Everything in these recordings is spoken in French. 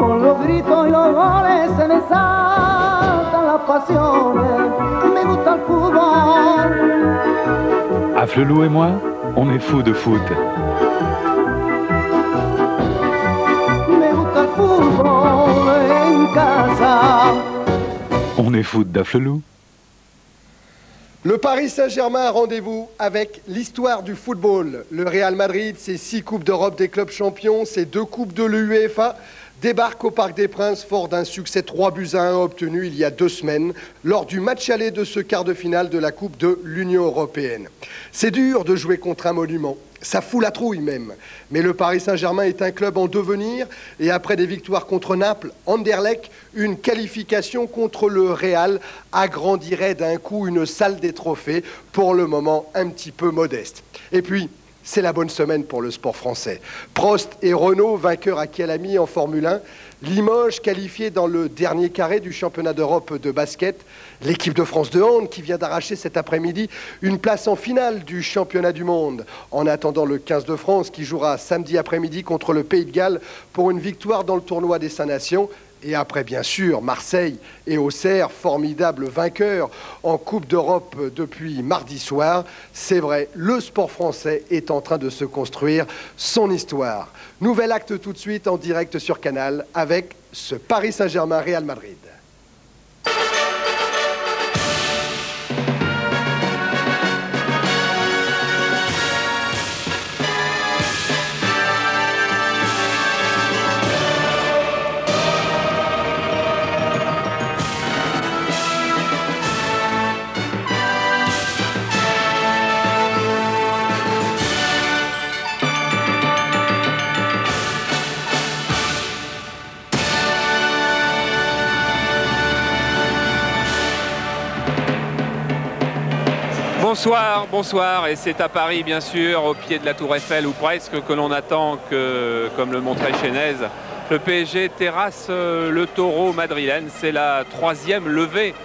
con los gritos y los goles se me saltan las pasiones, me gusta el fútbol. Afflelou et moi, on est fous de foot. Me gusta el fútbol en casa. On est fous d'Afflelou. Le Paris Saint-Germain a rendez-vous avec l'histoire du football. Le Real Madrid, ses 6 Coupes d'Europe des clubs champions, ses 2 Coupes de l'UEFA, débarque au Parc des Princes fort d'un succès 3-1 obtenu il y a 2 semaines lors du match aller de ce quart de finale de la Coupe de l'Union européenne. C'est dur de jouer contre un monument, ça fout la trouille même. Mais le Paris Saint-Germain est un club en devenir et après des victoires contre Naples, Anderlecht, une qualification contre le Real agrandirait d'un coup une salle des trophées, pour le moment un petit peu modeste. Et puis, c'est la bonne semaine pour le sport français. Prost et Renault, vainqueurs à Kialami en Formule 1. Limoges, qualifié dans le dernier carré du championnat d'Europe de basket. L'équipe de France de hand qui vient d'arracher cet après-midi une place en finale du championnat du monde. En attendant le 15 de France qui jouera samedi après-midi contre le Pays de Galles pour une victoire dans le tournoi des 5 Nations. Et après, bien sûr, Marseille et Auxerre, formidables vainqueurs en Coupe d'Europe depuis mardi soir. C'est vrai, le sport français est en train de se construire son histoire. Nouvel acte tout de suite en direct sur Canal avec ce Paris Saint-Germain-Real Madrid. Bonsoir, bonsoir, et c'est à Paris bien sûr, au pied de la Tour Eiffel ou presque, que l'on attend que, comme le montrait Chénez, le PSG terrasse le taureau madrilène. C'est la 3e levée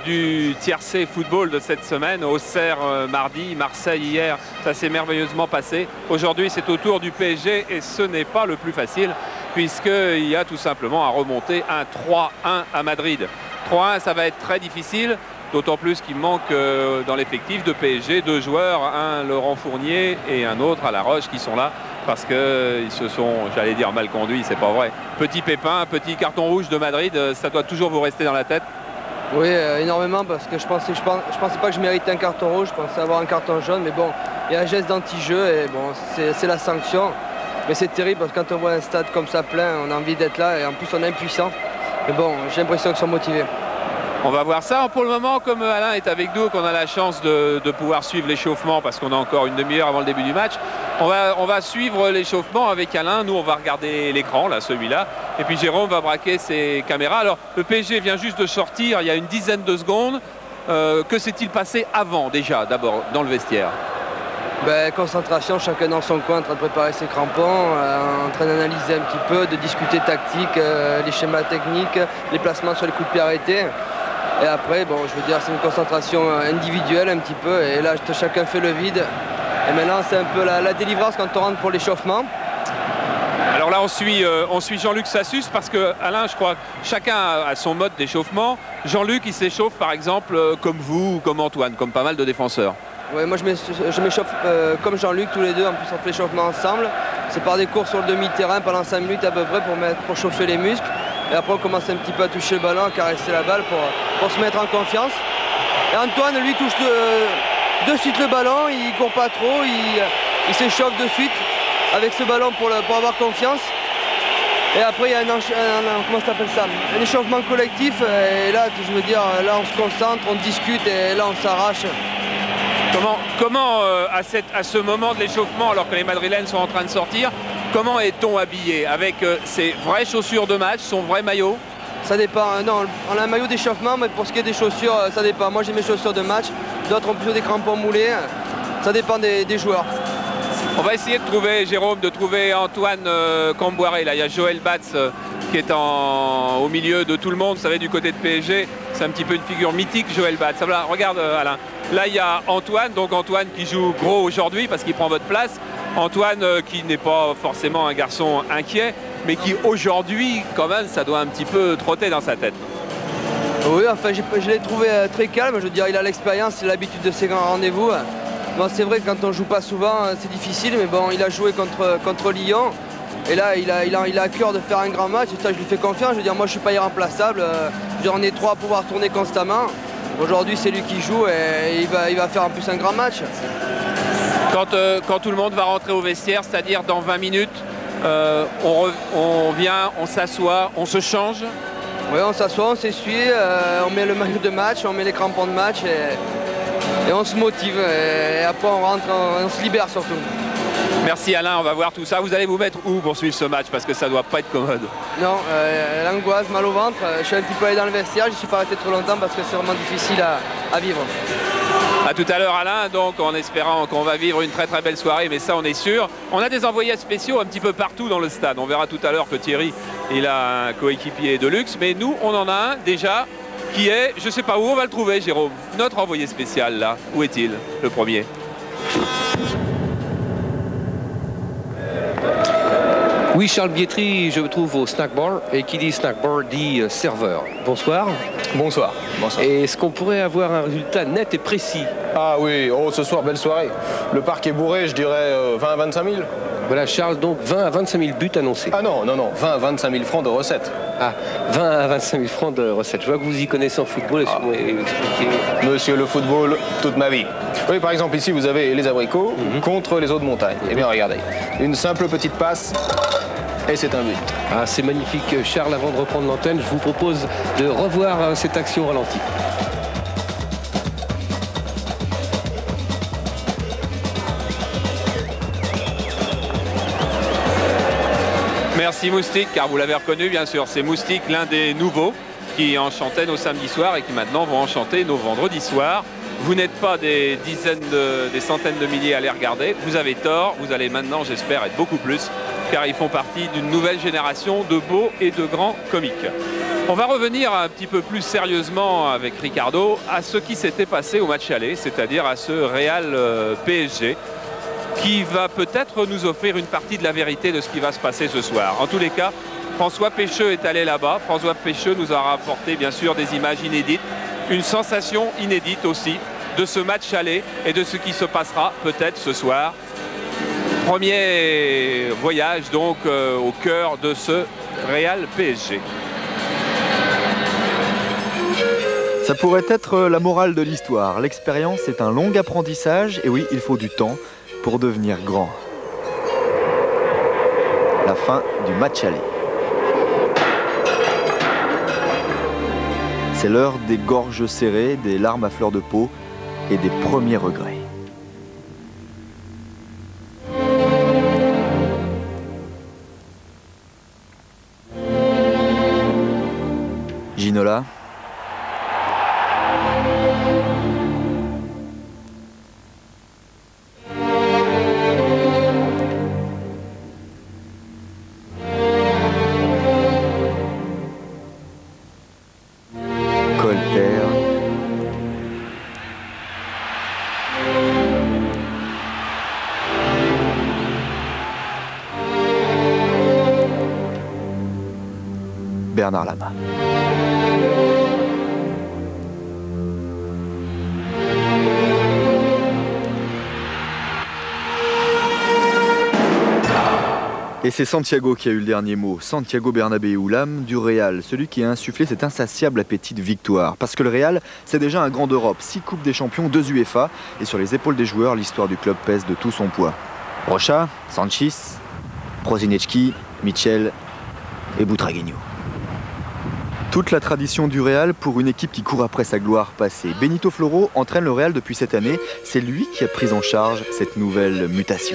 du tiercé football de cette semaine. Auxerre mardi, Marseille hier, ça s'est merveilleusement passé. Aujourd'hui c'est au tour du PSG et ce n'est pas le plus facile puisqu'il y a tout simplement à remonter un 3-1 à Madrid. 3-1 ça va être très difficile. D'autant plus qu'il manque dans l'effectif de PSG 2 joueurs, un Laurent Fournier et un autre à La Roche qui sont là parce qu'ils se sont, j'allais dire, mal conduits, c'est pas vrai. Petit pépin, petit carton rouge de Madrid, ça doit toujours vous rester dans la tête? Oui, énormément parce que je pensais pas que je méritais un carton rouge, je pensais avoir un carton jaune, mais bon, il y a un geste d'anti-jeu et bon, c'est la sanction. Mais c'est terrible parce que quand on voit un stade comme ça plein, on a envie d'être là et en plus on est impuissant. Mais bon, j'ai l'impression qu'ils sont motivés. On va voir ça. Pour le moment, comme Alain est avec nous, qu'on a la chance de pouvoir suivre l'échauffement parce qu'on a encore une demi-heure avant le début du match, on va suivre l'échauffement avec Alain. Nous, on va regarder l'écran, là, celui-là. Et puis Jérôme va braquer ses caméras. Alors, le PSG vient juste de sortir il y a une dizaine de secondes. Que s'est-il passé avant, déjà, d'abord, dans le vestiaire? Concentration, chacun dans son coin, en train de préparer ses crampons, en train d'analyser un petit peu, de discuter tactique, les schémas techniques, les placements sur les coups de pied arrêtés. Et après, bon, je veux dire, c'est une concentration individuelle un petit peu. Et là, chacun fait le vide. Et maintenant, c'est un peu la délivrance quand on rentre pour l'échauffement. Alors là, on suit Jean-Luc Sassus parce que, Alain, je crois que chacun a son mode d'échauffement. Jean-Luc, il s'échauffe, par exemple, comme vous ou comme Antoine, comme pas mal de défenseurs. Oui, moi, je m'échauffe comme Jean-Luc, tous les deux. En plus, on fait l'échauffement ensemble. C'est par des cours sur le demi-terrain pendant 5 minutes à peu près pour chauffer les muscles. Et après, on commence un petit peu à toucher le ballon, à caresser la balle pour se mettre en confiance. Et Antoine, lui, touche de suite le ballon, il court pas trop, il s'échauffe de suite avec ce ballon pour avoir confiance. Et après, il y a un échauffement collectif. Et là, je veux dire, là, on se concentre, on discute et là, on s'arrache. Comment à ce moment de l'échauffement, alors que les Madrilènes sont en train de sortir, comment est-on habillé? Avec ses vraies chaussures de match, son vrai maillot? Ça dépend. Non, on a un maillot d'échauffement, mais pour ce qui est des chaussures, ça dépend. Moi, j'ai mes chaussures de match, d'autres ont plutôt des crampons moulés. Ça dépend des joueurs. On va essayer de trouver, Jérôme, de trouver Antoine Camboiré. Là, il y a Joël Batz qui est au milieu de tout le monde. Vous savez, du côté de PSG, c'est un petit peu une figure mythique, Joël Batz. Voilà, regarde, Alain. Là, il y a Antoine, donc Antoine qui joue gros aujourd'hui parce qu'il prend votre place. Antoine, qui n'est pas forcément un garçon inquiet, mais qui aujourd'hui, quand même, ça doit un petit peu trotter dans sa tête. Oui, enfin, je l'ai trouvé très calme. Je veux dire, il a l'expérience, il a l'habitude de ces grands rendez-vous. Bon, c'est vrai que quand on joue pas souvent, c'est difficile, mais bon, il a joué contre Lyon. Et là, il a à cœur de faire un grand match. Et ça, je lui fais confiance. Je veux dire, moi, je suis pas irremplaçable. Je veux dire, on est trois à pouvoir tourner constamment. Aujourd'hui, c'est lui qui joue et il va faire en plus un grand match. Quand tout le monde va rentrer au vestiaire, c'est-à-dire dans 20 minutes, on vient, on s'assoit, on se change. Oui, on s'assoit, on s'essuie, on met le maillot de match, on met les crampons de match et on se motive. Et après, on rentre, on se libère surtout. Merci Alain, on va voir tout ça. Vous allez vous mettre où pour suivre ce match? Parce que ça ne doit pas être commode. Non, l'angoisse, mal au ventre. Je suis un petit peu allé dans le vestiaire, je ne suis pas resté trop longtemps parce que c'est vraiment difficile à vivre. A tout à l'heure Alain, donc en espérant qu'on va vivre une très très belle soirée, mais ça on est sûr. On a des envoyés spéciaux un petit peu partout dans le stade. On verra tout à l'heure que Thierry, il a un coéquipier de luxe, mais nous on en a un déjà qui est, je ne sais pas où on va le trouver Jérôme, notre envoyé spécial là. Où est-il, le premier? Oui, Charles Bietri, je me trouve au snack bar, et qui dit snack bar dit serveur. Bonsoir. Bonsoir. Bonsoir. Est-ce qu'on pourrait avoir un résultat net et précis? Ah oui, oh, ce soir, belle soirée. Le parc est bourré, je dirais 20 à 25 000. Voilà, Charles, donc 20 à 25 000 buts annoncés. Ah non, 20 à 25 000 francs de recettes. Ah, 20 à 25 000 francs de recettes. Je vois que vous y connaissez en football, est-ce que vous pouvez expliquer? Monsieur le football, toute ma vie. Oui, par exemple, ici, vous avez les abricots contre les eaux de montagne. Eh bien, regardez, une simple petite passe. Et c'est un but. Ah, c'est magnifique. Charles, avant de reprendre l'antenne, je vous propose de revoir cette action ralentie. Merci Moustique, car vous l'avez reconnu bien sûr, c'est Moustique, l'un des nouveaux qui enchantait nos samedis soirs et qui maintenant vont enchanter nos vendredis soirs. Vous n'êtes pas des centaines de milliers à les regarder, vous avez tort, vous allez maintenant, j'espère, être beaucoup plus, car ils font partie d'une nouvelle génération de beaux et de grands comiques. On va revenir un petit peu plus sérieusement avec Ricardo à ce qui s'était passé au match aller, c'est-à-dire à ce Real PSG, qui va peut-être nous offrir une partie de la vérité de ce qui va se passer ce soir. En tous les cas, François Pécheux est allé là-bas. François Pécheux nous a rapporté bien sûr des images inédites, une sensation inédite aussi de ce match aller et de ce qui se passera peut-être ce soir. Premier voyage donc au cœur de ce Real PSG. Ça pourrait être la morale de l'histoire. L'expérience est un long apprentissage et oui, il faut du temps pour devenir grand. La fin du match aller. C'est l'heure des gorges serrées, des larmes à fleur de peau et des premiers regrets. Ginola. Bernard Lama. Et c'est Santiago qui a eu le dernier mot. Santiago Bernabéu, l'âme du Real, celui qui a insufflé cet insatiable appétit de victoire. Parce que le Real, c'est déjà un grand d'Europe. 6 Coupes des Champions, 2 UEFA. Et sur les épaules des joueurs, l'histoire du club pèse de tout son poids. Rocha, Sanchis, Prosinecki, Michel et Butragueño. Toute la tradition du Real pour une équipe qui court après sa gloire passée. Benito Floro entraîne le Real depuis cette année. C'est lui qui a pris en charge cette nouvelle mutation.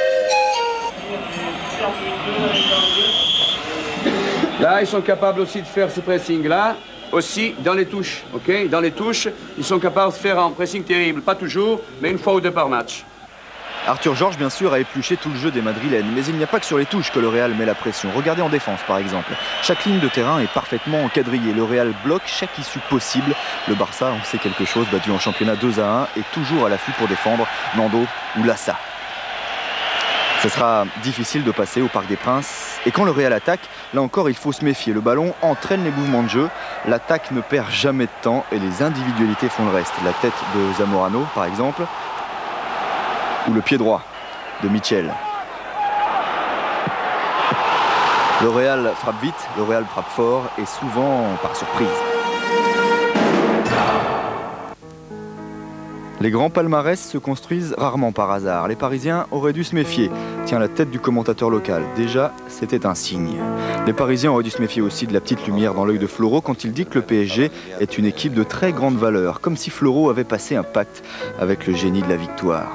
Là, ils sont capables aussi de faire ce pressing-là, aussi dans les touches, ok? Dans les touches, ils sont capables de faire un pressing terrible. Pas toujours, mais une fois ou deux par match. Arthur Georges, bien sûr, a épluché tout le jeu des Madrilènes, mais il n'y a pas que sur les touches que le Real met la pression. Regardez en défense, par exemple. Chaque ligne de terrain est parfaitement encadrillée. Le Real bloque chaque issue possible. Le Barça en sait quelque chose, battu en championnat 2-1, est toujours à l'affût pour défendre Nando ou Lassa. Ce sera difficile de passer au Parc des Princes. Et quand le Real attaque, là encore, il faut se méfier. Le ballon entraîne les mouvements de jeu. L'attaque ne perd jamais de temps et les individualités font le reste. La tête de Zamorano, par exemple, ou le pied droit de Michel. Le Real frappe vite, le Real frappe fort et souvent par surprise. Les grands palmarès se construisent rarement par hasard. Les Parisiens auraient dû se méfier. Tiens, la tête du commentateur local. Déjà, c'était un signe. Les Parisiens auraient dû se méfier aussi de la petite lumière dans l'œil de Floro quand il dit que le PSG est une équipe de très grande valeur. Comme si Floro avait passé un pacte avec le génie de la victoire.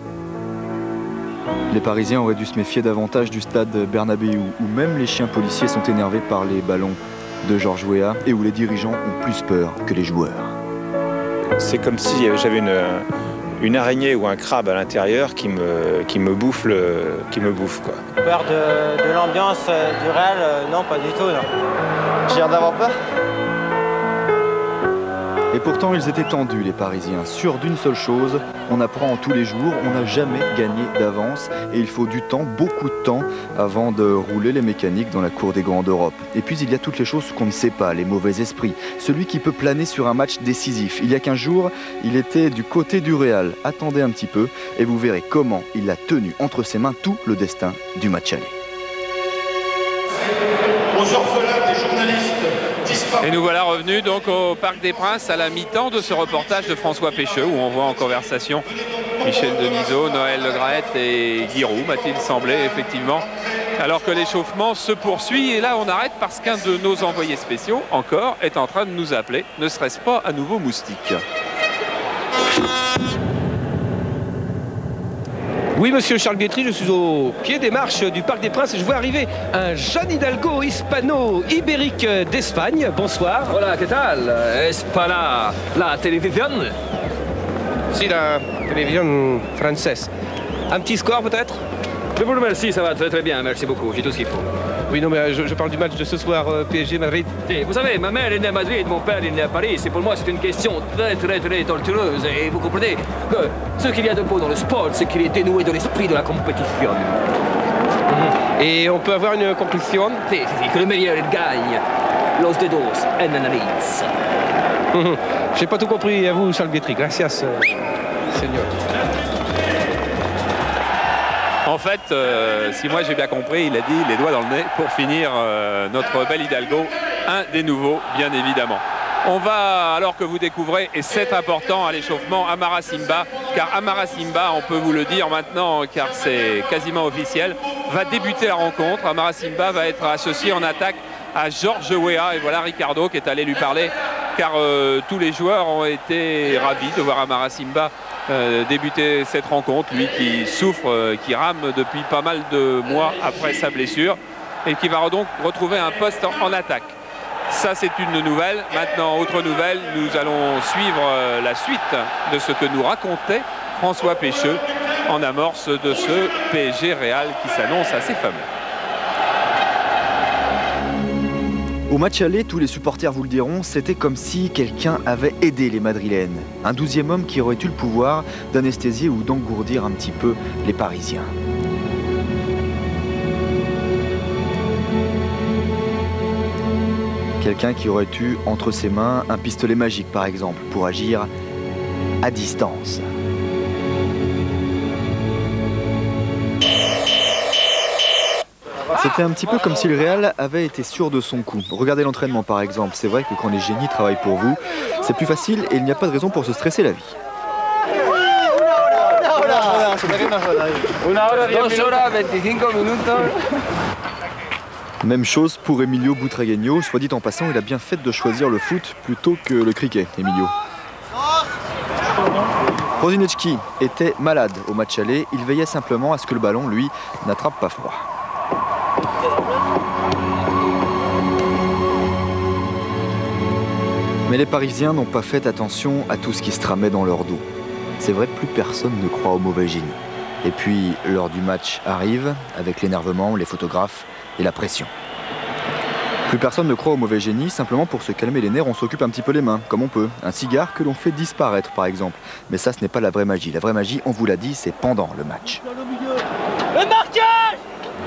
Les Parisiens auraient dû se méfier davantage du stade Bernabéu, où même les chiens policiers sont énervés par les ballons de Georges Weah et où les dirigeants ont plus peur que les joueurs. C'est comme si j'avais une araignée ou un crabe à l'intérieur qui me bouffe quoi. Peur de l'ambiance du Real, non, pas du tout, non. J'ai l'air d'avoir peur. Et pourtant, ils étaient tendus, les Parisiens, sûrs d'une seule chose, on apprend tous les jours, on n'a jamais gagné d'avance et il faut du temps, beaucoup de temps, avant de rouler les mécaniques dans la cour des grands d'Europe. Et puis, il y a toutes les choses qu'on ne sait pas, les mauvais esprits, celui qui peut planer sur un match décisif. Il y a 15 jours, il était du côté du Real. Attendez un petit peu et vous verrez comment il a tenu entre ses mains tout le destin du match aller. Aux orphelins des journalistes. Et nous voilà revenus donc au Parc des Princes à la mi-temps de ce reportage de François Pécheux où on voit en conversation Michel Denisot, Noël Le Graët et Giroud, m'a-t-il semblé effectivement, alors que l'échauffement se poursuit. Et là on arrête parce qu'un de nos envoyés spéciaux encore est en train de nous appeler. Ne serait-ce pas à nouveau Moustique? Oui, monsieur Charles Bietri, je suis au pied des marches du Parc des Princes et je vois arriver un jeune hidalgo hispano-ibérique d'Espagne. Bonsoir. Hola, ¿qué tal? ¿Es para la televisión? Si, la télévision française. Un petit score peut-être? Je vous remercie, ça va très bien, merci beaucoup, j'ai tout ce qu'il faut. Oui, non, mais je parle du match de ce soir, PSG Madrid. Vous savez, ma mère est née à Madrid, mon père est né à Paris. Et pour moi, c'est une question très tortureuse. Et vous comprenez que ce qu'il y a de beau dans le sport, c'est qu'il est dénoué de l'esprit de la compétition. Et on peut avoir une conclusion? Si, que le meilleur gagne. Los dedos en la nariz. J'ai pas tout compris à vous, Charles Bietri. Gracias, Seigneur. En fait, si moi j'ai bien compris, il a dit les doigts dans le nez pour finir notre bel Hidalgo, un des nouveaux, bien évidemment. On va, alors que vous découvrez, et c'est important à l'échauffement, Amara Simba, car Amara Simba, on peut vous le dire maintenant, car c'est quasiment officiel, va débuter la rencontre. Amara Simba va être associé en attaque à Georges Weah, et voilà Ricardo qui est allé lui parler, car tous les joueurs ont été ravis de voir Amara Simba débuter cette rencontre, lui qui souffre, qui rame depuis pas mal de mois après sa blessure et qui va donc retrouver un poste en attaque. Ça c'est une nouvelle. Maintenant, autre nouvelle, nous allons suivre la suite de ce que nous racontait François Pécheux en amorce de ce PSG Real qui s'annonce assez fameux. Au match aller, tous les supporters vous le diront, c'était comme si quelqu'un avait aidé les Madrilènes. Un 12e homme qui aurait eu le pouvoir d'anesthésier ou d'engourdir un petit peu les Parisiens. Quelqu'un qui aurait eu entre ses mains un pistolet magique par exemple, pour agir à distance. C'était un petit peu comme si le Real avait été sûr de son coup. Regardez l'entraînement par exemple. C'est vrai que quand les génies travaillent pour vous, c'est plus facile et il n'y a pas de raison pour se stresser la vie. Même chose pour Emilio Butragueño. Soit dit en passant, il a bien fait de choisir le foot plutôt que le cricket, Emilio. Rosiniecki était malade au match aller. Il veillait simplement à ce que le ballon, lui, n'attrape pas froid. Mais les Parisiens n'ont pas fait attention à tout ce qui se tramait dans leur dos. C'est vrai, plus personne ne croit au mauvais génie. Et puis, l'heure du match arrive, avec l'énervement, les photographes et la pression. Plus personne ne croit au mauvais génie, simplement pour se calmer les nerfs, on s'occupe un petit peu les mains, comme on peut. Un cigare que l'on fait disparaître, par exemple. Mais ça, ce n'est pas la vraie magie. La vraie magie, on vous l'a dit, c'est pendant le match. Le marquage!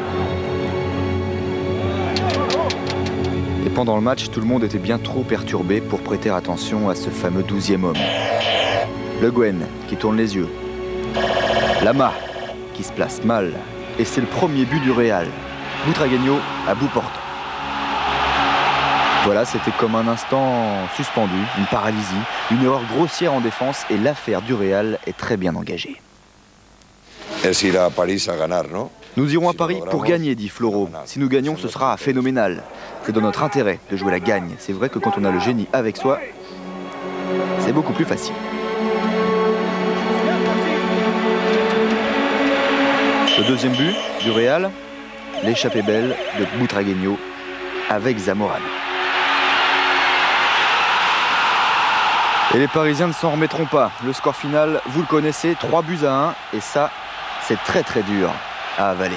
Et pendant le match, tout le monde était bien trop perturbé pour prêter attention à ce fameux 12e homme. Le Guen qui tourne les yeux. Lama qui se place mal. Et c'est le premier but du Real. Butragueño à bout portant. Voilà, c'était comme un instant suspendu, une paralysie, une erreur grossière en défense et l'affaire du Real est très bien engagée. Es ir a París a ganar, non? Nous irons à Paris pour gagner, dit Floro. Si nous gagnons, ce sera phénoménal. C'est dans notre intérêt de jouer la gagne. C'est vrai que quand on a le génie avec soi, c'est beaucoup plus facile. Le deuxième but du Real, l'échappée belle de Butragueño avec Zamorano. Et les Parisiens ne s'en remettront pas. Le score final, vous le connaissez, 3-1. Et ça, c'est très très dur à avaler.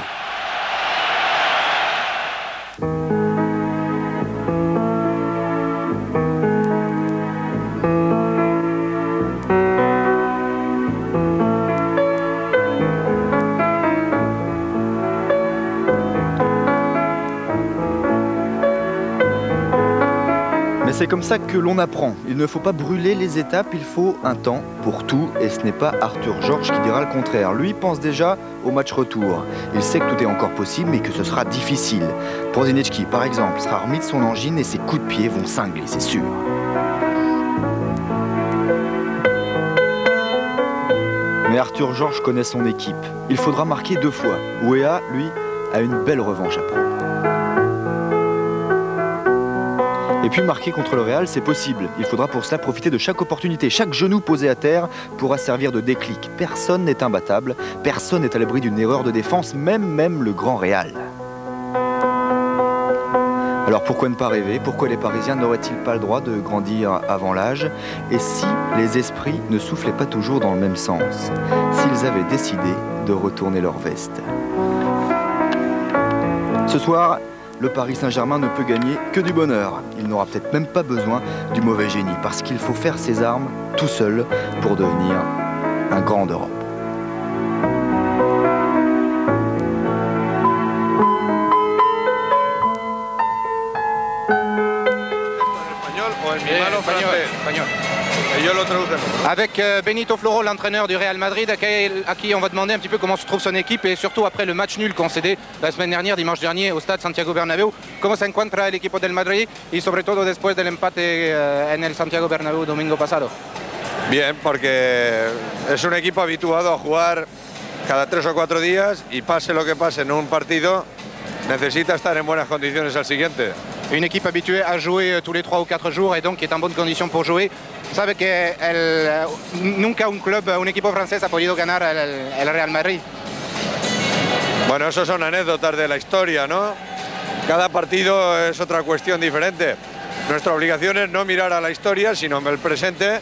C'est comme ça que l'on apprend. Il ne faut pas brûler les étapes, il faut un temps pour tout. Et ce n'est pas Arthur Georges qui dira le contraire. Lui pense déjà au match retour. Il sait que tout est encore possible, mais que ce sera difficile. Prosinecki, par exemple, sera remis de son angine et ses coups de pied vont cingler, c'est sûr. Mais Arthur Georges connaît son équipe. Il faudra marquer 2 fois. Weah, lui, a une belle revanche à prendre. Et puis marquer contre le Real, c'est possible. Il faudra pour cela profiter de chaque opportunité. Chaque genou posé à terre pourra servir de déclic. Personne n'est imbattable, personne n'est à l'abri d'une erreur de défense, même le grand Real. Alors pourquoi ne pas rêver? Pourquoi les Parisiens n'auraient-ils pas le droit de grandir avant l'âge? Et si les esprits ne soufflaient pas toujours dans le même sens? S'ils avaient décidé de retourner leur veste? Ce soir, le Paris Saint-Germain ne peut gagner que du bonheur. Il n'aura peut-être même pas besoin du mauvais génie, parce qu'il faut faire ses armes tout seul pour devenir un grand d'Europe. Avec Benito Floro, l'entraîneur du Real Madrid, à qui on va demander un petit peu comment se trouve son équipe et surtout après le match nul concédé la semaine dernière, dimanche dernier, au stade Santiago Bernabéu. Comment se encuentra el equipo del Madrid y sobre todo después del empate en el Santiago Bernabéu domingo pasado? Bien, porque es un equipo habituado a jugar cada 3 o 4 días y pase lo que pase en un partido, necesita estar en buenas condiciones al siguiente. Une équipe habituée à jouer tous les 3 ou 4 jours et donc qui est en bonne condition pour jouer. Sabe que nunca un equipo francés ha podido ganar el Real Madrid. Bueno, eso son anécdotas de la historia, ¿no? Cada partido es otra cuestión diferente. Nuestra obligación es no mirar a la historia, sino el presente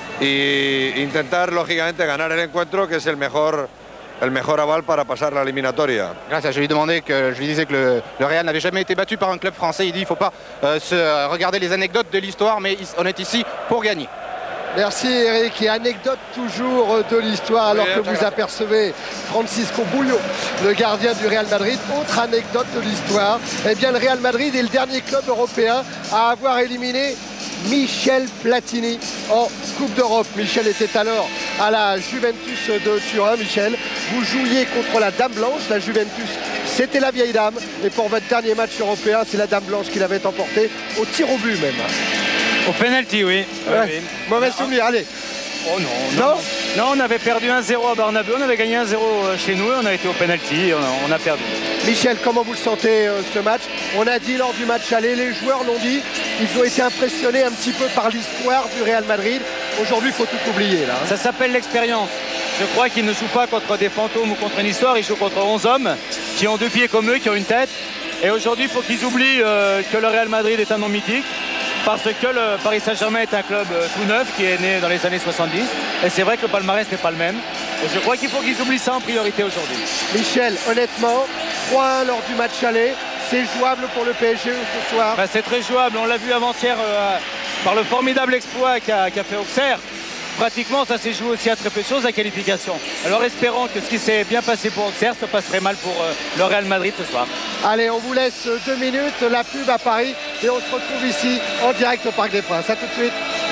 e intentar, lógicamente, ganar el encuentro, que es el mejor aval para pasar la eliminatoria. Gracias. Je lui disais que le Real n'avait jamais été battu par un club français. Il dit qu'il ne faut pas regarder les anecdotes de l'histoire, mais on est ici pour gagner. Merci Eric, et anecdote toujours de l'histoire alors que vous apercevez Francisco Bullo, le gardien du Real Madrid. Autre anecdote de l'histoire, eh bien le Real Madrid est le dernier club européen à avoir éliminé Michel Platini en Coupe d'Europe. Michel était alors à la Juventus de Turin. Michel, vous jouiez contre la Dame Blanche, la Juventus c'était la vieille dame, et pour votre dernier match européen, c'est la Dame Blanche qui l'avait emporté au tir au but même. Au penalty, oui. Ouais. Oui. Mauvais souvenir, allez. Oh non. Non, on avait perdu 1-0 à Bernabeu, on avait gagné 1-0 chez nous et on a été au penalty, on a perdu. Michel, comment vous le sentez ce match? On a dit lors du match aller, les joueurs l'ont dit, ils ont été impressionnés un petit peu par l'histoire du Real Madrid. Aujourd'hui, il faut tout oublier là. Ça s'appelle l'expérience. Je crois qu'ils ne jouent pas contre des fantômes ou contre une histoire, ils jouent contre 11 hommes qui ont 2 pieds comme eux, qui ont une tête. Et aujourd'hui, il faut qu'ils oublient que le Real Madrid est un nom mythique. Parce que le Paris Saint-Germain est un club tout neuf qui est né dans les années 70. Et c'est vrai que le palmarès n'est pas le même. Et je crois qu'il faut qu'ils oublient ça en priorité aujourd'hui. Michel, honnêtement, 3-1 lors du match aller, c'est jouable pour le PSG ce soir? C'est très jouable. On l'a vu avant-hier par le formidable exploit qu'a fait Auxerre. pratiquement ça s'est joué aussi à très peu de choses, la qualification. Alors espérons que ce qui s'est bien passé pour Auxerre se passerait mal pour le Real Madrid ce soir. Allez, on vous laisse 2 minutes, la pub à Paris, et on se retrouve ici en direct au Parc des Princes. A tout de suite.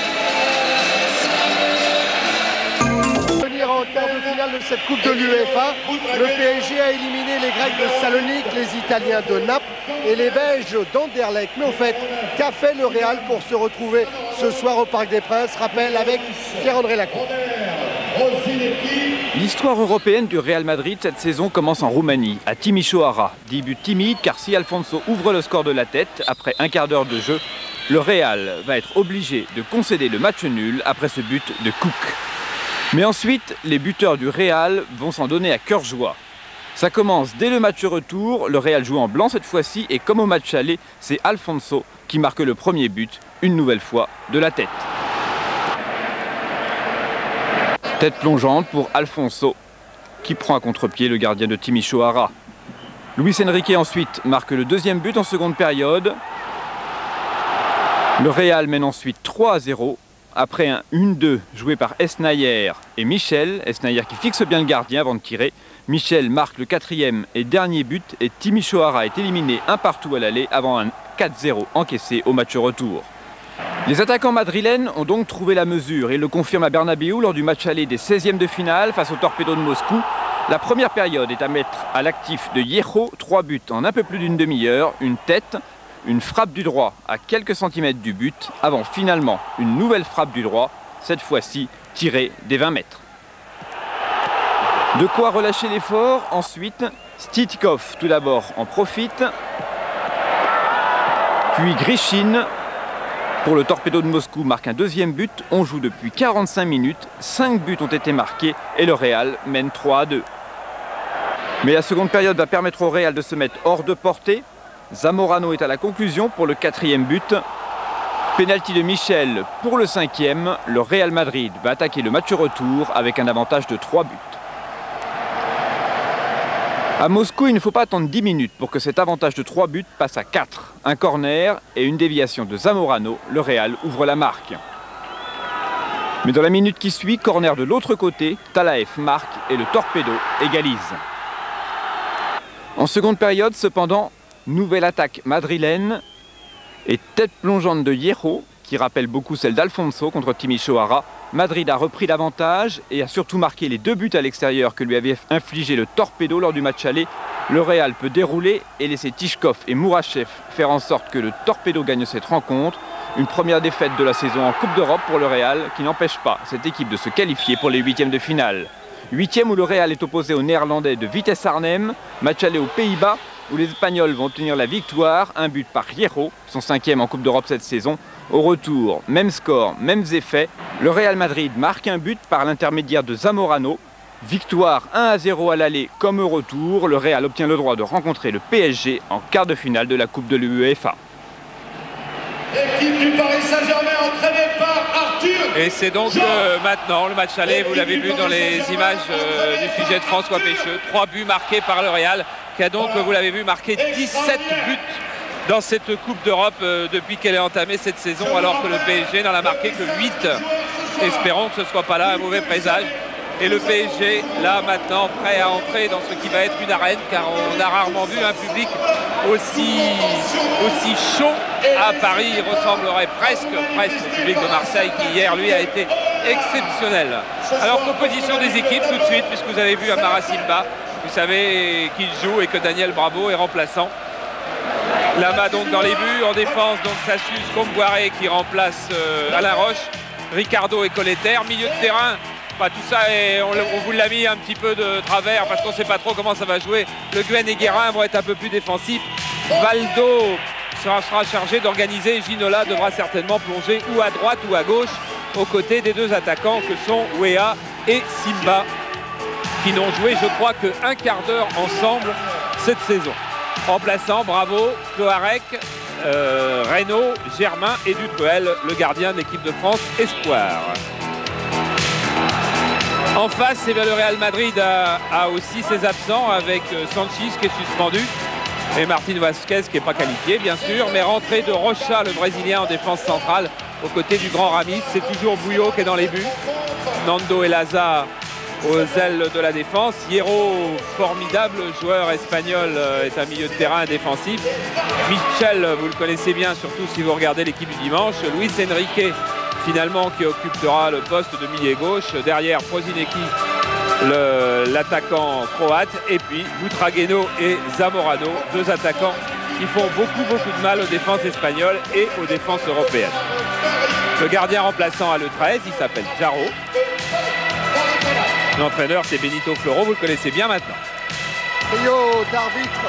En quart de finale de cette Coupe de l'UEFA, le PSG a éliminé les Grecs de Salonique, les Italiens de Naples et les Belges d'Anderlecht. Mais au fait, qu'a fait le Real pour se retrouver ce soir au Parc des Princes? Rappel avec Pierre-André Lacombe. L'histoire européenne du Real Madrid cette saison commence en Roumanie, à Timișoara. Début timide car si Alfonso ouvre le score de la tête, après un quart d'heure de jeu, le Real va être obligé de concéder le match nul après ce but de Cook. Mais ensuite, les buteurs du Real vont s'en donner à cœur joie. Ça commence dès le match retour, le Real joue en blanc cette fois-ci et comme au match aller, c'est Alfonso qui marque le premier but, une nouvelle fois, de la tête. Tête plongeante pour Alfonso qui prend à contre-pied le gardien de Timișoara. Luis Enrique ensuite marque le deuxième but en seconde période. Le Real mène ensuite 3-0. Après un 1-2 joué par Esnayer et Michel, Esnayer qui fixe bien le gardien avant de tirer. Michel marque le quatrième et dernier but et Timișoara est éliminé 1-1 à l'aller avant un 4-0 encaissé au match retour. Les attaquants madrilènes ont donc trouvé la mesure et le confirment à Bernabéu lors du match aller des 16e de finale face au Torpedo de Moscou. La première période est à mettre à l'actif de Hierro, 3 buts en un peu plus d'une demi-heure, une tête, une frappe du droit à quelques centimètres du but, avant finalement une nouvelle frappe du droit, cette fois-ci tirée des 20 mètres. De quoi relâcher l'effort, ensuite Stitikov tout d'abord en profite, puis Grishin pour le Torpedo de Moscou marque un deuxième but. On joue depuis 45 minutes, 5 buts ont été marqués et le Real mène 3-2. Mais la seconde période va permettre au Real de se mettre hors de portée. Zamorano est à la conclusion pour le quatrième but. Penalty de Michel pour le cinquième. Le Real Madrid va attaquer le match retour avec un avantage de 3 buts. À Moscou, il ne faut pas attendre 10 minutes pour que cet avantage de 3 buts passe à 4. Un corner et une déviation de Zamorano. Le Real ouvre la marque. Mais dans la minute qui suit, corner de l'autre côté, Talaev marque et le Torpedo égalise. En seconde période, cependant, nouvelle attaque madrilène et tête plongeante de Hierro, qui rappelle beaucoup celle d'Alfonso contre Timișoara. Madrid a repris l'avantage et a surtout marqué les 2 buts à l'extérieur que lui avait infligé le Torpedo lors du match aller. Le Real peut dérouler et laisser Tichkov et Mourachev faire en sorte que le Torpedo gagne cette rencontre. Une première défaite de la saison en Coupe d'Europe pour le Real qui n'empêche pas cette équipe de se qualifier pour les 8e de finale. 8e où le Real est opposé aux Néerlandais de Vitesse Arnhem, match aller aux Pays-Bas où les Espagnols vont obtenir la victoire, un but par Hierro, son 5e en Coupe d'Europe cette saison. Au retour, même score, mêmes effets. Le Real Madrid marque un but par l'intermédiaire de Zamorano. Victoire 1-0 à l'aller comme au retour. Le Real obtient le droit de rencontrer le PSG en quart de finale de la Coupe de l'UEFA. Équipe du Paris Saint-Germain entraînée par Arthur. Et c'est donc maintenant le match aller, vous l'avez vu dans les images du sujet de François Pêcheux. 3 buts marqués par le Real, qui a donc, vous l'avez vu, marqué 17 buts dans cette Coupe d'Europe depuis qu'elle est entamée cette saison, alors que le PSG n'en a marqué que 8. Espérons que ce ne soit pas là un mauvais présage. Et le PSG, là maintenant, prêt à entrer dans ce qui va être une arène, car on a rarement vu un public aussi chaud à Paris. Il ressemblerait presque au public de Marseille, qui hier, lui, a été exceptionnel. Alors, composition des équipes tout de suite, puisque vous avez vu Amara Simba, vous savez qu'il joue et que Daniel Bravo est remplaçant. Lama donc dans les buts, en défense donc Sachus Comboiré qui remplace Alain Roche, Ricardo et Colletter, milieu de terrain. Bah, tout ça, on vous l'a mis un petit peu de travers parce qu'on ne sait pas trop comment ça va jouer. Le Guen et Guérin vont être un peu plus défensifs. Valdo sera chargé d'organiser. Ginola devra certainement plonger ou à droite ou à gauche aux côtés des 2 attaquants que sont Weah et Simba, qui n'ont joué, je crois, qu'un quart d'heure ensemble cette saison. Remplaçant Bravo, Cloarec, Reynaud, Germain et Dutreuil, le gardien de l'équipe de France Espoir. En face, le Real Madrid a aussi ses absents avec Sanchis qui est suspendu et Martin Vasquez qui n'est pas qualifié bien sûr, mais rentrée de Rocha, le Brésilien en défense centrale, aux côtés du grand Ramis. C'est toujours Bouillot qui est dans les buts. Nando Elaza aux ailes de la défense. Hierro, formidable joueur espagnol, est un milieu de terrain défensif. Michel, vous le connaissez bien, surtout si vous regardez l'équipe du dimanche. Luis Enrique, finalement, qui occupera le poste de milieu gauche. Derrière, Prosinecki, l'attaquant croate. Et puis, Butragueño et Zamorano, deux attaquants qui font beaucoup de mal aux défenses espagnoles et aux défenses européennes. Le gardien remplaçant a le 13, il s'appelle Jarro. L'entraîneur, c'est Benito Floro, vous le connaissez bien maintenant. Trio d'arbitres,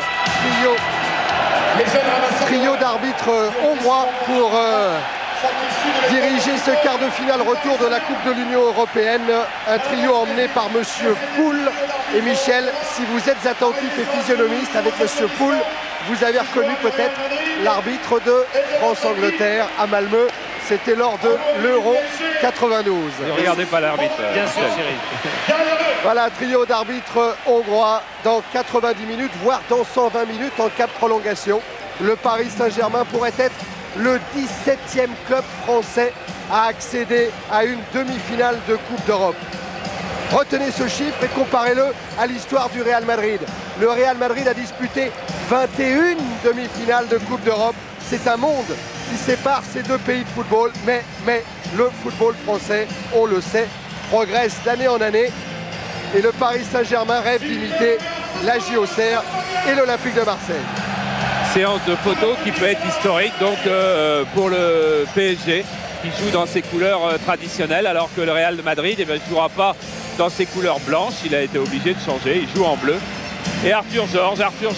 trio d'arbitres hongrois pour diriger ce quart de finale retour de la Coupe de l'Union européenne. Un trio emmené par Monsieur Poul et Michel. Si vous êtes attentif et physionomiste avec Monsieur Poul, vous avez reconnu peut-être l'arbitre de France-Angleterre à Malmö. C'était lors de l'Euro 92. Ne regardez pas l'arbitre. Bien sûr, Cyril. Voilà, trio d'arbitres hongrois dans 90 minutes, voire dans 120 minutes en cas de prolongation. Le Paris Saint-Germain pourrait être le 17e club français à accéder à une demi-finale de Coupe d'Europe. Retenez ce chiffre et comparez-le à l'histoire du Real Madrid. Le Real Madrid a disputé 21 demi-finales de Coupe d'Europe. C'est un monde qui sépare ces deux pays de football, mais le football français, on le sait, progresse d'année en année. Et le Paris Saint-Germain rêve d'imiter la JOCR et l'Olympique de Marseille. Séance de photos qui peut être historique donc pour le PSG qui joue dans ses couleurs traditionnelles, alors que le Real de Madrid ne jouera pas dans ses couleurs blanches. Il a été obligé de changer, il joue en bleu. Et Arthur Georges,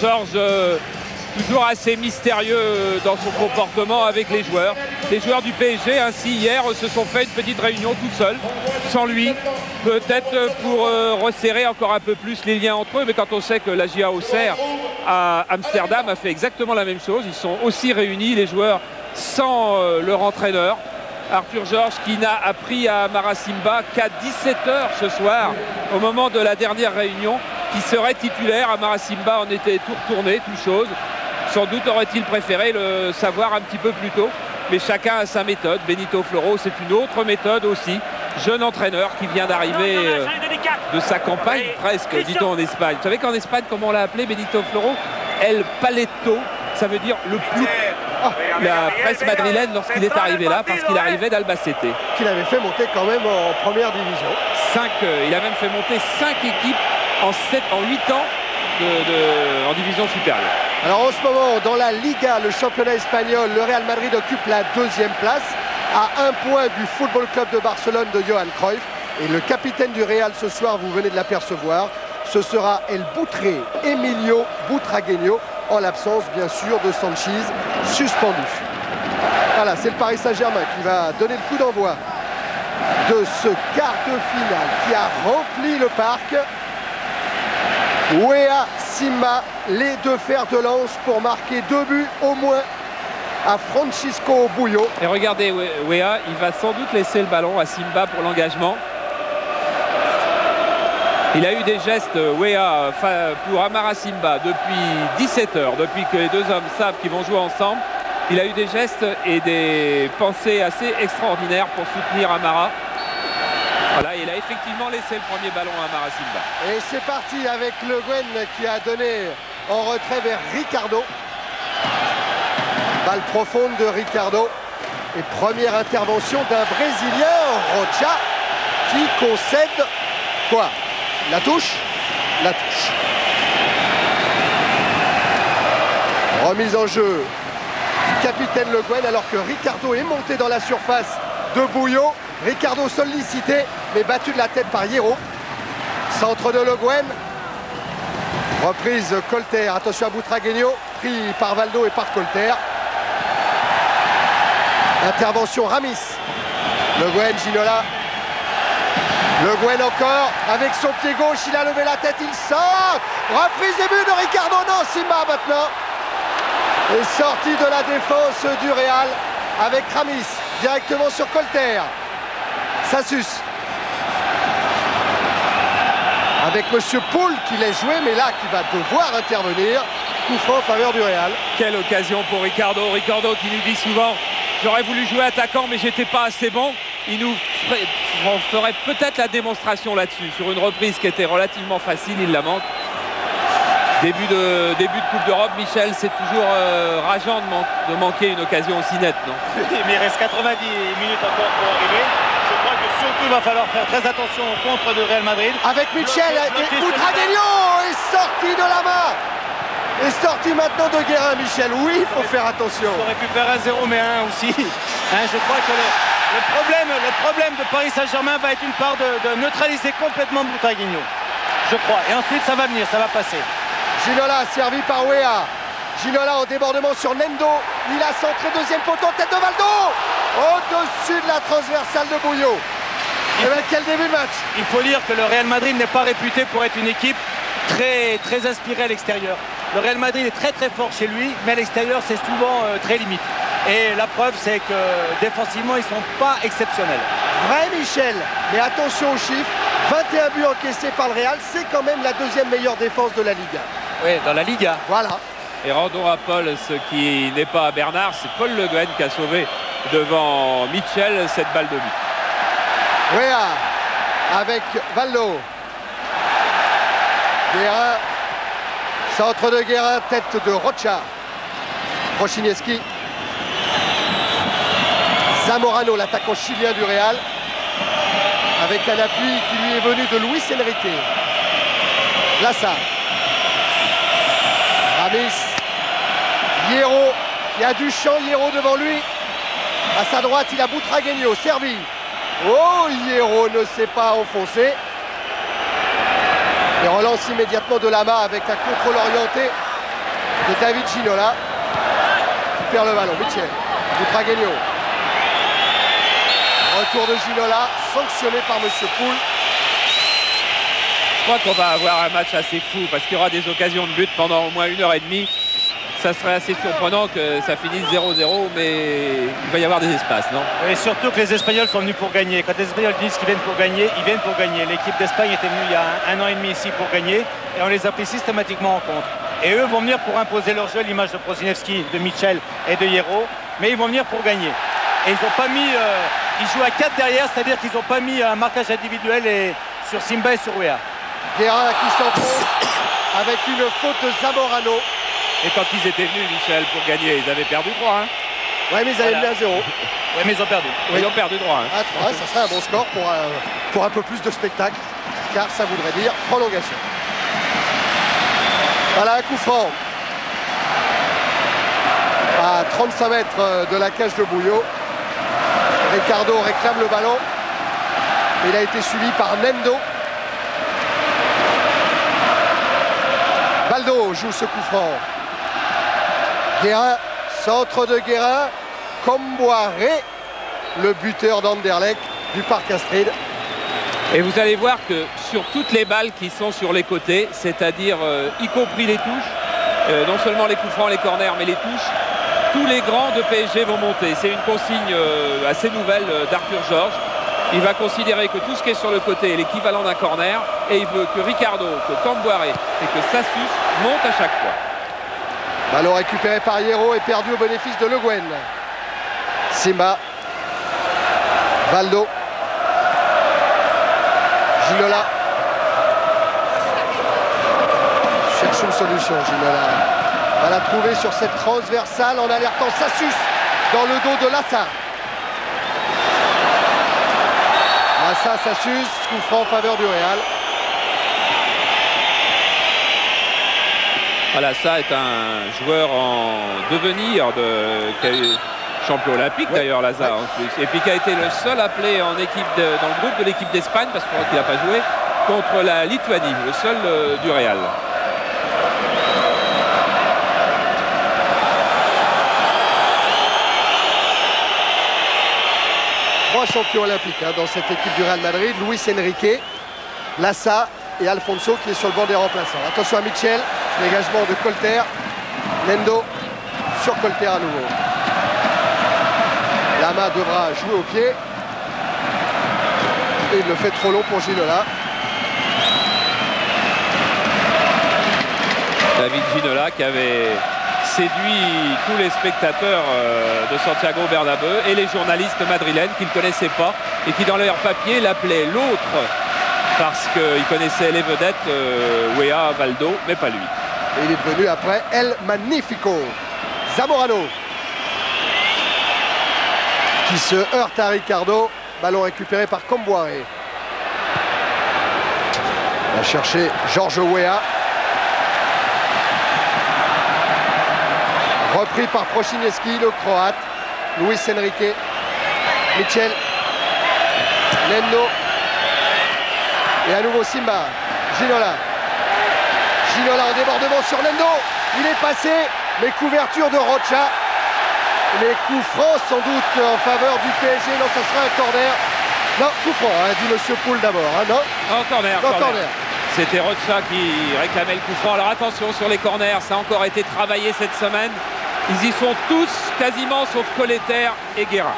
toujours assez mystérieux dans son comportement avec les joueurs. Les joueurs du PSG, ainsi hier, se sont fait une petite réunion tout seuls, sans lui, peut-être pour resserrer encore un peu plus les liens entre eux. Mais quand on sait que la JA Auxerre à Amsterdam a fait exactement la même chose, ils sont aussi réunis, les joueurs, sans leur entraîneur. Arthur Georges qui n'a appris à Mara Simba qu'à 17h ce soir, au moment de la dernière réunion, qui serait titulaire. Mara Simba en était tout retourné, tout chose. Sans doute aurait-il préféré le savoir un petit peu plus tôt, mais chacun a sa méthode. Benito Floro, c'est une autre méthode aussi. Jeune entraîneur qui vient d'arriver de sa campagne presque, dit-on en Espagne. Vous savez qu'en Espagne, comment on l'a appelé Benito Floro? El Paleto, ça veut dire le plus... La presse madrilène lorsqu'il est arrivé là, parce qu'il arrivait d'Albacete. Qu'il avait fait monter quand même en première division. Il a même fait monter 5 équipes en 8 ans en division supérieure. Alors en ce moment, dans la Liga, le championnat espagnol, le Real Madrid occupe la 2e place, à 1 point du Football Club de Barcelone de Johan Cruyff. Et le capitaine du Real ce soir, vous venez de l'apercevoir, ce sera El Butré, Emilio Butragueño, en l'absence bien sûr de Sanchis, suspendu. Voilà, c'est le Paris Saint-Germain qui va donner le coup d'envoi de ce quart de finale qui a rempli le parc. Wea, Simba, les deux fers de lance pour marquer 2 buts au moins à Francisco Bouillot. Et regardez, Wea, il va sans doute laisser le ballon à Simba pour l'engagement. Il a eu des gestes, Wea, pour Amara Simba depuis 17h, depuis que les deux hommes savent qu'ils vont jouer ensemble. Il a eu des gestes et des pensées assez extraordinaires pour soutenir Amara. Voilà, il a effectivement laissé le premier ballon à Amara Simba. Et c'est parti avec Le Guen qui a donné en retrait vers Ricardo. Balle profonde de Ricardo. Et première intervention d'un Brésilien, Rocha, qui concède quoi? La touche? La touche. Remise en jeu du capitaine Le Guen alors que Ricardo est monté dans la surface de Bouillot. Ricardo sollicité mais battu de la tête par Hierro. Centre de Le Guen. Reprise Colter. Attention à Butragueño. Pris par Valdo et par Colter. Intervention Ramis. Le Guen, Ginola. Le Guen encore avec son pied gauche. Il a levé la tête. Il sort. Reprise et but de Ricardo. Non, Simba maintenant. Et sortie de la défense du Real avec Ramis directement sur Colter. Sassus. Avec Monsieur Poul qui laisse jouer, mais là qui va devoir intervenir. Coup franc en faveur du Real. Quelle occasion pour Ricardo. Ricardo qui nous dit souvent J'aurais voulu jouer attaquant, mais j'étais pas assez bon. Il nous ferait peut-être la démonstration là-dessus. Sur une reprise qui était relativement facile, il la manque. Début de Coupe d'Europe, Michel, c'est toujours rageant de manquer une occasion aussi nette, non? Mais il reste 90 minutes encore pour arriver. Je crois que surtout il va falloir faire très attention au contre de Real Madrid. Avec Michel, Butragueño est sorti de la main. Est sorti maintenant de Guérin, Michel. Oui, il faut faire attention. On aurait pu faire 1-0, mais 1 aussi. Je crois que le problème de Paris Saint-Germain va être une part de neutraliser complètement Butragueño. Je crois. Et ensuite, ça va venir, ça va passer. Ginola servi par Wea. Ginola en débordement sur Nendo. Il a centré deuxième poteau, tête de Valdo. Au-dessus de la transversale de Bouillot. Et bien quel début de match. Il faut dire que le Real Madrid n'est pas réputé pour être une équipe très inspirée à l'extérieur. Le Real Madrid est très fort chez lui, mais à l'extérieur c'est souvent très limite. Et la preuve c'est que défensivement ils ne sont pas exceptionnels. Vrai Michel, mais attention aux chiffres. 21 buts encaissés par le Real, c'est quand même la deuxième meilleure défense de la Liga. Oui, dans la Liga. Voilà. Et rendons à Paul ce qui n'est pas à Bernard, c'est Paul Le Guen qui a sauvé devant Mitchell cette balle de but. Wea avec Valdo. Guérin, centre de Guérin, tête de Rocha. Prochinieski. Zamorano, l'attaquant chilien du Real, avec un appui qui lui est venu de Luis Enrique. Lassa. Ramis. Hierro. Il y a du champ, Hierro devant lui. À sa droite, il a Butragueño, servi. Oh, Hierro ne s'est pas enfoncé. Et relance immédiatement de Lama avec un contrôle orienté de David Ginola. Il perd le ballon, Michel. Butragueño. Retour de Ginola, sanctionné par Monsieur Poul. Je crois qu'on va avoir un match assez fou parce qu'il y aura des occasions de but pendant au moins 1h30. Ça serait assez surprenant que ça finisse 0-0, mais il va y avoir des espaces, non? Et surtout que les Espagnols sont venus pour gagner. Quand les Espagnols disent qu'ils viennent pour gagner, ils viennent pour gagner. L'équipe d'Espagne était venue il y a un an et demi ici pour gagner et on les a pris systématiquement en compte. Et eux vont venir pour imposer leur jeu, l'image de Prosinevski, de Mitchell et de Hierro, mais ils vont venir pour gagner. Et ils n'ont pas mis... ils jouent à 4 derrière, c'est-à-dire qu'ils n'ont pas mis un marquage individuel sur Simba et sur Wea. Guérin qui s'enfonce avec une faute de Zamorano. Et quand ils étaient venus, Michel, pour gagner, ils avaient perdu 3. Hein. Ouais, mais ils avaient mis à 0. Ouais, mais ils ont perdu. Oui. Ils ont perdu 3. Hein. À 3, ça serait un bon score pour un peu plus de spectacle, car ça voudrait dire prolongation. Voilà, un coup franc. À 35 mètres de la cage de Bouillot. Ricardo réclame le ballon. Il a été suivi par Nendo. Valdo joue ce coup franc. Guérin, centre de Guérin. Comboiré, le buteur d'Anderlecht du Parc Astrid. Et vous allez voir que sur toutes les balles qui sont sur les côtés, c'est-à-dire y compris les touches, non seulement les coups francs, les corners, mais les touches, tous les grands de PSG vont monter. C'est une consigne assez nouvelle d'Arthur Georges. Il va considérer que tout ce qui est sur le côté est l'équivalent d'un corner et il veut que Ricardo, que Comboiré et que Sassus montent à chaque fois. Ballon récupéré par Hierro et perdu au bénéfice de Le Guen. Simba. Valdo. Ginola. Cherche une solution, Ginola. Va la trouver sur cette transversale en alertant Sassus dans le dos de Lassa. Lassa, Sassus, coup franc en faveur du Real. Lassa est un joueur en devenir qui a eu champion olympique d'ailleurs, Lassa en plus, et puis qui a été le seul appelé en équipe dans le groupe de l'équipe d'Espagne, parce qu'on qu'il n'a pas joué, contre la Lituanie, le seul du Real. Trois champions olympiques dans cette équipe du Real Madrid, Luis Enrique, Lassa et Alfonso qui est sur le banc des remplaçants. Attention à Mitchell, dégagement de Colter, Nendo sur Colter à nouveau. Lama devra jouer au pied. Et il le fait trop long pour Ginola. David Ginola qui avait séduit tous les spectateurs de Santiago Bernabéu et les journalistes madrilènes qui ne connaissaient pas et qui dans leur papier l'appelaient l'autre parce qu'ils connaissaient les vedettes Weah, Valdo, mais pas lui. Et il est devenu après El Magnifico. Zamorano qui se heurte à Ricardo. Ballon récupéré par Comboiré. Va chercher George Weah. Repris par Prochineski, le croate. Luis Enrique. Michel. Nendo. Et à nouveau Simba. Ginola. Ginola en débordement sur Nendo. Il est passé, mais couverture de Rocha. Les coups francs sans doute en faveur du PSG. Non, ce sera un corner. Non, coup franc, hein, dit Monsieur Poul d'abord. Hein, non, corner. Non, corner. C'était Rocha qui réclamait le coup franc. Alors attention sur les corners, ça a encore été travaillé cette semaine. Ils y sont tous quasiment sauf Colleter et Guerra.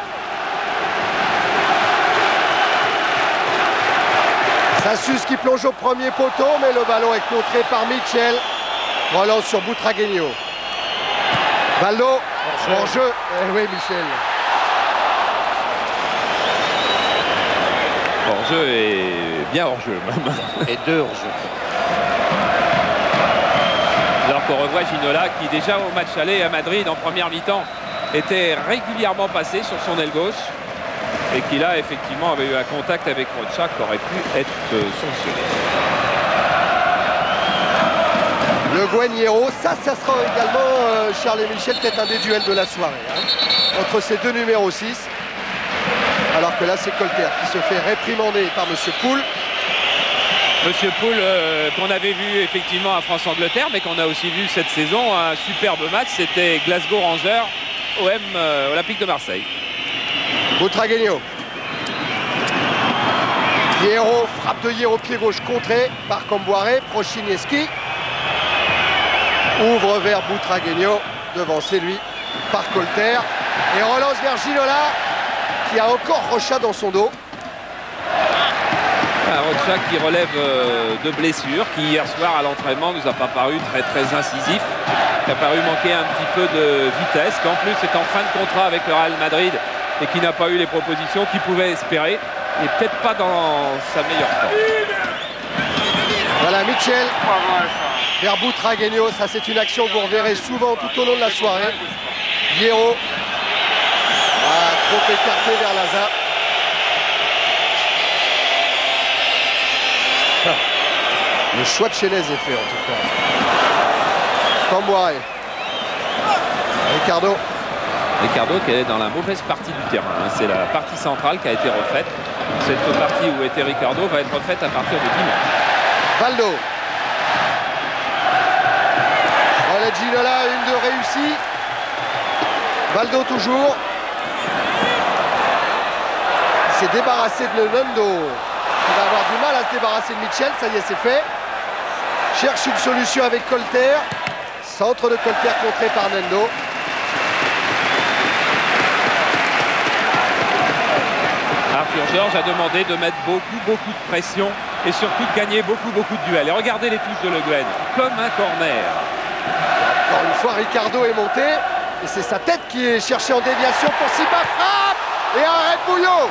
Sassus qui plonge au premier poteau, mais le ballon est contré par Michel. Relance sur Butragueño. Valdo, hors-jeu. Eh oui, Michel. Hors-jeu et bien hors-jeu même. Et deux hors-jeu. Alors qu'on revoit Ginola qui déjà au match aller à Madrid en première mi-temps était régulièrement passé sur son aile gauche et qui là effectivement avait eu un contact avec Rocha qui aurait pu être sanctionné. Le Guagnero, ça sera également, Charles et Michel, peut-être un des duels de la soirée. Hein, entre ces deux numéros 6. Alors que là, c'est Colter qui se fait réprimander par Monsieur Poul. Monsieur Poul, qu'on avait vu effectivement à France-Angleterre, mais qu'on a aussi vu cette saison, un superbe match, c'était Glasgow Rangers, OM Olympique de Marseille. Butragueño. Hierro, frappe de Hierro pied gauche contré par Comboiré. Prochineski ouvre vers Butragueño, devancé lui par Colter. Et relance vers Ginola, qui a encore Rocha dans son dos. Rocha qui relève de blessures, qui hier soir à l'entraînement nous a pas paru très incisif, qui a paru manquer un petit peu de vitesse, qu'en plus est en fin de contrat avec le Real Madrid et qui n'a pas eu les propositions qu'il pouvait espérer, et peut-être pas dans sa meilleure forme. Voilà Michel vers Butragueño, ça c'est une action que vous reverrez souvent tout au long de la soirée. Hierro trop écarté vers Laza. Le choix de Chénez est fait en tout cas. Comboiré. Ricardo qui est dans la mauvaise partie du terrain. Hein. C'est la partie centrale qui a été refaite. Cette partie où était Ricardo va être refaite à partir de dimanche. Valdo. Relais de Ginola, une de réussie. Valdo toujours. Il s'est débarrassé de Nando. Il va avoir du mal à se débarrasser de Michel. Ça y est, c'est fait. Cherche une solution avec Colter. Centre de Colter contré par Nando. Arthur Georges a demandé de mettre beaucoup de pression et surtout de gagner beaucoup de duels. Et regardez les touches de Le Guen, comme un corner. Encore une fois, Ricardo est monté. Et c'est sa tête qui est cherchée en déviation pour Simba. Frappe et arrête Bouillot.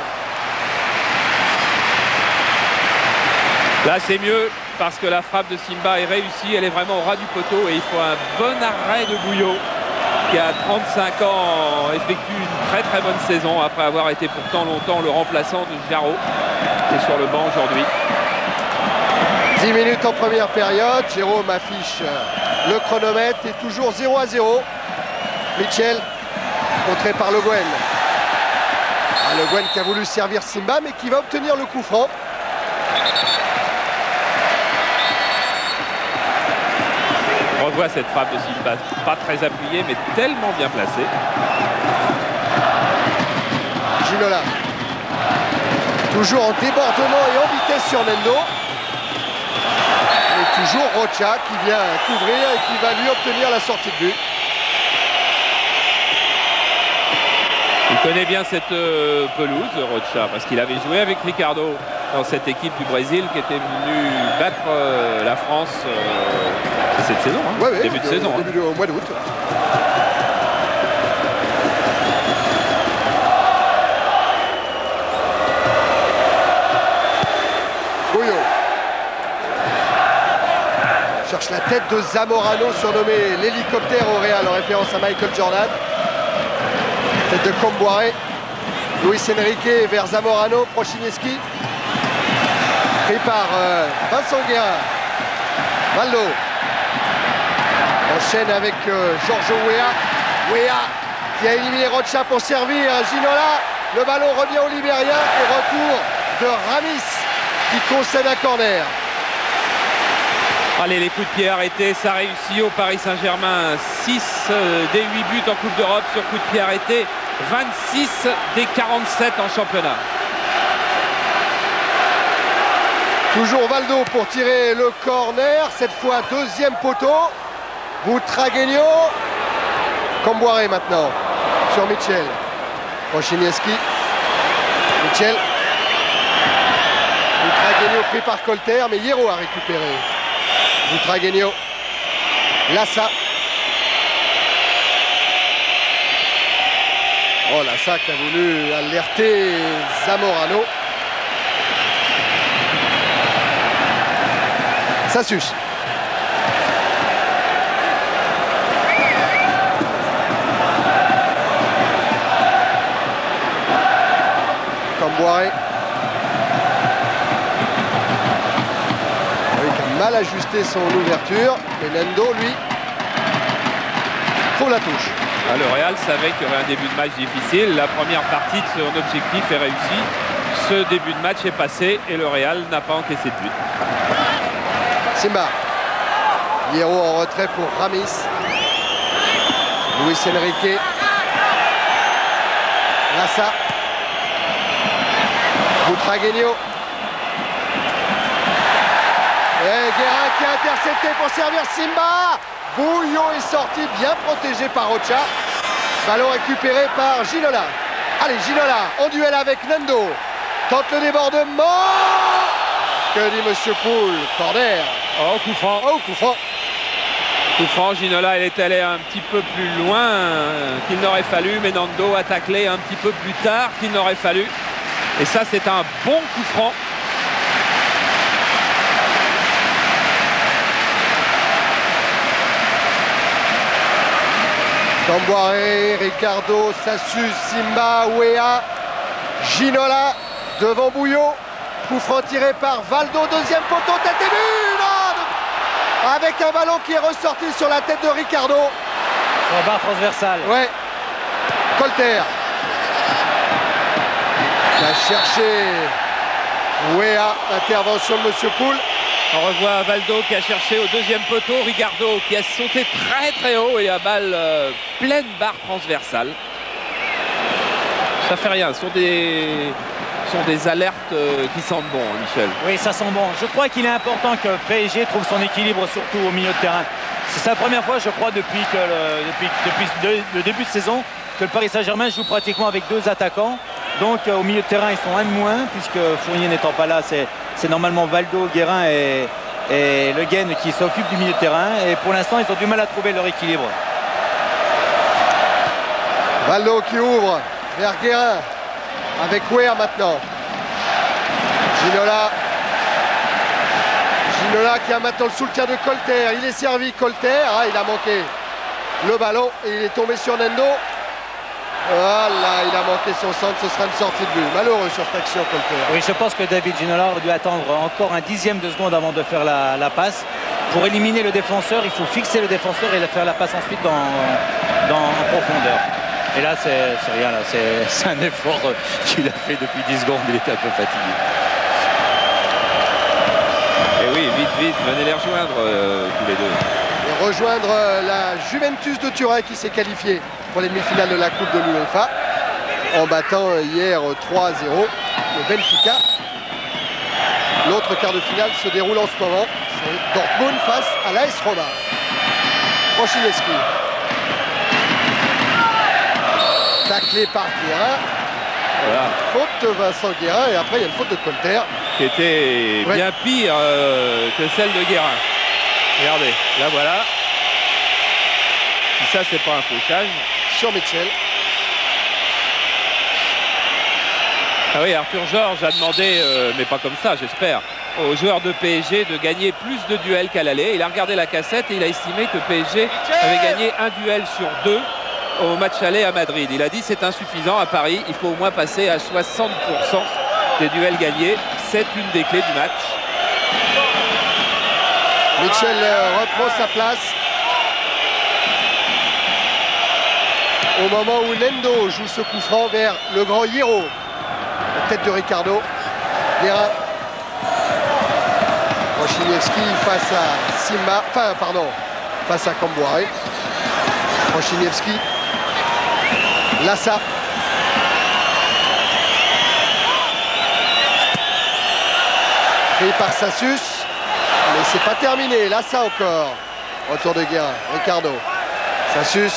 Là c'est mieux parce que la frappe de Simba est réussie, elle est vraiment au ras du poteau et il faut un bon arrêt de Bouillot qui à 35 ans effectue une très bonne saison après avoir été pourtant longtemps le remplaçant de Jarreau qui est sur le banc aujourd'hui. 10 minutes en première période, Jérôme affiche le chronomètre et toujours 0-0. Michel contré par Le Guen. Le Guen qui a voulu servir Simba mais qui va obtenir le coup franc. On revoit cette frappe de Simba, pas très appuyée mais tellement bien placée. Ginola. Toujours en débordement et en vitesse sur Nendo. Et toujours Rocha qui vient couvrir et qui va lui obtenir la sortie de but. Il connaît bien cette pelouse, Rocha, parce qu'il avait joué avec Ricardo dans cette équipe du Brésil qui était venue battre la France cette saison, hein, ouais, début de saison. Début au mois d'août. Bouillot. Cherche la tête de Zamorano, surnommé l'hélicoptère au Real, en référence à Michael Jordan. Tête de Comboiré. Luis Enrique vers Zamorano, Prochineski. Pris par Vincent Guérin. Valdo. Enchaîne avec Giorgio Weah. Weah qui a éliminé Rocha pour servir Ginola. Le ballon revient au Libérien et retour de Ramis qui concède un corner. Allez, les coups de pied arrêtés, ça réussit au Paris Saint-Germain. 6 des 8 buts en Coupe d'Europe sur coups de pied arrêtés. 26 des 47 en championnat. Toujours Valdo pour tirer le corner. Cette fois, deuxième poteau. Butragueño. Comboiré maintenant sur Mitchell. Prochineski. Mitchell. Butragueño pris par Colter, mais Hierro a récupéré. Butragueño. Lassa. Oh, Lassa qui a voulu alerter Zamorano. Ça suce. Comboiré. Qui a mal ajusté son ouverture. Mais Nando, lui, trouve la touche. Le Real savait qu'il y aurait un début de match difficile. La première partie de son objectif est réussie. Ce début de match est passé et le Real n'a pas encaissé de but. Simba. Hierro en retrait pour Ramis. Luis Enrique. Lassa. Butragueño. Et Guérin qui a intercepté pour servir Simba. Bouillon est sorti, bien protégé par Rocha. Ballon récupéré par Ginola. Allez, Ginola en duel avec Nando. Tente le débordement. Que dit Monsieur Poul? Corner. Oh, coup franc. Oh, coup franc. Coup franc, Ginola, il est allé un petit peu plus loin qu'il n'aurait fallu, mais Nando a taclé un petit peu plus tard qu'il n'aurait fallu. Et ça, c'est un bon coup franc. Comboiré, Ricardo, Sassus, Simba, Weah, Ginola devant Bouillot. Coup franc tiré par Valdo, deuxième poteau, tête et but, non, avec un ballon qui est ressorti sur la tête de Ricardo. Sur la barre transversale. Ouais. Colter. Il a cherché Weah, intervention de Monsieur Poul. On revoit Valdo qui a cherché au deuxième poteau, Ricardo qui a sauté très très haut et à balle pleine barre transversale. Ça fait rien, ce sont des alertes qui sentent bon, Michel. Oui, ça sent bon. Je crois qu'il est important que PSG trouve son équilibre, surtout au milieu de terrain. C'est sa première fois, je crois, depuis le début de saison, que le Paris Saint-Germain joue pratiquement avec deux attaquants. Donc au milieu de terrain, ils sont un de moins, puisque Fournier n'étant pas là, c'est normalement Valdo, Guérin et Le Guen qui s'occupent du milieu de terrain. Et pour l'instant, ils ont du mal à trouver leur équilibre. Valdo qui ouvre vers Guérin avec Weah maintenant. Ginola. Ginola qui a maintenant le soutien de Colter. Il est servi, Colter. Ah, il a manqué le ballon et il est tombé sur Nando. Voilà, il a manqué son centre, ce sera une sortie de but. Malheureux sur cette action, Colter. Oui, je pense que David Ginola aurait dû attendre encore un dixième de seconde avant de faire la passe. Pour éliminer le défenseur, il faut fixer le défenseur et faire la passe ensuite en profondeur. Et là, c'est rien, là. C'est un effort qu'il a fait depuis 10 secondes, il était un peu fatigué. Et oui, vite, venez les rejoindre tous les deux. Et rejoindre la Juventus de Turin qui s'est qualifiée pour les demi-finales de la Coupe de l'UEFA en battant hier 3-0 le Benfica. L'autre quart de finale se déroule en ce moment. C'est Dortmund face à l'AS Roma. Prochineski. Taclé par Guérin. Voilà. Faute de Vincent Guérin et après il y a une faute de Colter. qui était bien pire que celle de Guérin. Regardez, là voilà. Si ça, c'est pas un fauchage. Sur Mitchell. Ah oui, Arthur Georges a demandé, mais pas comme ça, j'espère, aux joueurs de PSG de gagner plus de duels qu'à l'aller. Il a regardé la cassette et il a estimé que PSG avait gagné un duel sur 2 au match aller à Madrid. Il a dit c'est insuffisant à Paris, il faut au moins passer à 60% des duels gagnés. C'est une des clés du match. Mitchell reprend sa place. Au moment où Nendo joue ce coup franc vers le grand Hiro. La tête de Ricardo. Guérin. Prochiniewski face à Simba. Enfin, pardon. Face à Camboire. Prochiniewski. Lassa. Pris par Sassus. Mais c'est pas terminé. Lassa encore. Retour de Guérin. Ricardo. Sassus.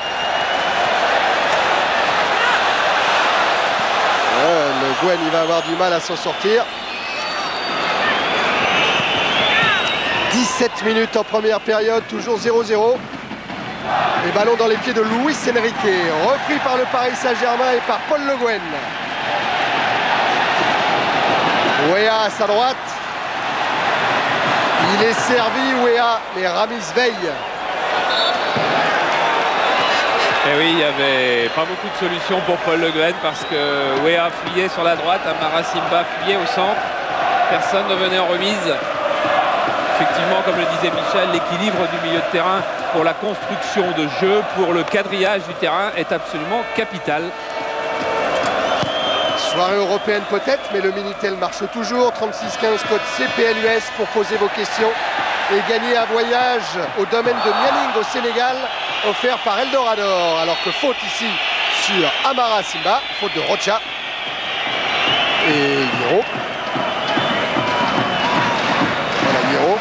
Le Gwen, il va avoir du mal à s'en sortir. 17 minutes en première période, toujours 0-0. Les ballons dans les pieds de Luis Enrique, repris par le Paris Saint-Germain et par Paul Le Guen. Weah à sa droite. Il est servi, Weah, mais Ramis veille. Et oui, il n'y avait pas beaucoup de solutions pour Paul Le Guen parce que Weah fuyait sur la droite, Amara Simba fuyait au centre. Personne ne venait en remise. Effectivement, comme le disait Michel, l'équilibre du milieu de terrain pour la construction de jeu, pour le quadrillage du terrain est absolument capital. Soirée européenne peut-être, mais le Minitel marche toujours. 3615 code CPLUS pour poser vos questions et gagner un voyage au domaine de Nianing au Sénégal, offert par Eldorador. Alors que faute ici sur Amara Simba, faute de Rocha et Hiro. Voilà Hiro.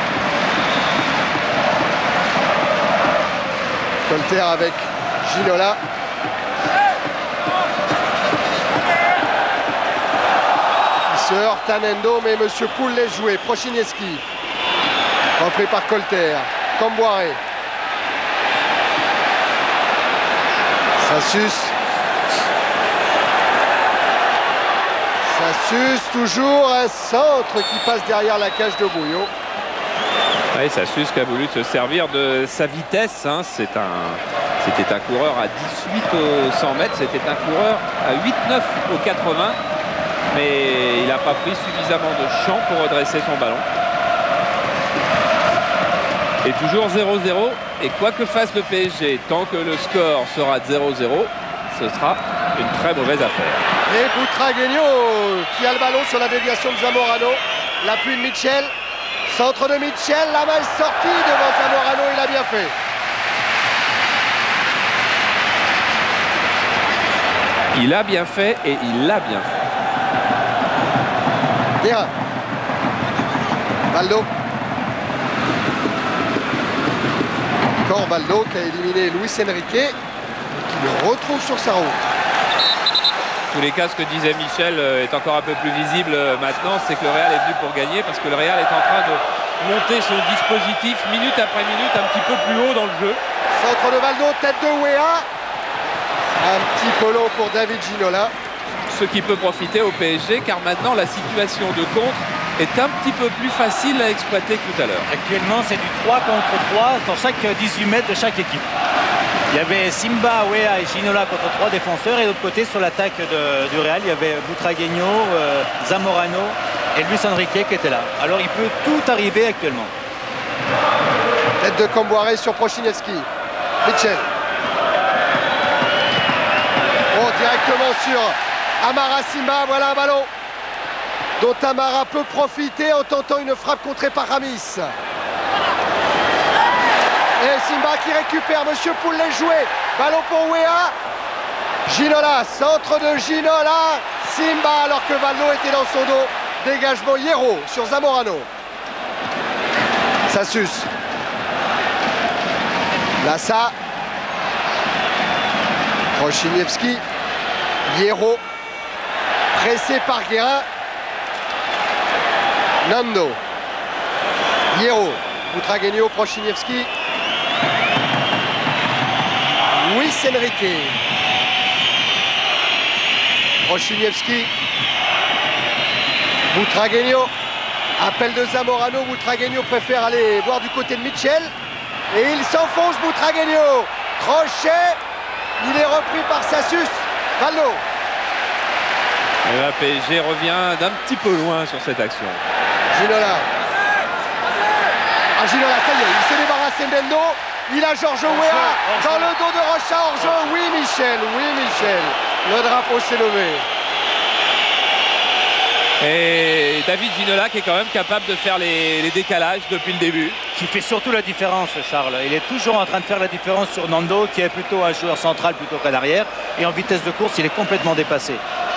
Colter avec Ginola. Il se heurte à Nendo, mais Monsieur Poul laisse jouer. Prochiniewski. Repris par Colter. Camboire. Sassus. Sassus, toujours un centre qui passe derrière la cage de Bouillot. Oui, Sassus qui a voulu se servir de sa vitesse. Hein. C'était un coureur à 18 au 100 mètres. C'était un coureur à 8-9 au 80. Mais il n'a pas pris suffisamment de champ pour redresser son ballon. Et toujours 0-0. Et quoi que fasse le PSG, tant que le score sera de 0-0, ce sera une très mauvaise affaire. Et Butragueño qui a le ballon sur la déviation de Zamorano. L'appui de Mitchell. Centre de Mitchell. La main est sortie devant Zamorano. Il a bien fait. Il a bien fait et il l'a bien fait. Guérin. Baldo. Encore Baldo qui a éliminé Luis Enrique et qui le retrouve sur sa route. Tous les cas, ce que disait Michel est encore un peu plus visible maintenant, c'est que le Real est venu pour gagner parce que le Real est en train de monter son dispositif minute après minute un petit peu plus haut dans le jeu. Centre de Baldo, tête de Weah. Un petit polo pour David Ginola. Ce qui peut profiter au PSG car maintenant la situation de contre est un petit peu plus facile à exploiter que tout à l'heure. Actuellement, c'est du 3 contre 3 dans chaque 18 mètres de chaque équipe. Il y avait Simba, Weah et Ginola contre 3 défenseurs et de l'autre côté sur l'attaque du Real, il y avait Butragueño, Zamorano et Luis Enrique qui étaient là. Alors il peut tout arriver actuellement. Tête de Camboire sur Prochiniewski. Mitchell. Oh, directement sur Amara Simba, voilà un ballon dont Amara peut profiter en tentant une frappe contrée par Ramis. Et Simba qui récupère, Monsieur Poul laisse jouer. Ballon pour Weah. Ginola, centre de Ginola. Simba alors que Baldo était dans son dos. Dégagement Hierro sur Zamorano. Sassus. Lassa. Prochiniewski. Hierro. Pressé par Guérin. Nando. Hierro. Butragueño, Prochiniewski. Luis Enrique. Prochiniewski. Butragueño. Appel de Zamorano. Butragueño préfère aller voir du côté de Mitchell. Et il s'enfonce, Butragueño. Crochet. Il est repris par Sassus. Valdo. Et la PSG revient d'un petit peu loin sur cette action. Ginola. Ah, Ginola, ça y est, il s'est débarrassé de Mendo. Il a Georges Weah dans le dos de Rocha hors jeu. Oui, Michel, oui, Michel. Le drapeau s'est levé. Et David Ginola qui est quand même capable de faire les décalages depuis le début. Qui fait surtout la différence, Charles. Il est toujours en train de faire la différence sur Nando, qui est plutôt un joueur central plutôt qu'à l'arrière. Et en vitesse de course, il est complètement dépassé.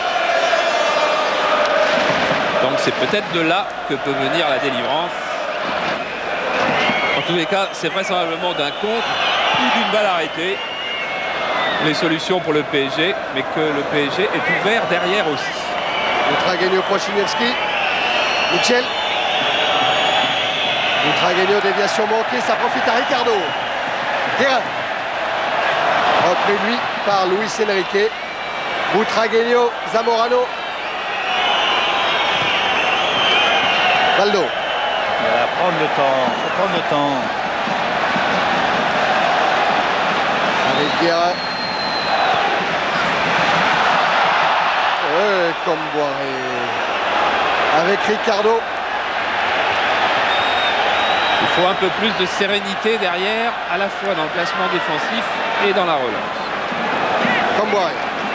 Donc c'est peut-être de là que peut venir la délivrance. En tous les cas, c'est vraisemblablement d'un contre ou d'une balle arrêtée. Les solutions pour le PSG, mais que le PSG est ouvert derrière aussi. Butragueño, Prochiniewski. Mitchell. Butragueño, déviation manquée, ça profite à Ricardo. Guérin. Repris lui par Luis Enrique. Butragueño, Zamorano. Valdo. Il va prendre le temps, il faut prendre le temps. Avec Guérin. Comme Boiré. Avec Ricardo. Il faut un peu plus de sérénité derrière, à la fois dans le placement défensif et dans la relance. Comme Boiré.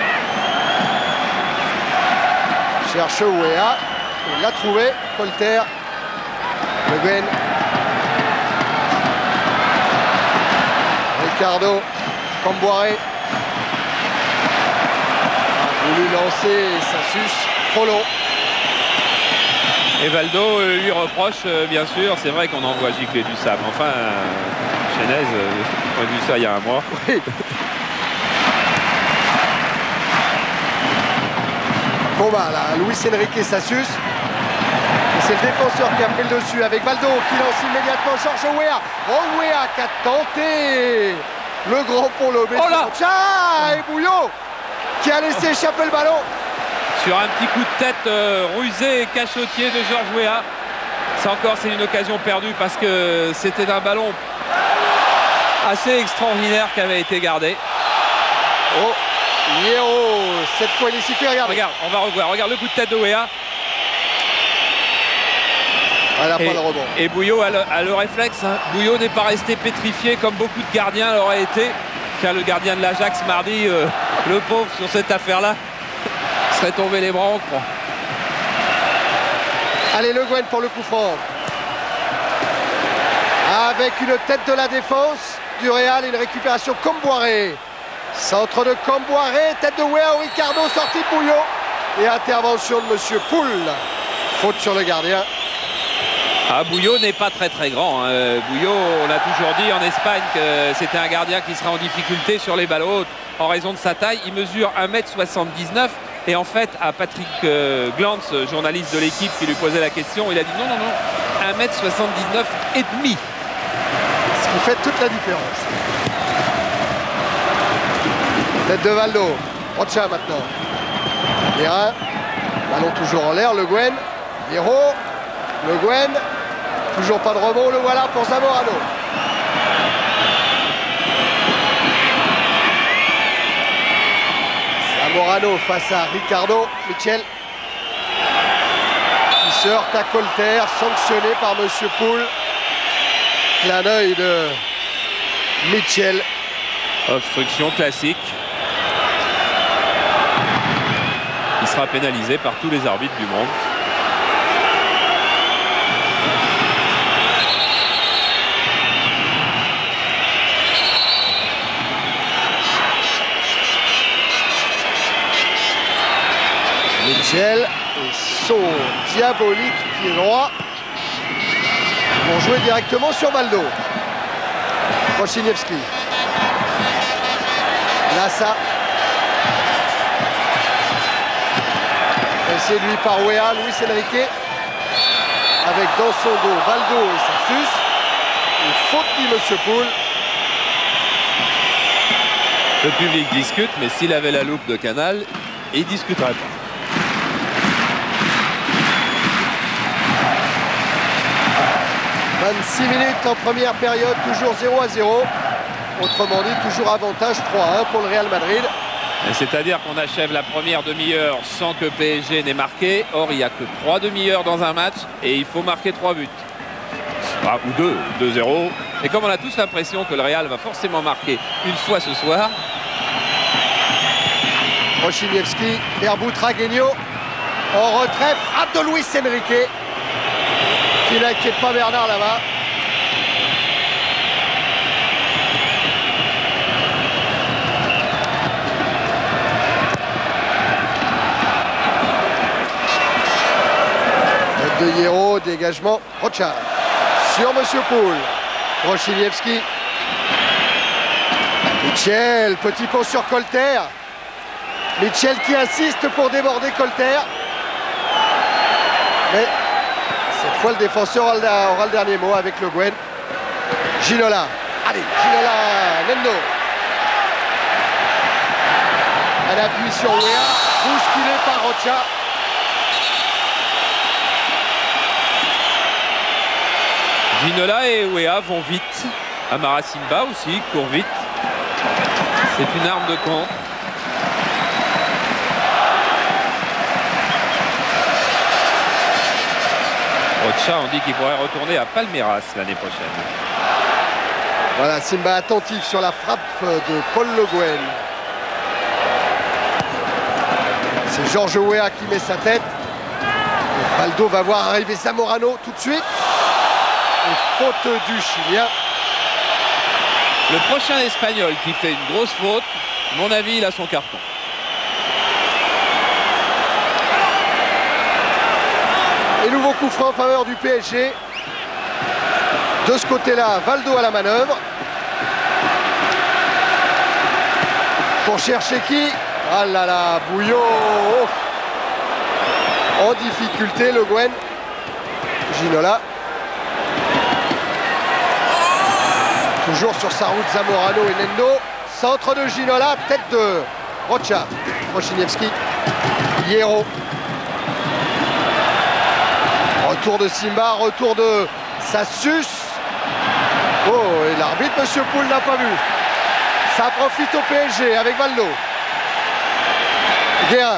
Cherche Weah. Il l'a trouvé. Colter. Le Guen. Ricardo. Comme Boiré. Voulu lancer, ça suce, trop long. Et Valdo lui reproche, bien sûr, c'est vrai qu'on envoie gicler du sable. Enfin, Chenez, on a vu ça il y a un mois. Oui. Combat là, Luis Enrique, ça suce. Et c'est le défenseur qui a pris le dessus avec Valdo qui lance immédiatement Georges Weah. Oh, Weah qui a tenté le grand pont lobé. Oh là! Et Bouillot qui a laissé échapper le ballon. Sur un petit coup de tête rusé et cachotier de Georges Weah. Ça encore, c'est une occasion perdue parce que c'était un ballon assez extraordinaire qui avait été gardé. Oh, Hierro, cette fois il est sifflé, regarde. Regarde, on va revoir, regarde le coup de tête de Weah. Elle n'a pas le rebond. Et Bouillot a le réflexe. Hein. Bouillot n'est pas resté pétrifié comme beaucoup de gardiens l'auraient été. Car le gardien de l'Ajax mardi, le pauvre sur cette affaire-là, serait tombé les bras en croix. Allez, Le Guen pour le coup franc. Avec une tête de la défense du Real, une récupération comme Boiré. Centre de Comboiré, tête de Weah, Ricardo, sortie de Bouillot. Et intervention de Monsieur Poul. Faute sur le gardien. Ah, Bouillot n'est pas très grand. Hein. Bouillot, on a toujours dit en Espagne que c'était un gardien qui serait en difficulté sur les balles hautes en raison de sa taille. Il mesure 1,79 m. Et en fait, à Patrick Glantz, journaliste de l'équipe qui lui posait la question, il a dit non, 1,79 m et demi. Ce qui fait toute la différence. Tête de Valdo. Rocha maintenant. Guérin. Ballon toujours en l'air. Le Guen. Hierro. Le Guen. Toujours pas de rebond. Le voilà pour Zamorano. Zamorano face à Ricardo. Mitchell. Qui se heurte à Colter. Sanctionné par Monsieur Poul. Clin d'œil de Mitchell. Obstruction classique. Il sera pénalisé par tous les arbitres du monde. Mitchell et son diabolique pied droit vont jouer directement sur Valdo. Prochiniewski. Lassa. Pressé lui par Weah, Luis Enrique. avec dans son dos Valdo et Sassus. Une faute dit Monsieur Poul. Le public discute, mais s'il avait la loupe de Canal, il discuterait pas. « 26 minutes en première période, toujours 0-0. Autrement dit, toujours avantage 3-1 pour le Real Madrid. » C'est-à-dire qu'on achève la première demi-heure sans que PSG n'ait marqué. Or, il n'y a que 3 demi-heures dans un match et il faut marquer 3 buts. Ah, ou 2-0. Et comme on a tous l'impression que le Real va forcément marquer une fois ce soir. Rochiniewski vers Butragueño. En retrait, frappe de Luis Enrique. Qui n'inquiète pas Bernard là-bas. De Hierro, dégagement, Rocha sur Monsieur Poul. Rochiniewski. Mitchell, petit pont sur Colter. Mitchell qui insiste pour déborder Colter. Mais cette fois le défenseur aura le dernier mot avec Le Guen. Ginola. Allez, Ginola, Nendo. Un appui sur Wea, bousculé par Rocha. Ginola et Wea vont vite. Amara Simba aussi court vite. C'est une arme de contre. Rocha, on dit qu'il pourrait retourner à Palmeiras l'année prochaine. Voilà, Simba attentif sur la frappe de Paul Le Guen. C'est Georges Weah qui met sa tête. Et Valdo va voir arriver Zamorano tout de suite. Et faute du Chilien. Le prochain Espagnol qui fait une grosse faute, à mon avis, il a son carton. Et nouveau coup franc en faveur du PSG. De ce côté-là, Valdo à la manœuvre. Pour chercher qui? Ah là là, Bouillot. En difficulté, Le Guen. Ginola. Toujours sur sa route Zamorano et Nendo. Centre de Ginola, tête de Rocha. Rochiniewski. Hierro. Retour de Simba, retour de Sassus. Oh, et l'arbitre, Monsieur Poul, n'a pas vu. Ça profite au PSG avec Valdo. Guérin.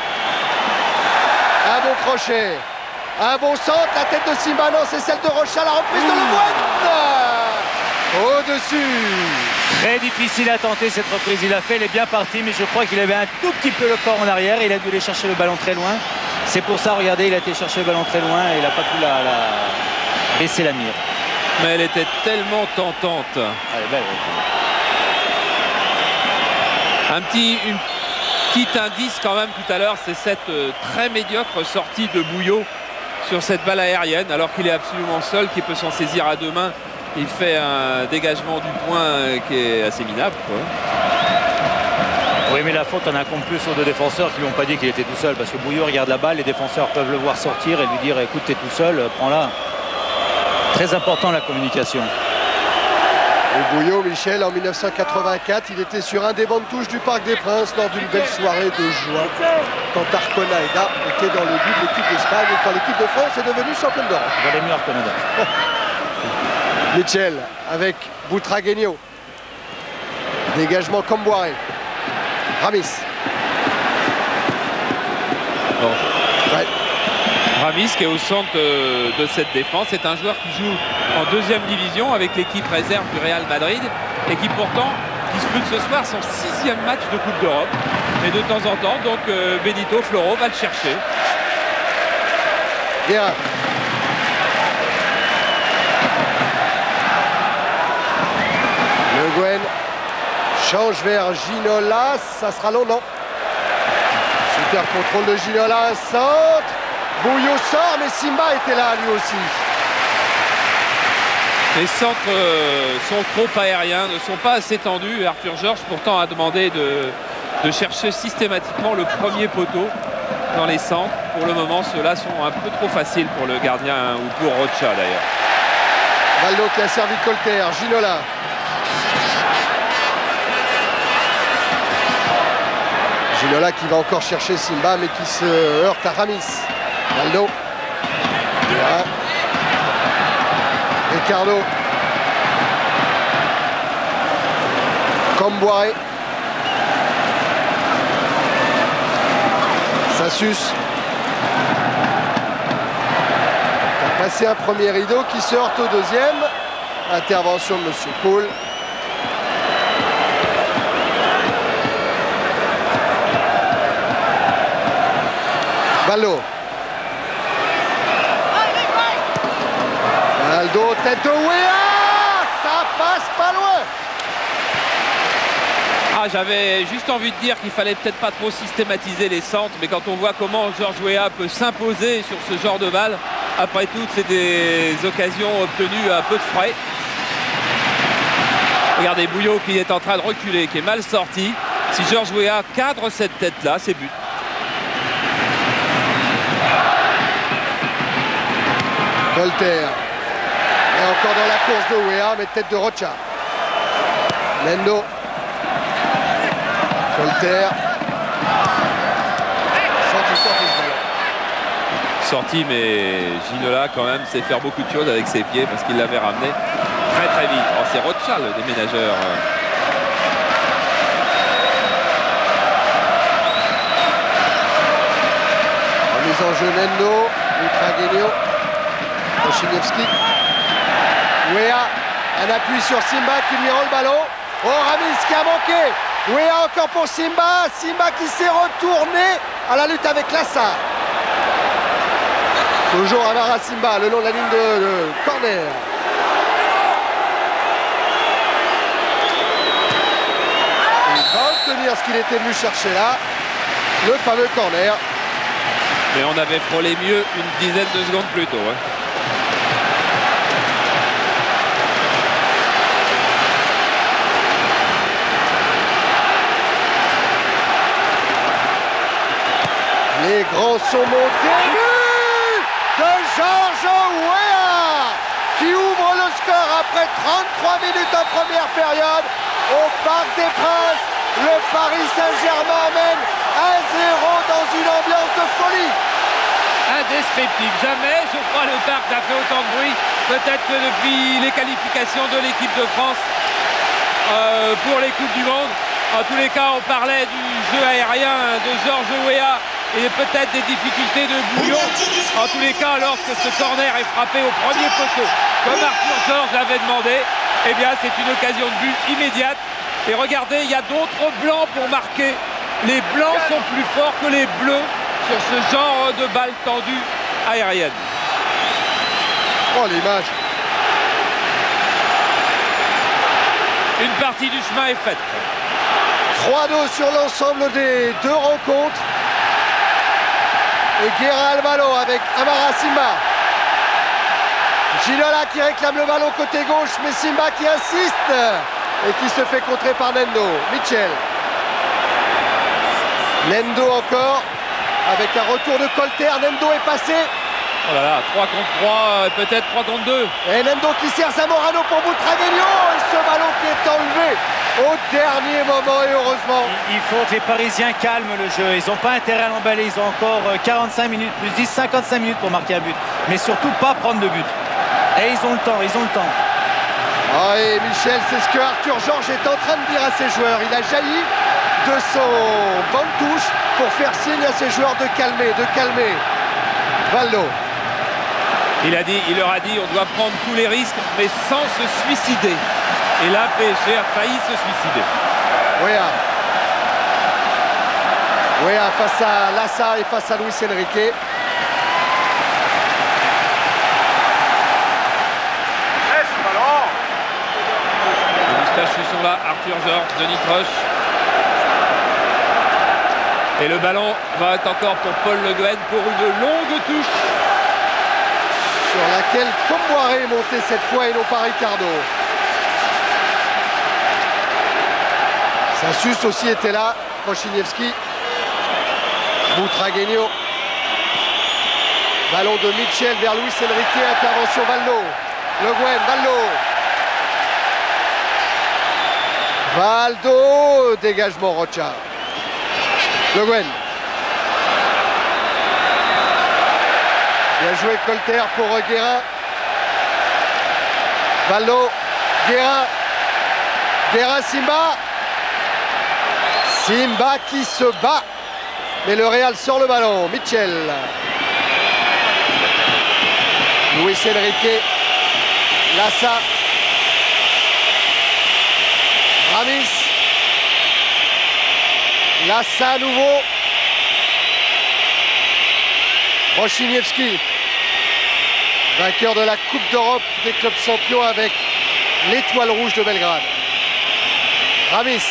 Un bon crochet. Un bon centre. La tête de Simba, non, c'est celle de Rocha. La reprise de Le Guen. Au-dessus. Très difficile à tenter cette reprise. Il a fait, il est bien parti, mais je crois qu'il avait un tout petit peu le corps en arrière. Il a dû aller chercher le ballon très loin. C'est pour ça, regardez, il a été chercher le ballon très loin et il n'a pas pu baisser la mire. Mais elle était tellement tentante. Elle est belle, oui. Un petit indice quand même tout à l'heure, c'est cette très médiocre sortie de Bouillot sur cette balle aérienne, alors qu'il est absolument seul, qu'il peut s'en saisir à deux mains. Il fait un dégagement du point qui est assez minable, quoi. Oui, mais la faute en incombe plus aux deux défenseurs qui lui ont pas dit qu'il était tout seul, parce que Bouillot regarde la balle, les défenseurs peuvent le voir sortir et lui dire écoute, t'es tout seul, prends-la. Très important la communication. Et Bouillot, Michel, en 1984, il était sur un des bancs de touche du Parc des Princes lors d'une belle soirée de joie quand Arconada était dans le but de l'équipe d'Espagne et quand l'équipe de France est devenue championne d'Europe. Valait mieux Arconada. Mitchell avec Butragueño. Dégagement Comboiré. Ramis. Bon. Ouais. Ramis qui est au centre de cette défense. C'est un joueur qui joue en deuxième division avec l'équipe réserve du Real Madrid et qui pourtant dispute ce soir son 6e match de Coupe d'Europe. Et de temps en temps, donc Benito Floro va le chercher. Guérin. Le Guen change vers Ginola, ça sera long, non? Super contrôle de Ginola, un centre. Bouillot sort, mais Simba était là lui aussi. Les centres sont trop aériens, ne sont pas assez tendus. Arthur Georges pourtant a demandé de chercher systématiquement le premier poteau. dans les centres. Pour le moment, ceux-là sont un peu trop faciles pour le gardien ou pour Rocha d'ailleurs. Valdo qui a servi Colter, Ginola. Ginola qui va encore chercher Simba mais qui se heurte à Ramis. Valdo. Voilà. Ricardo. Comboiré. Sassus. Il a passé un premier rideau qui se heurte au deuxième. Intervention de Monsieur Paul. Valdo. Valdo, tête de Wea. Ça passe pas loin. Ah, j'avais juste envie de dire qu'il fallait peut-être pas trop systématiser les centres, mais quand on voit comment Georges Weah peut s'imposer sur ce genre de balle, après tout, c'est des occasions obtenues à peu de frais. Regardez Bouillot qui est en train de reculer, qui est mal sorti. Si Georges Weah cadre cette tête-là, c'est but. Colter. Et encore dans la course de Weah, mais tête de Rocha. Lendo. Colter. Sorti, mais Ginola quand même sait faire beaucoup de choses avec ses pieds parce qu'il l'avait ramené très très vite. Oh, c'est Rocha le déménageur. Remise en jeu Lendo, Utragueño, Kochiniewski. Weah, un appui sur Simba qui lui rend le ballon. Oh, Ramis qui a manqué. Weah encore pour Simba. Simba qui s'est retourné à la lutte avec Lassa. Toujours Amara Simba le long de la ligne de corner. Il va obtenir ce qu'il était venu chercher là. Le fameux corner. Mais on avait frôlé mieux une dizaine de secondes plus tôt. Hein. Les grands sont montés. De Georges Weah qui ouvre le score après 33 minutes en première période au Parc des Princes. Le Paris Saint-Germain mène 1-0 dans une ambiance de folie. Indescriptible. Jamais, je crois, le Parc n'a fait autant de bruit. Peut-être que depuis les qualifications de l'équipe de France pour les Coupes du Monde. En tous les cas, on parlait du jeu aérien de Georges Weah et peut-être des difficultés de Bouillon. En tous les cas, lorsque ce corner est frappé au premier poteau, comme Arthur Georges l'avait demandé, eh bien c'est une occasion de but immédiate. Et regardez, il y a d'autres blancs pour marquer. Les blancs sont plus forts que les bleus sur ce genre de balle tendue aérienne. Oh, l'image. Une partie du chemin est faite. 3-2 sur l'ensemble des deux rencontres. Et Guerra Alvaro avec Amara Simba. Ginola qui réclame le ballon côté gauche, mais Simba qui insiste et qui se fait contrer par Nendo. Mitchell. Nendo encore avec un retour de Colter. Nendo est passé. Oh là là, 3 contre 3, peut-être 3 contre 2. Et Nendo qui sert Zamorano pour Butragueño. Et ce ballon qui est enlevé au dernier moment, et heureusement. Il faut que les Parisiens calment le jeu. Ils n'ont pas intérêt à l'emballer. Ils ont encore 45 minutes, plus 10, 55 minutes pour marquer un but. Mais surtout pas prendre de but. Et ils ont le temps, ils ont le temps. Ah, et Michel, c'est ce que Arthur Georges est en train de dire à ses joueurs. Il a jailli de son banc de touche pour faire signe à ses joueurs de calmer, Valdo. Il leur a dit, on doit prendre tous les risques, mais sans se suicider. Et là, PSG a failli se suicider. Weah face à Lassa et face à Luis Enrique. Les moustaches sont là, Arthur Georges, Denis Troche. Et le ballon va être encore pour Paul Le Guen pour une longue touche. Sur laquelle Comboiré est monté cette fois et non pas Ricardo. Sassus aussi était là, Kochiniewski, Butragueño. Ballon de Mitchell vers Luis Enrique, intervention Valdo. Le Guen, Valdo, dégagement Rocha. Le Guen. Bien joué Colter pour Guérin. Valdo, Guérin, Simba. Simba qui se bat. Mais le Real sort le ballon. Mitchell. Luis Enrique. Lassa. Ramis. Lassa à nouveau. Rochiniewski. Vainqueur de la Coupe d'Europe des clubs champions avec l'Étoile Rouge de Belgrade. Ramis.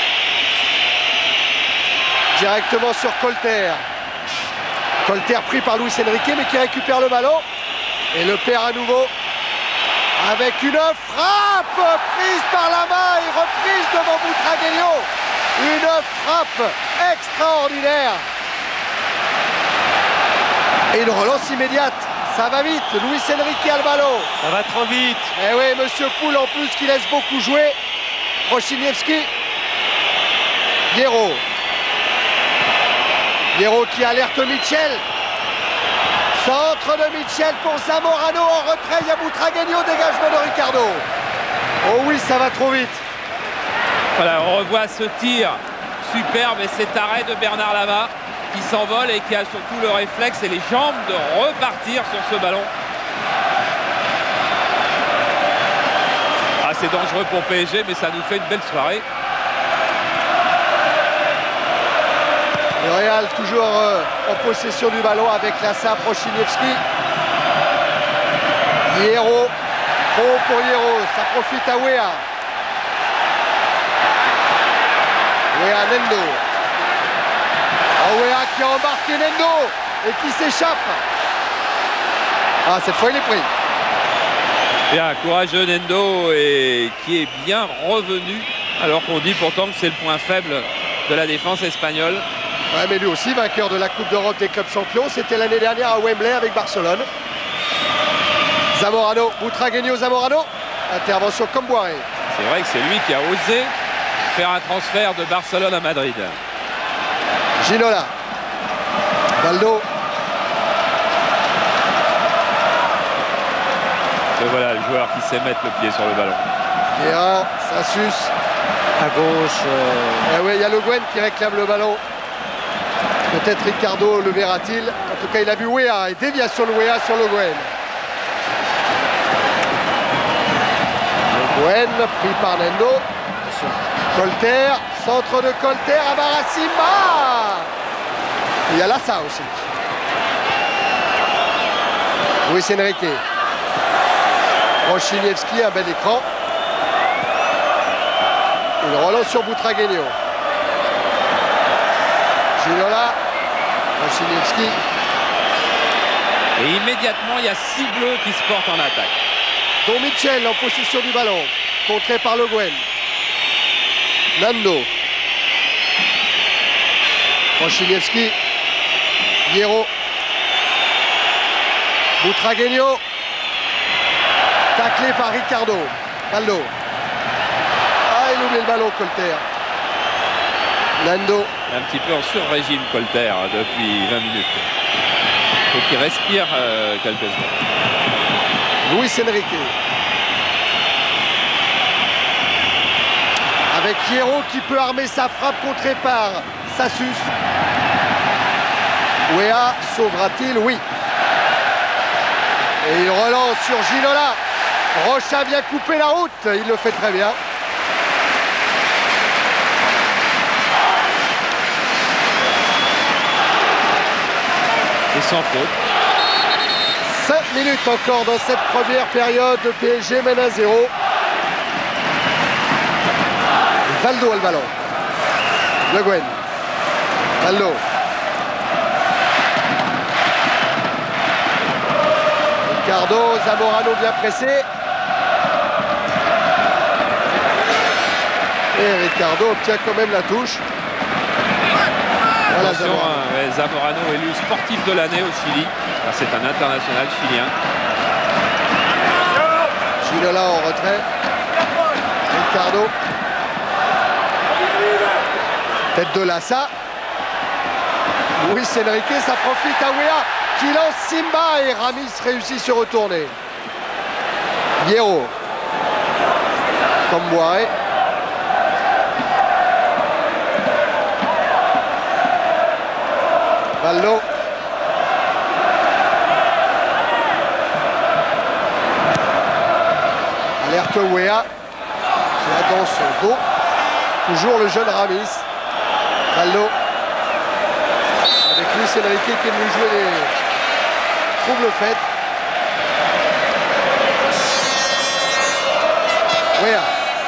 Directement sur Colter. Colter pris par Luis Enrique mais qui récupère le ballon. Et le perd à nouveau. Avec une frappe prise par la main et reprise devant Butragueño. Une frappe extraordinaire. Et une relance immédiate. Ça va vite. Luis Enrique a le ballon. Ça va trop vite. Et oui, Monsieur Poul en plus qui laisse beaucoup jouer. Rochiniewski. Hierro. Hierro qui alerte Mitchell. Centre de Mitchell pour Zamorano en retrait. Il y a Butragueño, dégagement de Ricardo. Oh oui, ça va trop vite. Voilà, on revoit ce tir superbe et cet arrêt de Bernard Lama qui s'envole et qui a surtout le réflexe et les jambes de repartir sur ce ballon. Ah, c'est dangereux pour PSG, mais ça nous fait une belle soirée. Le Real toujours en possession du ballon avec Lassa, Rochiniewski. Hierro, trop pour Hierro, ça profite à Wea. Wea Nendo. Oh, Wea qui a embarqué Nendo et qui s'échappe. Ah, cette fois il est pris. Bien, courageux Nendo et qui est bien revenu alors qu'on dit pourtant que c'est le point faible de la défense espagnole. Ouais, mais lui aussi vainqueur de la Coupe d'Europe des clubs champions. C'était l'année dernière à Wembley avec Barcelone. Zamorano, Butragueño, Zamorano. Intervention Comboiré. C'est vrai que c'est lui qui a osé faire un transfert de Barcelone à Madrid. Ginola. Valdo. Et voilà le joueur qui sait mettre le pied sur le ballon. Guérin, Sassus. À gauche. Eh oui, il y a Le Guen qui réclame le ballon. Peut-être Ricardo le verra-t-il. En tout cas, il a vu Wea et déviation de Wea sur Le Guen. Le Guen pris par Nendo. Colter, centre de Colter à Barassimba. Il y a Lassa aussi. Luis Enrique. Rochiniewski, un bel écran. Une relance sur Butragueño. Ginola, Rochiniewski. Et immédiatement, il y a 6 bleus qui se portent en attaque. Dont Mitchell en possession du ballon. Contré par Le Guen. Nando. Rochiniewski. Hierro. Butragueño. Taclé par Ricardo. Valdo. Ah, il oublie le ballon, Colter. Nando. Un petit peu en sur-régime Colter depuis 20 minutes. Il faut qu'il respire quelques secondes. Luis Enrique. Avec Hierro qui peut armer sa frappe contrée par Sassus. Wea sauvera-t-il? Oui. Et il relance sur Ginola. Rocha vient couper la route. Il le fait très bien. Et sans faute. 5 minutes encore dans cette première période. Le PSG mène à 0. Valdo a le ballon. Le Guen. Valdo. Ricardo, Zamorano vient presser. Et Ricardo obtient quand même la touche. Voilà, attention, Zamorano élu sportif de l'année au Chili. C'est un international chilien. Ginola en retrait. Ricardo. Tête de Lassa. Luis Enrique, ça profite à Weah qui lance Simba et Ramis réussit à se retourner. Hierro. Comboiré. Vallo. Alerte Weah qui a dans son dos toujours le jeune Ramis. Vallo avec Luis Enrique qui est venu jouer les troubles faits. Weah.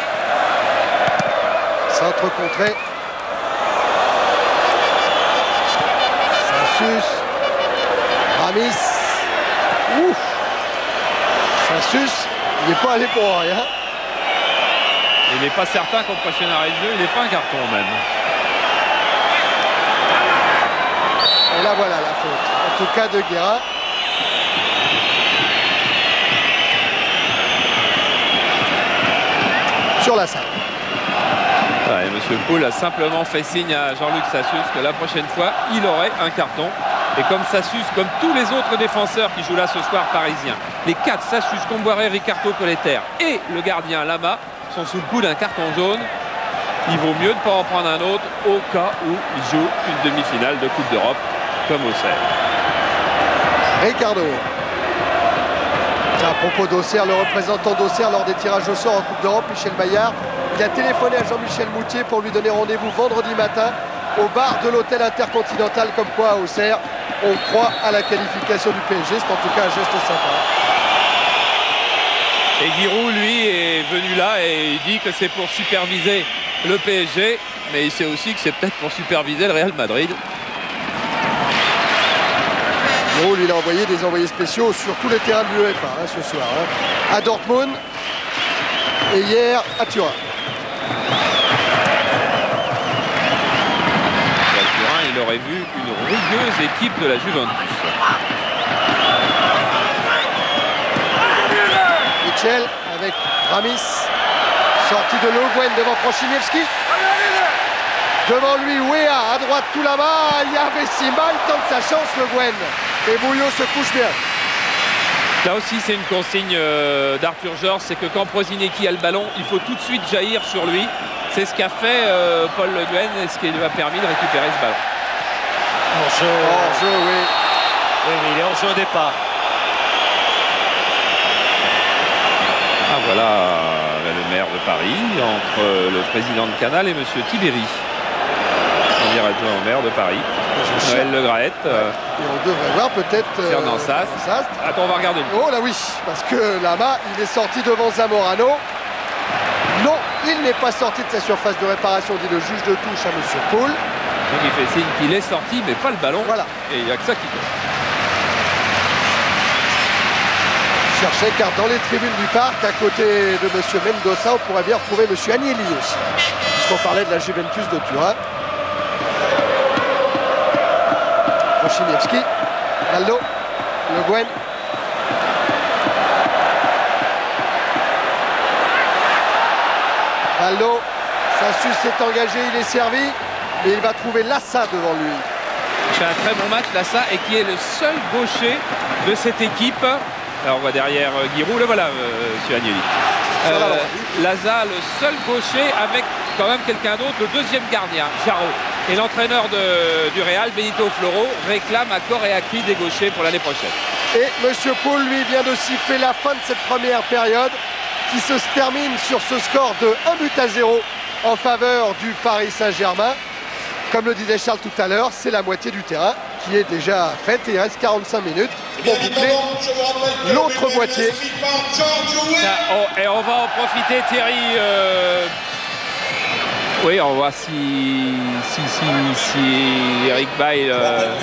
Centre contré. Saint-Sus. Ramis. Ouf. Saint-Sus, il n'est pas allé pour rien. Il n'est pas certain qu'on pressionne arrêt de jeu, il n'est pas un carton même. Et là voilà la faute. En tout cas de Guerra. Sur la salle. Ouais, Monsieur Paul a simplement fait signe à Jean-Luc Sassus que la prochaine fois, il aurait un carton. Et comme Sassus, comme tous les autres défenseurs qui jouent là ce soir parisiens, les 4, Sassus, Comboiré, Ricardo, Colletter et le gardien Lama, sont sous le coup d'un carton jaune. Il vaut mieux ne pas en prendre un autre au cas où il joue une demi-finale de Coupe d'Europe comme Auxerre. Ricardo. À propos d'Auxerre, le représentant d'Auxerre lors des tirages au sort en Coupe d'Europe, Michel Maillard, il a téléphoné à Jean-Michel Moutier pour lui donner rendez-vous vendredi matin au bar de l'hôtel Intercontinental, comme quoi à Auxerre, on croit à la qualification du PSG. C'est en tout cas un geste sympa. Et Giroud, lui, est venu là et il dit que c'est pour superviser le PSG, mais il sait aussi que c'est peut-être pour superviser le Real Madrid. Giroud, lui, il a envoyé des envoyés spéciaux sur tous les terrains de l'UEFA ce soir. À Dortmund et hier à Turin. À Turin, il aurait vu une rugueuse équipe de la Juventus. Michel avec Ramis. Sortie de Le Guen devant Prochiniewski. Devant lui, Weah à droite tout là-bas. Il y avait Simba, il tente sa chance, Le Guen. Et Bouillot se couche bien. Là aussi, c'est une consigne d'Arthur Georges, c'est que quand Prosinecki a le ballon, il faut tout de suite jaillir sur lui. C'est ce qu'a fait Paul Le Guen et ce qui lui a permis de récupérer ce ballon. Hors-jeu, oui. Oui, il est hors-jeu au départ. Ah voilà le maire de Paris entre le président de Canal et monsieur Tibéri. On adjoint au maire de Paris. Noël Le Graët. Et on devrait voir peut-être Fernand Sastre. Attends, on va regarder. Oh là oui, parce que là-bas, il est sorti devant Zamorano. Non, il n'est pas sorti de sa surface de réparation, dit le juge de touche à monsieur Paul. Donc il fait signe qu'il est sorti, mais pas le ballon. Voilà. Et il n'y a que ça qui compte. Cherchait car dans les tribunes du parc, à côté de monsieur Mendoza, on pourrait bien retrouver monsieur Agnelli aussi. Puisqu'on parlait de la Juventus de Turin. Prochiniewski, Naldo, Le Guen. Naldo, Sassus est engagé, il est servi, mais il va trouver Lassa devant lui. C'est un très bon match, Lassa, et qui est le seul gaucher de cette équipe. Alors on voit derrière Giroud, le voilà, monsieur Agnelli. Lassa, le seul gaucher avec quand même quelqu'un d'autre, le deuxième gardien, Jarreau. Et l'entraîneur du Real, Benito Floro, réclame à corps et à cri des gauchers pour l'année prochaine. Et monsieur Paul, lui, vient de siffler la fin de cette première période qui se termine sur ce score de 1-0 en faveur du Paris Saint-Germain. Comme le disait Charles tout à l'heure, c'est la moitié du terrain qui est déjà faite et il reste 45 minutes pour boucler l'autre moitié. Et on va en profiter, Thierry. Oui, on voit si si Eric Bail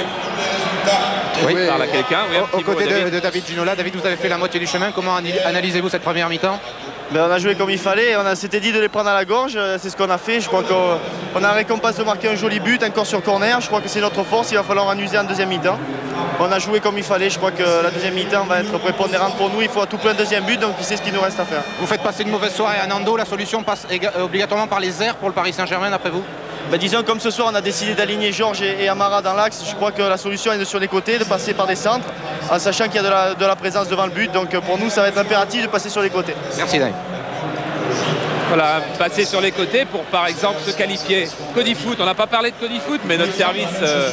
parle à quelqu'un. Oui, aux côtés de David Ginola. David, vous avez fait la moitié du chemin. Comment analysez-vous cette première mi-temps? Ben, on a joué comme il fallait, on s'était dit de les prendre à la gorge, c'est ce qu'on a fait. Je crois qu'on a récompense de marquer un joli but, encore sur corner. Je crois que c'est notre force, il va falloir en user en deuxième mi-temps. On a joué comme il fallait, je crois que la deuxième mi-temps va être prépondérante pour nous. Il faut à tout plein de deuxième but, donc c'est ce qu'il nous reste à faire. Vous faites passer une mauvaise soirée à Nando, la solution passe obligatoirement par les airs pour le Paris Saint-Germain, d'après vous? Ben, disons comme ce soir on a décidé d'aligner Georges et Amara dans l'axe, je crois que la solution est de sur les côtés, de passer par des centres, en sachant qu'il y a de la présence devant le but. Donc pour nous ça va être impératif de passer sur les côtés. Merci Daniel. Voilà, passer sur les côtés pour par exemple se qualifier. Codifoot, on n'a pas parlé de Codifoot, mais notre service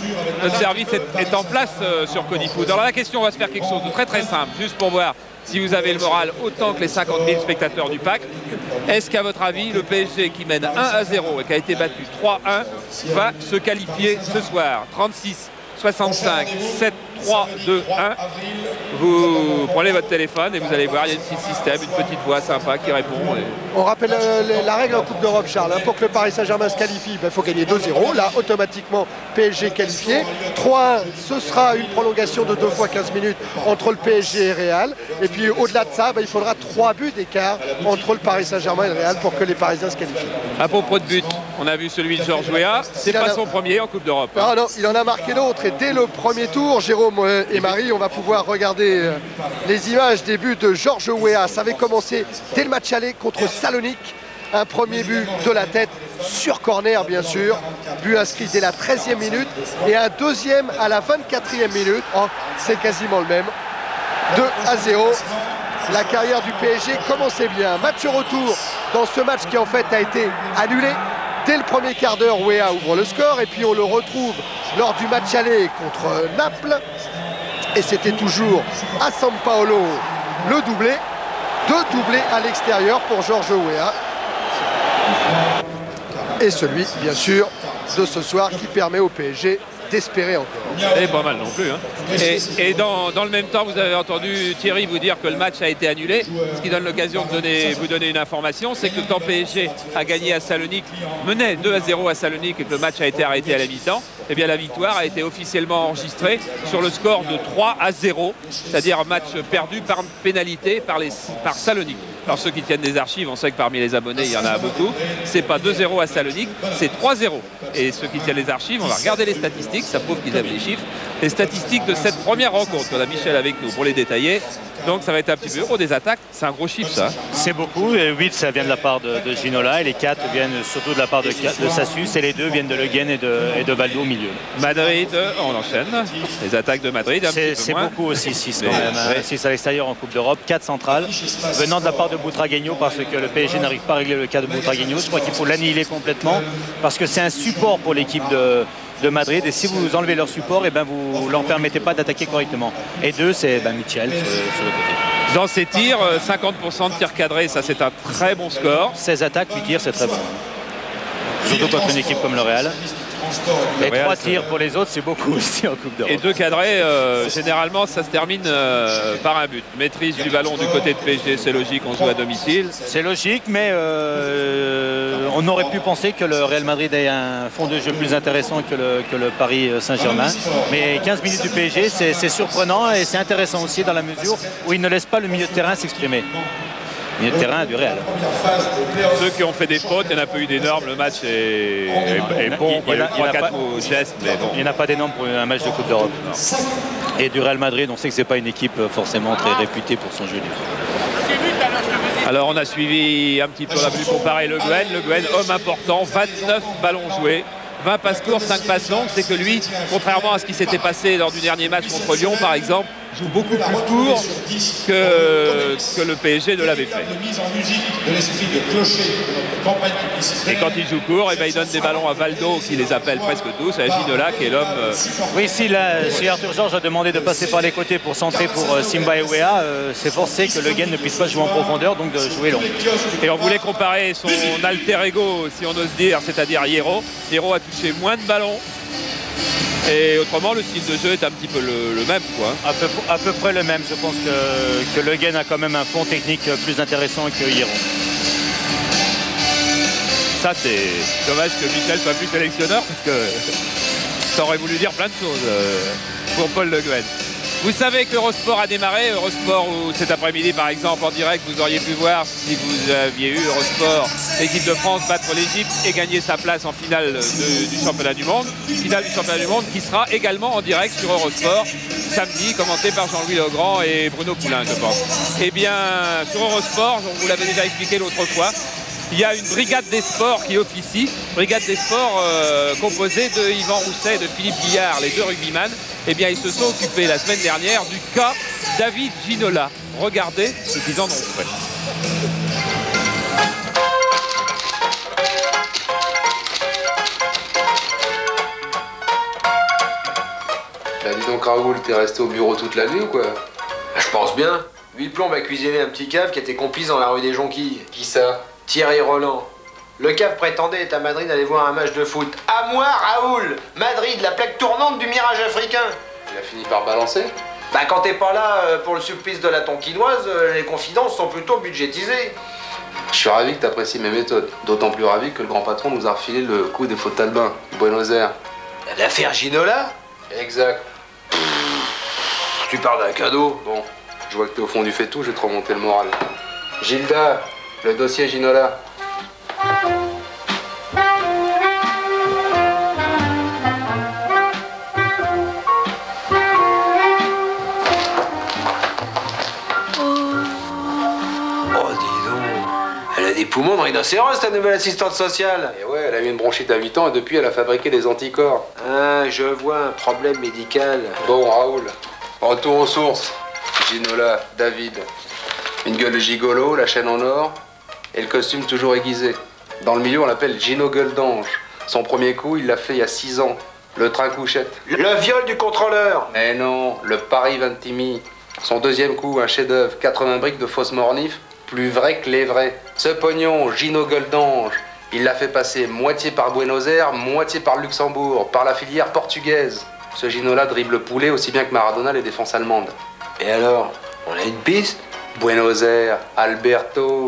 est en place sur Codifoot. Alors la question, on va se faire quelque chose de très simple, juste pour voir si vous avez le moral autant que les 50 000 spectateurs du PAC. Est-ce qu'à votre avis, le PSG qui mène 1-0 et qui a été battu 3-1 va se qualifier ce soir? 36, 65, 7, 3, 2, 1. Vous prenez votre téléphone et vous allez voir, il y a un petit système, une petite voix sympa qui répond. On rappelle la règle en Coupe d'Europe, Charles. Pour que le Paris Saint-Germain se qualifie, il faut gagner 2-0. Là, automatiquement, PSG qualifié. 3-1, ce sera une prolongation de 2 fois 15 minutes entre le PSG et Real. Et puis au-delà de ça, il faudra 3 buts d'écart entre le Paris Saint-Germain et le Real pour que les Parisiens se qualifient. À propos de but, on a vu celui de Georges Weah. C'est pas son premier en Coupe d'Europe. Ah non, il en a marqué d'autres. Et dès le premier tour, Jérôme et Marie, on va pouvoir regarder les images des buts de Georges Weah. Ça avait commencé dès le match aller contre Salonique. Un premier but de la tête sur corner, bien sûr. But inscrit dès la 13e minute. Et un deuxième à la 24e minute. Oh, c'est quasiment le même. 2-0. La carrière du PSG commençait bien. Match retour dans ce match qui en fait a été annulé. Dès le premier quart d'heure, Weah ouvre le score. Et puis on le retrouve lors du match aller contre Naples. Et c'était toujours à São Paulo le doublé. 2 doublés à l'extérieur pour Georges Weah. Et celui, bien sûr, de ce soir qui permet au PSG d'espérer encore. Et pas mal non plus. Hein. Et dans le même temps, vous avez entendu Thierry vous dire que le match a été annulé. Ce qui donne l'occasion de vous donner une information, c'est que quand PSG a gagné à Salonique, menait 2-0 à Salonique et que le match a été arrêté à la mi-temps, eh bien la victoire a été officiellement enregistrée sur le score de 3-0, c'est-à-dire un match perdu par pénalité par Salonique. Alors ceux qui tiennent des archives, on sait que parmi les abonnés, il y en a beaucoup. C'est pas 2-0 à Salonique, c'est 3-0. Et ceux qui tiennent les archives, on va regarder les statistiques, ça prouve qu'ils aiment les chiffres. Les statistiques de cette première rencontre, on a Michel avec nous pour les détailler. Donc ça va être un petit peu des attaques, c'est un gros chiffre ça. C'est beaucoup, et 8 ça vient de la part de Ginola et les 4 viennent surtout de la part de Sassus et les 2 viennent de Le Guen et de Valdo au milieu. Madrid, on enchaîne, les attaques de Madrid. C'est beaucoup aussi 6 quand même, 6 à l'extérieur en Coupe d'Europe, 4 centrales, venant de la part de Butragueño parce que le PSG n'arrive pas à régler le cas de Butragueño. Je crois qu'il faut l'annihiler complètement parce que c'est un support pour l'équipe de Madrid et si vous enlevez leur support, et vous ne leur permettez pas d'attaquer correctement. Et 2, c'est Michel sur le côté. Dans ces tirs, 50% de tirs cadrés, ça c'est un très bon score. 16 attaques, 8 tirs, c'est très bon. Surtout contre une équipe comme le Real. Et 3 tirs pour les autres, c'est beaucoup aussi en Coupe d'Europe. Et 2 cadrés, généralement, ça se termine par un but. Maîtrise du ballon du côté de PSG, c'est logique, on joue à domicile. C'est logique, mais on aurait pu penser que le Real Madrid ait un fond de jeu plus intéressant que le Paris Saint-Germain. Mais 15 minutes du PSG, c'est surprenant et c'est intéressant aussi dans la mesure où il ne laisse pas le milieu de terrain s'exprimer. Milieu de terrain du Real. Ceux qui ont fait des fautes, il n'y en a pas eu d'énormes. Le match est bon. Il y a 3-4 gestes, mais bon. Il n'y en a pas d'énormes pour un match de Coupe d'Europe. Et du Real Madrid, on sait que ce n'est pas une équipe forcément très réputée pour son jeu. Alors on a suivi un petit peu, on a pu comparer Le Guen. Le Guen, homme important, 29 ballons joués. 20 passes courtes, 5 passes longues, c'est que lui, contrairement à ce qui s'était passé lors du dernier match contre Lyon par exemple, joue beaucoup plus court que le PSG ne l'avait fait. Et quand il joue court, il donne des ballons à Valdo qui les appelle presque tous, à Ginola qui est l'homme... Oui, si Arthur Georges a demandé de passer par les côtés pour centrer pour Simba et Weah, c'est forcé que Le Guen ne puisse pas jouer en profondeur, donc de jouer long. Et on voulait comparer son alter ego, si on ose dire, c'est-à-dire Hierro. Hierro a touché moins de ballons. Et autrement, le style de jeu est un petit peu le même, quoi. À peu près le même. Je pense que Le Guen a quand même un fond technique plus intéressant que Hierro. Ça, c'est dommage que Michel soit plus sélectionneur, parce que ça aurait voulu dire plein de choses pour Paul Le Guen. Vous savez que l'Eurosport a démarré. Eurosport, où cet après-midi, par exemple, en direct, vous auriez pu voir, si vous aviez eu Eurosport, l'équipe de France battre l'Égypte et gagner sa place en finale du championnat du monde. Finale du championnat du monde qui sera également en direct sur Eurosport, samedi, commenté par Jean-Louis Legrand et Bruno Poulain, je pense. Eh bien, sur Eurosport, on vous l'avait déjà expliqué l'autre fois, il y a une brigade des sports qui officie, brigade des sports composée de Yvan Rousset et de Philippe Guillard, les deux rugbyman. Eh bien, ils se sont occupés la semaine dernière du cas David Ginola. Regardez ce qu'ils en ont fait. Bah dis donc Raoul, t'es resté au bureau toute la nuit ou quoi? Je pense bien. Lui, le plomb va cuisiner un petit cave qui était complice dans la rue des Jonquilles. Qui ça? Thierry Roland. Le cave prétendait être à Madrid aller voir un match de foot. À moi, Raoul! Madrid, la plaque tournante du mirage africain. Il a fini par balancer? Bah quand t'es pas là pour le supplice de la tonquinoise, les confidences sont plutôt budgétisées. Je suis ravi que t'apprécies mes méthodes. D'autant plus ravi que le grand patron nous a refilé le coup des fautes d'Albin, Buenos Aires. L'affaire Ginola? Exact. Tu parles d'un cadeau? Bon, je vois que t'es au fond du fait tout, je vais te remonter le moral. Gilda, le dossier Ginola. Des poumons de rhinocéros, ta nouvelle assistante sociale. Et ouais, elle a eu une bronchite à 8 ans et depuis elle a fabriqué des anticorps. Ah, je vois un problème médical. Bon, Raoul, retour aux sources. Ginola, David. Une gueule de gigolo, la chaîne en or et le costume toujours aiguisé. Dans le milieu, on l'appelle Gino Gueule d'Ange. Son premier coup, il l'a fait il y a 6 ans. Le train couchette. Le viol du contrôleur. Mais non, le Paris Vintimille. Son deuxième coup, un chef-d'œuvre, 80 briques de fausse mornif. Plus vrai que les vrais. Ce pognon, Gino Gueule d'Ange, il l'a fait passer moitié par Buenos Aires, moitié par Luxembourg, par la filière portugaise. Ce Gino-là dribble le poulet aussi bien que Maradona les défenses allemandes. Et alors, on a une piste? Buenos Aires, Alberto.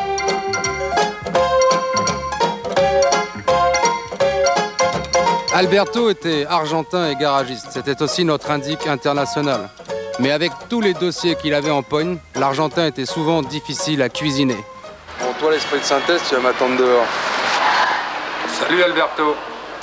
Alberto était argentin et garagiste. C'était aussi notre indique international. Mais avec tous les dossiers qu'il avait en pogne, l'Argentin était souvent difficile à cuisiner. Bon, toi, l'esprit de synthèse, tu vas m'attendre dehors. Salut, Alberto.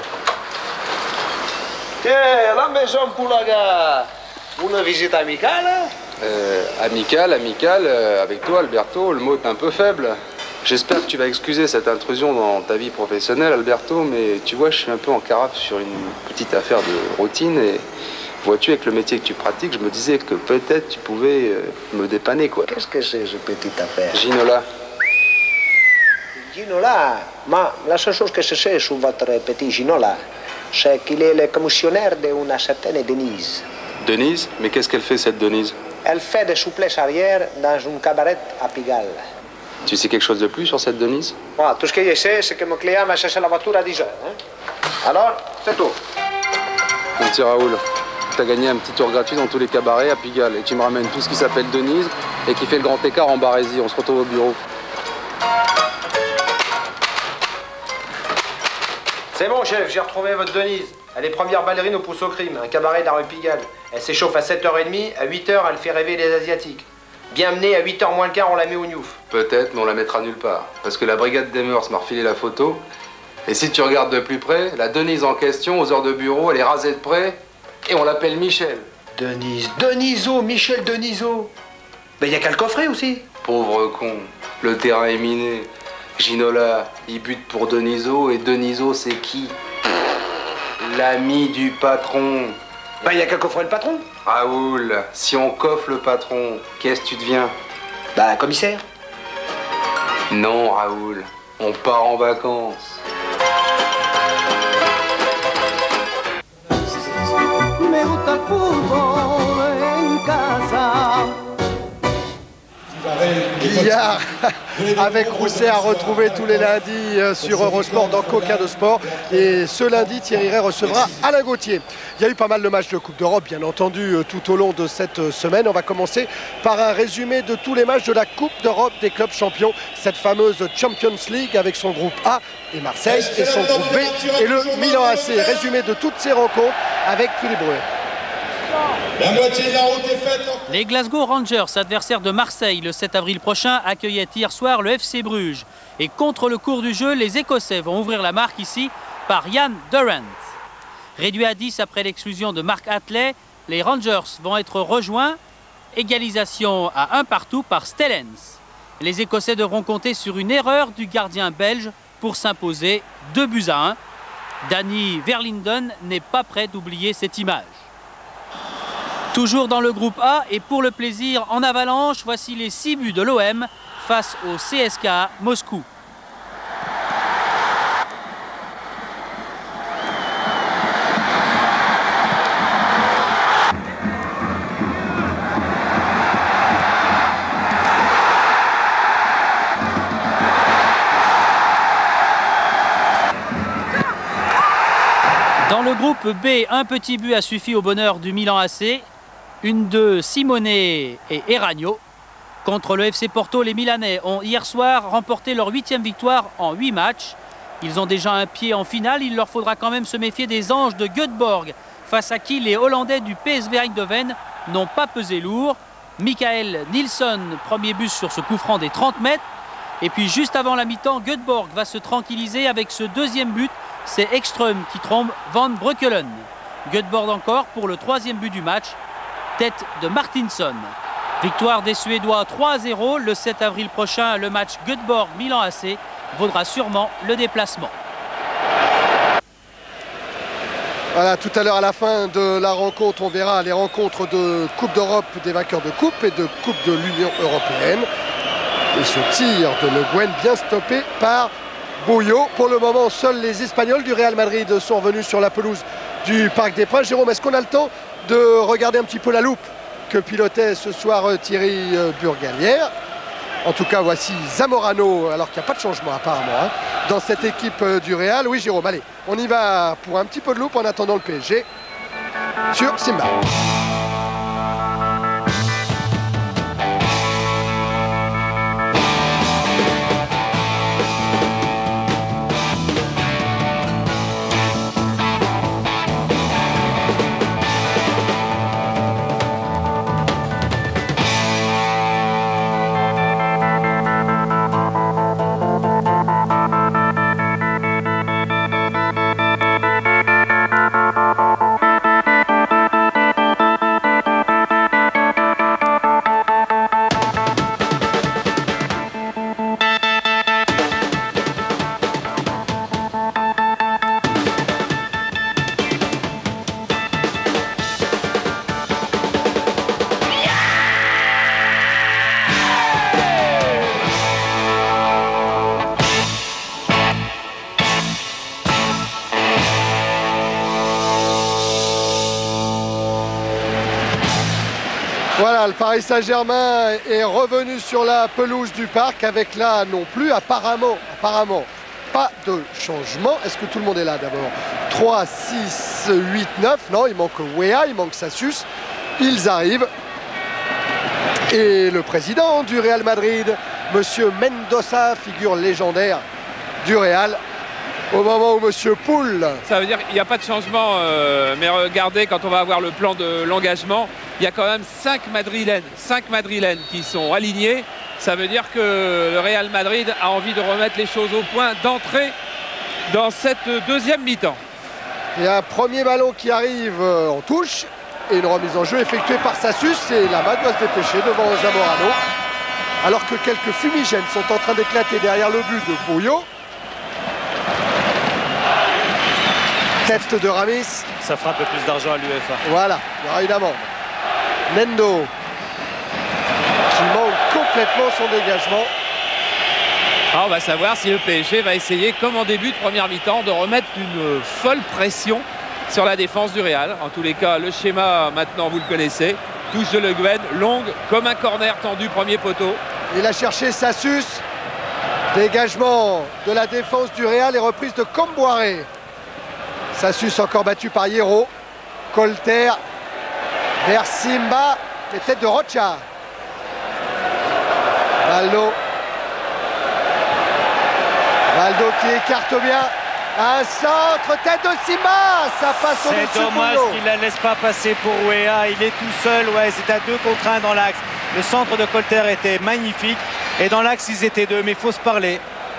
La maison Poulaga, une visite amicale? Amicale, avec toi, Alberto, le mot est un peu faible. J'espère que tu vas excuser cette intrusion dans ta vie professionnelle, Alberto, mais tu vois, je suis un peu en carafe sur une petite affaire de routine et... Vois-tu, avec le métier que tu pratiques, je me disais que peut-être tu pouvais me dépanner, quoi. Qu'est-ce que c'est, ce petite affaire? Ginola. Ginola? Ma la seule chose que je sais sur votre petit Ginola, c'est qu'il est le commissionnaire d'une certaine Denise. Denise? Mais qu'est-ce qu'elle fait, cette Denise? Elle fait des souplesses arrière dans une cabaret à Pigalle. Tu sais quelque chose de plus sur cette Denise? Moi, tout ce que je sais, c'est que mon client m'a cherché la voiture à 10 heures. Hein? Alors, c'est tout. Mon petit Raoul. T'as gagné un petit tour gratuit dans tous les cabarets à Pigalle et tu me ramènes tout ce qui s'appelle Denise et qui fait le grand écart en Barésie. On se retrouve au bureau. C'est bon, chef, j'ai retrouvé votre Denise. Elle est première ballerine au Pouce au Crime, un cabaret de la rue Pigalle. Elle s'échauffe à 7h30, à 8h, elle fait rêver les Asiatiques. Bien menée, à 8h moins le quart, on la met au Newf. Peut-être, mais on la mettra nulle part. Parce que la brigade des mœurs m'a refilé la photo. Et si tu regardes de plus près, la Denise en question, aux heures de bureau, elle est rasée de près. Et on l'appelle Michel. Denise, Deniso, Michel Deniso. Ben y a qu'à le coffrer aussi. Pauvre con, le terrain est miné. Ginola, il bute pour Deniso et Deniso c'est qui? L'ami du patron. Ben y a qu'à coffrer le patron. Raoul, si on coffre le patron, qu'est-ce que tu deviens? Ben commissaire. Non Raoul, on part en vacances. Me gusta el fútbol en casa. billard avec Rousset à retrouver tous les lundis sur Eurosport dans Coquin de Sport. Et ce lundi, Thierry Rey recevra Alain Gauthier. Il y a eu pas mal de matchs de Coupe d'Europe, bien entendu, tout au long de cette semaine. On va commencer par un résumé de tous les matchs de la Coupe d'Europe des clubs champions. Cette fameuse Champions League avec son groupe A et Marseille et son groupe B et le Milan AC. Résumé de toutes ces rencontres avec Philippe Bruet. La moitié de la route est faite. Les Glasgow Rangers, adversaires de Marseille le 7 avril prochain, accueillaient hier soir le FC Bruges. Et contre le cours du jeu, les Écossais vont ouvrir la marque ici par Ian Durrant. Réduit à 10 après l'exclusion de Mark Hatley, les Rangers vont être rejoints. Égalisation à 1 partout par Stellens. Les Écossais devront compter sur une erreur du gardien belge pour s'imposer 2-1. Danny Verlinden n'est pas prêt d'oublier cette image. Toujours dans le groupe A et pour le plaisir en avalanche, voici les 6 buts de l'OM face au CSKA Moscou. Dans le groupe B, un petit but a suffi au bonheur du Milan AC. Une de Simone et Eragno. Contre le FC Porto, les Milanais ont hier soir remporté leur 8e victoire en 8 matchs. Ils ont déjà un pied en finale. Il leur faudra quand même se méfier des Anges de Göteborg, face à qui les Hollandais du PSV Eindhoven n'ont pas pesé lourd. Michael Nilsson, premier but sur ce coup franc des 30 mètres. Et puis juste avant la mi-temps, Göteborg va se tranquilliser avec ce deuxième but. C'est Ekström qui trompe Van Breukelen. Göteborg encore pour le 3e but du match. Tête de Martinsson. Victoire des Suédois 3-0 le 7 avril prochain. Le match Göteborg-Milan AC vaudra sûrement le déplacement. Voilà, tout à l'heure à la fin de la rencontre, on verra les rencontres de Coupe d'Europe des vainqueurs de Coupe et de Coupe de l'Union Européenne. Et ce tir de Le Guen bien stoppé par Bouillot. Pour le moment, seuls les Espagnols du Real Madrid sont revenus sur la pelouse du Parc des Princes. Jérôme, est-ce qu'on a le temps de regarder un petit peu la loupe que pilotait ce soir Thierry Burgalière? En tout cas, voici Zamorano, alors qu'il n'y a pas de changement apparemment dans cette équipe du Real. Oui, Jérôme, allez, on y va pour un petit peu de loupe en attendant le PSG sur Simba. Voilà, le Paris Saint-Germain est revenu sur la pelouse du Parc avec là non plus, apparemment, pas de changement. Est-ce que tout le monde est là d'abord? 3, 6, 8, 9. Non, il manque Weah, il manque Sassus. Ils arrivent. Et le président du Real Madrid, Monsieur Mendoza, figure légendaire du Real, au moment où Monsieur Poul... Ça veut dire qu'il n'y a pas de changement, mais regardez, quand on va avoir le plan de l'engagement, il y a quand même 5 Madrilènes qui sont alignés. Ça veut dire que le Real Madrid a envie de remettre les choses au point, d'entrer dans cette deuxième mi-temps. Il y a un premier ballon qui arrive en touche et une remise en jeu effectuée par Sassus, et la main doit se dépêcher devant Zamorano, alors que quelques fumigènes sont en train d'éclater derrière le but de Bouillot. Tête de Ramis. Ça fera un peu plus d'argent à l'UEFA. Voilà, il y aura une amende. Nendo qui manque complètement son dégagement. Alors on va savoir si le PSG va essayer, comme en début de première mi-temps, de remettre une folle pression sur la défense du Real. En tous les cas, le schéma, maintenant, vous le connaissez. Touche de Le Guen, longue, comme un corner tendu, premier poteau. Il a cherché Sassus. Dégagement de la défense du Real et reprise de Comboiré. Sassus encore battu par Hierro. Colter vers Simba. Les têtes de Rocha. Valdo. Valdo qui écarte bien. Un centre, tête de Simba. Ça passe au-dessus. C'est dommage qu'il ne la laisse pas passer pour Weah. Il est tout seul. Ouais, c'est à 2 contre 1 dans l'axe. Le centre de Colter était magnifique. Et dans l'axe, ils étaient 2. Mais il faut se parler.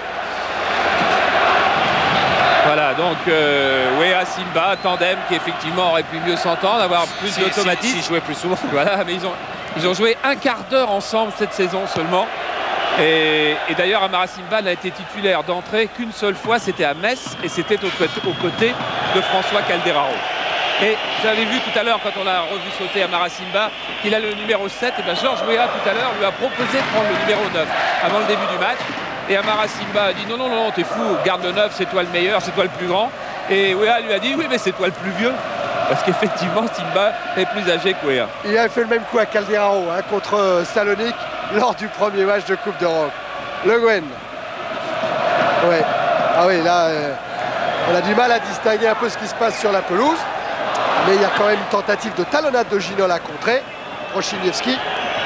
Voilà, donc Weah Simba, tandem qui effectivement aurait pu mieux s'entendre, avoir plus d'automatisme. S'ils jouaient plus souvent. Voilà, mais ils ont joué un quart d'heure ensemble cette saison seulement. Et d'ailleurs, Amara Simba n'a été titulaire d'entrée qu'une seule fois, c'était à Metz, et c'était aux côtés de François Calderaro. Et j'avais vu tout à l'heure, quand on a revu sauter Amara Simba, qu'il a le numéro 7, et bien Georges Weah tout à l'heure lui a proposé de prendre le numéro 9 avant le début du match. Et Amara Simba a dit non, non, non, t'es fou, garde le 9, c'est toi le meilleur, c'est toi le plus grand. Et Weah lui a dit oui, mais c'est toi le plus vieux. Parce qu'effectivement, Simba est plus âgé que Weah. Il a fait le même coup à Calderaro contre Salonique lors du premier match de Coupe d'Europe. Le Guen. Ouais. Ah oui, là, on a du mal à distinguer un peu ce qui se passe sur la pelouse. Mais il y a quand même une tentative de talonnade de Ginola contrée. Prochiniewski.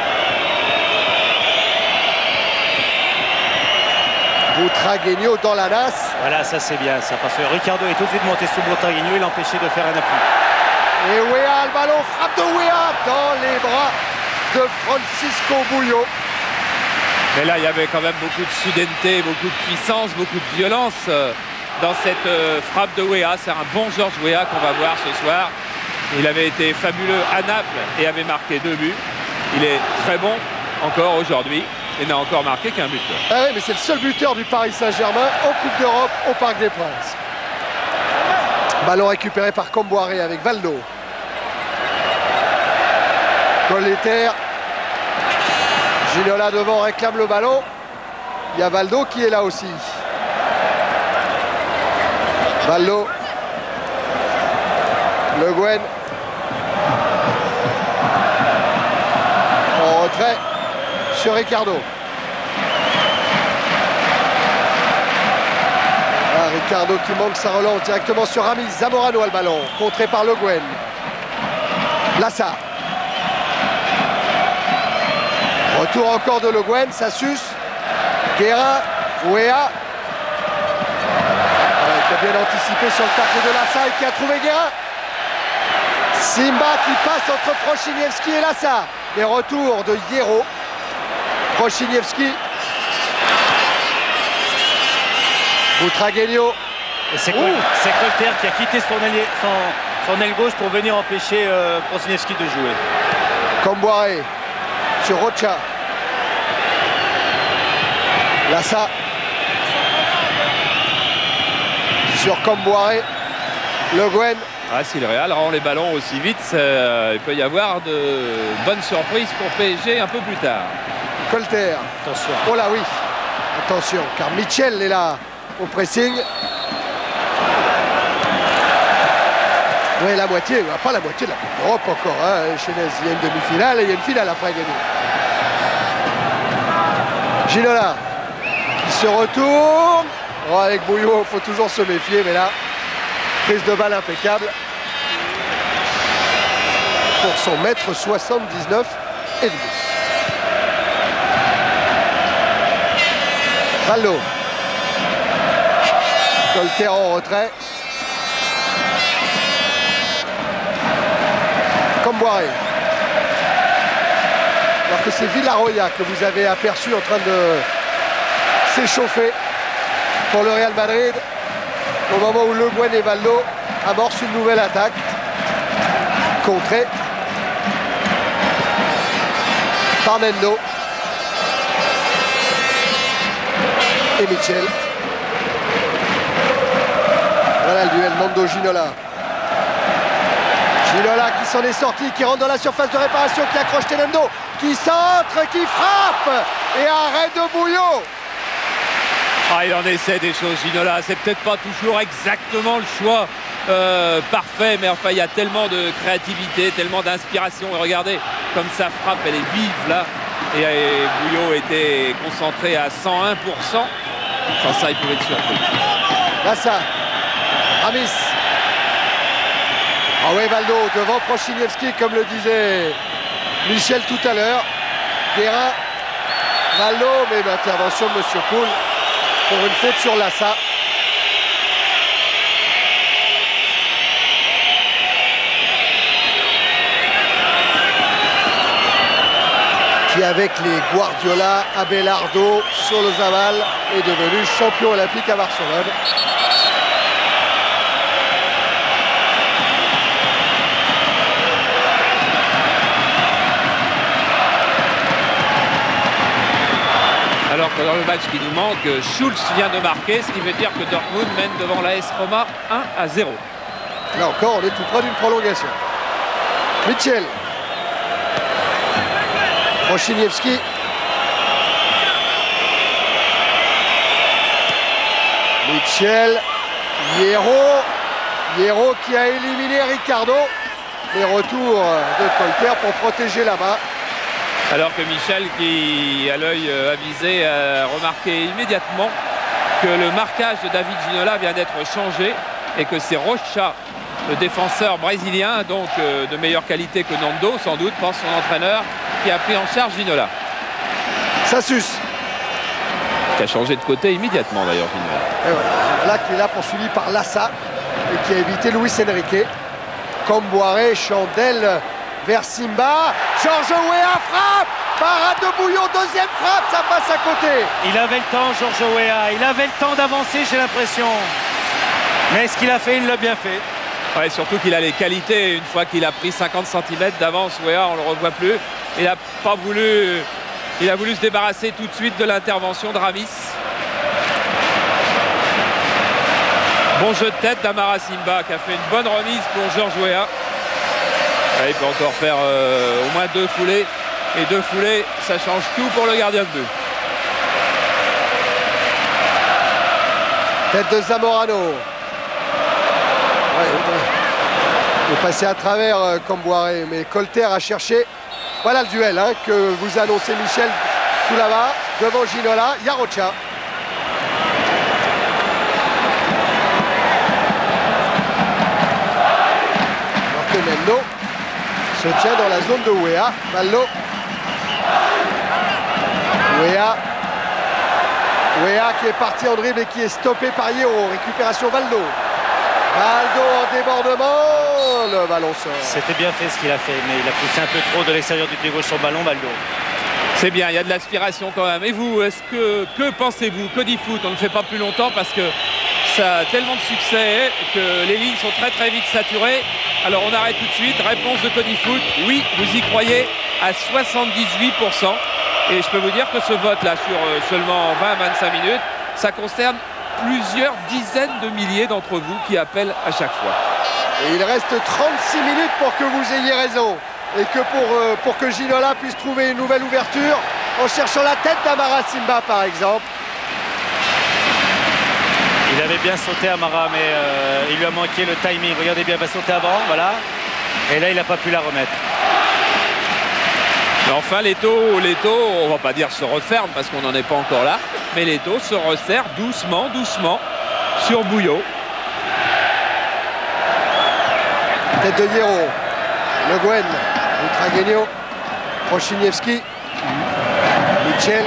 Butragueño dans la nasse. Voilà, ça c'est bien ça, parce que Ricardo est tout de suite monté sous Butragueño, il l'empêchait de faire un appui. Et Weah, le ballon, frappe de Weah dans les bras de Francisco Bouillot. Mais là, il y avait quand même beaucoup de soudaineté, beaucoup de puissance, beaucoup de violence dans cette frappe de Weah. C'est un bon Georges Weah qu'on va voir ce soir. Il avait été fabuleux à Naples et avait marqué 2 buts. Il est très bon encore aujourd'hui. Et n'a encore marqué qu'un but. Ah oui, mais c'est le seul buteur du Paris Saint-Germain en Coupe d'Europe au Parc des Princes. Ballon récupéré par Comboiré avec Valdo. Colter. Ginola devant réclame le ballon. Il y a Valdo qui est là aussi. Valdo. Le Guen. En retrait. Sur Ricardo. Ah, Ricardo qui manque sa relance directement sur Rami. Zamorano a le ballon, contré par Le Guen. Lassa. Retour encore de Le Guen, Sassus. Guerra, Weah. Qui a bien anticipé sur le tacle de Lassa et qui a trouvé Guerra. Simba qui passe entre Prochiniewski et Lassa. Les retours de Hierro. Prochiniewski. Butragueño. Et c'est Colter qui a quitté son aile gauche pour venir empêcher Prochiniewski de jouer. Comboiré sur Rocha. Lassa. Sur Comboiré. Le Guen. Ah, si le Real rend les ballons aussi vite, il peut y avoir de bonnes surprises pour PSG un peu plus tard. Colter. Attention. Oh là oui. Attention, car Mitchell est là au pressing. Oui, la moitié, pas la moitié de la Coupe d'Europe encore. Hein, Chenez, il y a une demi-finale et il y a une finale après gagner. Ginola qui se retourne. Oh, avec Bouillot, il faut toujours se méfier, mais là, prise de balle impeccable. Pour son m79 et demi. Valdo. Colter en retrait. Comboiré. Alors que c'est Villarroya que vous avez aperçu en train de s'échauffer pour le Real Madrid. Au moment où Le Guen et Valdo amorcent une nouvelle attaque. Contré par Nendo. Et Mitchell. Voilà le duel Nando-Ginola. Ginola qui s'en est sorti, qui rentre dans la surface de réparation, qui accroche Tenendo, qui centre, qui frappe. Et arrêt de Bouillot. Ah, il en essaie des choses, Ginola. C'est peut-être pas toujours exactement le choix parfait, mais enfin, il y a tellement de créativité, tellement d'inspiration. Et regardez, comme ça frappe, elle est vive là. Et Bouillot était concentré à 101%. Sans ça, il pouvait être surpris. Là, ça. Ramis. Ah ouais, Valdo devant Prochiniewski, comme le disait Michel tout à l'heure. Guérin. Valdo, mais une intervention de M. Poul pour une faute sur Lassa. Qui, avec les Guardiola, Abelardo, Solozaval, est devenu champion olympique à Barcelone. Alors que dans le match qui nous manque, Schulz vient de marquer, ce qui veut dire que Dortmund mène devant l'AS Roma 1-0. Là encore, on est tout près d'une prolongation. Mitchell. Prochiniewski. Mitchell. Hierro qui a éliminé Ricardo. Les retours de Colter pour protéger la main. Alors que Michel, qui à l'œil avisé, a remarqué immédiatement que le marquage de David Ginola vient d'être changé et que c'est Rocha, le défenseur brésilien, donc de meilleure qualité que Nando, sans doute, pense son entraîneur, qui a pris en charge Ginola. Ça suce. Qui a changé de côté immédiatement d'ailleurs, Ginola. Et voilà, Ginola qui est là poursuivi par Lassa et qui a évité Luis Enrique. Comboiré, Chandel vers Simba. Georges Weah frappe. Parade de Bouillot, deuxième frappe, ça passe à côté. Il avait le temps, Georges Weah. Il avait le temps d'avancer, j'ai l'impression. Mais ce qu'il a fait, il l'a bien fait. Ouais, surtout qu'il a les qualités. Une fois qu'il a pris 50 cm d'avance, Weah, on ne le revoit plus. Il n'a pas voulu. Il a voulu se débarrasser tout de suite de l'intervention de Ramis. Bon jeu de tête d'Amara Simba qui a fait une bonne remise pour Georges Weah. Il peut encore faire au moins 2 foulées. Et 2 foulées, ça change tout pour le gardien de but. Tête de Zamorano. Il est passé à travers Comboiré, mais Colter a cherché. Voilà le duel que vous annoncez, Michel, tout là-bas, devant Ginola, Yarocha. Alors que Mendo se tient dans la zone de Weah. Valdo. Weah qui est parti en dribble et qui est stoppé par Hierro. Récupération Valdo. Valdo en débordement. Le ballon sort. C'était bien fait ce qu'il a fait, mais il a poussé un peu trop de l'extérieur du pied gauche sur le ballon, Valdo. C'est bien, il y a de l'aspiration quand même. Et vous, que pensez-vous? Codifoot, on ne fait pas plus longtemps parce que ça a tellement de succès que les lignes sont très très vite saturées. Alors on arrête tout de suite. Réponse de Codifoot, oui, vous y croyez à 78%. Et je peux vous dire que ce vote-là, sur seulement 20-25 minutes, ça concerne plusieurs dizaines de milliers d'entre vous qui appellent à chaque fois. Et il reste 36 minutes pour que vous ayez raison. Et que pour que Ginola puisse trouver une nouvelle ouverture en cherchant la tête d'Amara Simba, par exemple. Il avait bien sauté Amara, mais il lui a manqué le timing. Regardez bien, il va sauter avant, voilà. Et là, il n'a pas pu la remettre. Mais enfin, l'étau, on va pas dire se referme parce qu'on n'en est pas encore là, mais l'étau se resserre doucement, doucement sur Bouillot. Tête de Hierro, Le Guen, Butragueño, Prochiniewski, Mitchell.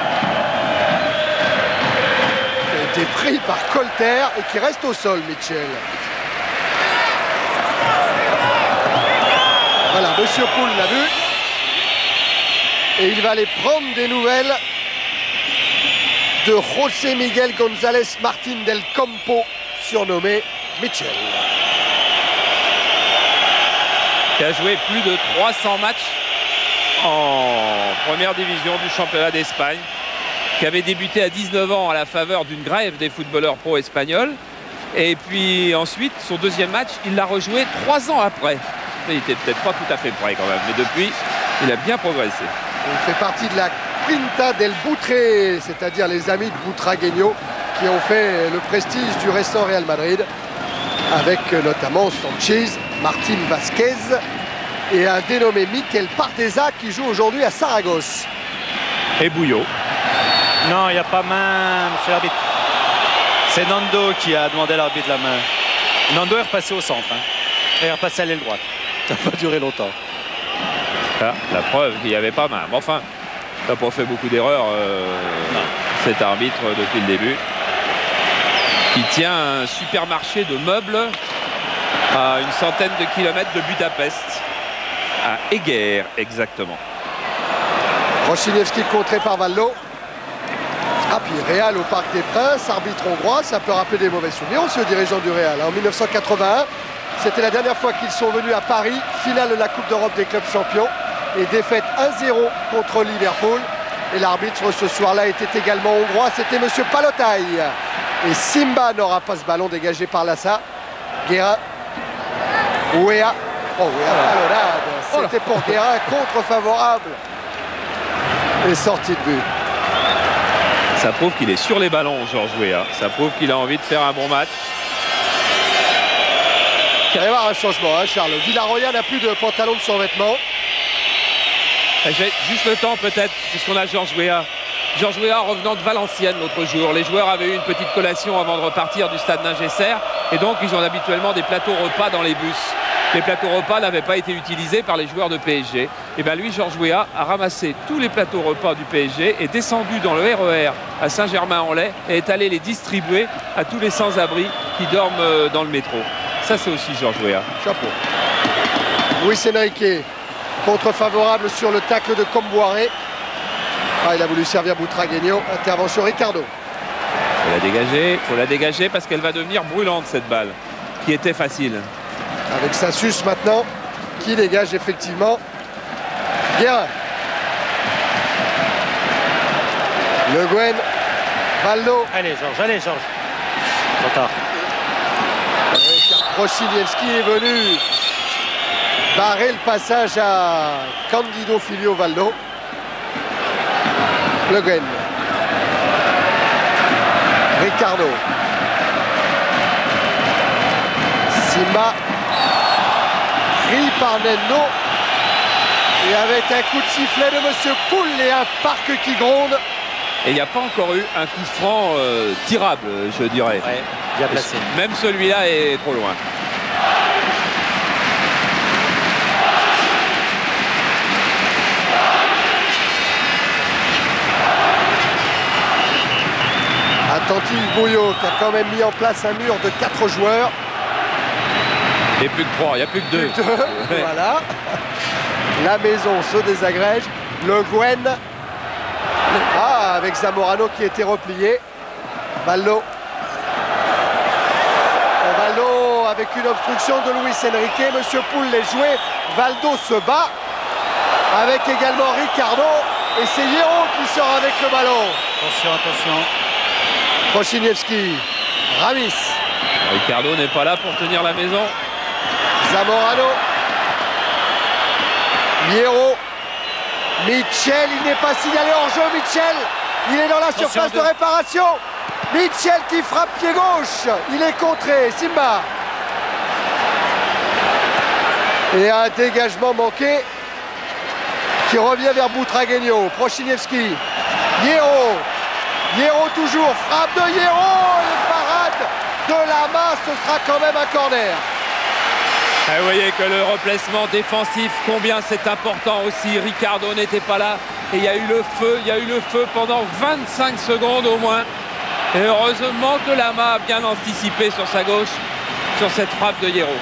Qui a été pris par Colter et qui reste au sol, Mitchell. Voilà, Monsieur Poul l'a vu. Et il va aller prendre des nouvelles de José Miguel González Martín del Campo, surnommé Mitchell. Qui a joué plus de 300 matchs en première division du championnat d'Espagne, qui avait débuté à 19 ans à la faveur d'une grève des footballeurs pro espagnols. Et puis ensuite, son deuxième match, il l'a rejoué 3 ans après. Il n'était peut-être pas tout à fait prêt quand même, mais depuis, il a bien progressé. Il fait partie de la Quinta del Butre, c'est-à-dire les amis de Butragueño, qui ont fait le prestige du récent Real Madrid, avec notamment Sanchez, Martín Vázquez et un dénommé Miquel Parteza qui joue aujourd'hui à Saragosse. Et Bouillot. Non, il n'y a pas main, monsieur l'arbitre. C'est Nando qui a demandé à l'arbitre la main. Nando est repassé au centre. Et est repassé à l'aile droite. Ça n'a pas duré longtemps. Ah, la preuve qu'il n'y avait pas main. Mais enfin, il n'a pas fait beaucoup d'erreurs, cet arbitre, depuis le début. Qui tient un supermarché de meubles à une centaine de kilomètres de Budapest. À Eger, exactement. Prochiniewski contré par Valdo. Ah, puis Real au Parc des Princes, arbitre hongrois, ça peut rappeler des mauvais souvenirs aussi aux dirigeants du Real. En 1981, c'était la dernière fois qu'ils sont venus à Paris, finale de la Coupe d'Europe des clubs champions et défaite 1-0 contre Liverpool. Et l'arbitre ce soir-là était également hongrois, c'était monsieur Palotai. Et Simba n'aura pas ce ballon dégagé par Lassa. Guérin. Ouéa. Oh, Ouéa, c'était pour Guérin, contre favorable. Et sortie de but. Ça prouve qu'il est sur les ballons, Georges Weah. Ça prouve qu'il a envie de faire un bon match. Il va y avoir un changement, hein, Charles. Villarroya n'a plus de pantalon de survêtement. J'ai juste le temps peut-être, puisqu'on a Georges Weah. Georges Weah revenant de Valenciennes l'autre jour. Les joueurs avaient eu une petite collation avant de repartir du stade Ningesser. Et donc ils ont habituellement des plateaux repas dans les bus. Les plateaux repas n'avaient pas été utilisés par les joueurs de PSG. Et bien lui, Georges Weah, a ramassé tous les plateaux repas du PSG, est descendu dans le RER à Saint-Germain-en-Laye et est allé les distribuer à tous les sans-abri qui dorment dans le métro. Ça, c'est aussi Georges Weah. Chapeau. Luis Enrique, contre-favorable sur le tacle de Comboiré. Ah, il a voulu servir Butragueño. Intervention Ricardo. Faut la dégager parce qu'elle va devenir brûlante, cette balle, qui était facile. Avec Sassus maintenant, qui dégage effectivement Guérin. Le Guen, Valdo. Allez Georges. Trop tard. Prochiniewski est venu barrer le passage à Candido Filio Valdo. Le Guen. Ricardo. Simba. Pris par Nendo. Et avec un coup de sifflet de Monsieur Poul et un parc qui gronde. Et il n'y a pas encore eu un coup franc tirable, je dirais. Ouais, bien placé. Même celui-là est trop loin. Attentif Bouillot qui a quand même mis en place un mur de 4 joueurs. Et plus que 3, il n'y a plus que 2. Voilà. La maison se désagrège. Le Guen. Ah, avec Zamorano qui était replié. Valdo. Valdo avec une obstruction de Luis Enrique. Monsieur Poul les joué. Valdo se bat. Avec également Ricardo. Et c'est Hierro qui sort avec le ballon. Attention. Prochiniewski. Ramis. Ricardo n'est pas là pour tenir la maison. Zamorano. Hierro. Mitchell, il n'est pas signalé hors jeu. Mitchell, il est dans la surface de réparation. Mitchell qui frappe pied gauche. Il est contré. Simba. Et un dégagement manqué qui revient vers Butragueño. Prochiniewski. Hierro. Hierro toujours. Frappe de Hierro. Et parade de Lama. Ce sera quand même un corner. Et vous voyez que le replacement défensif, combien c'est important aussi. Ricardo n'était pas là et il y a eu le feu pendant 25 secondes au moins. Et heureusement que Lama a bien anticipé sur sa gauche, sur cette frappe de Hierro.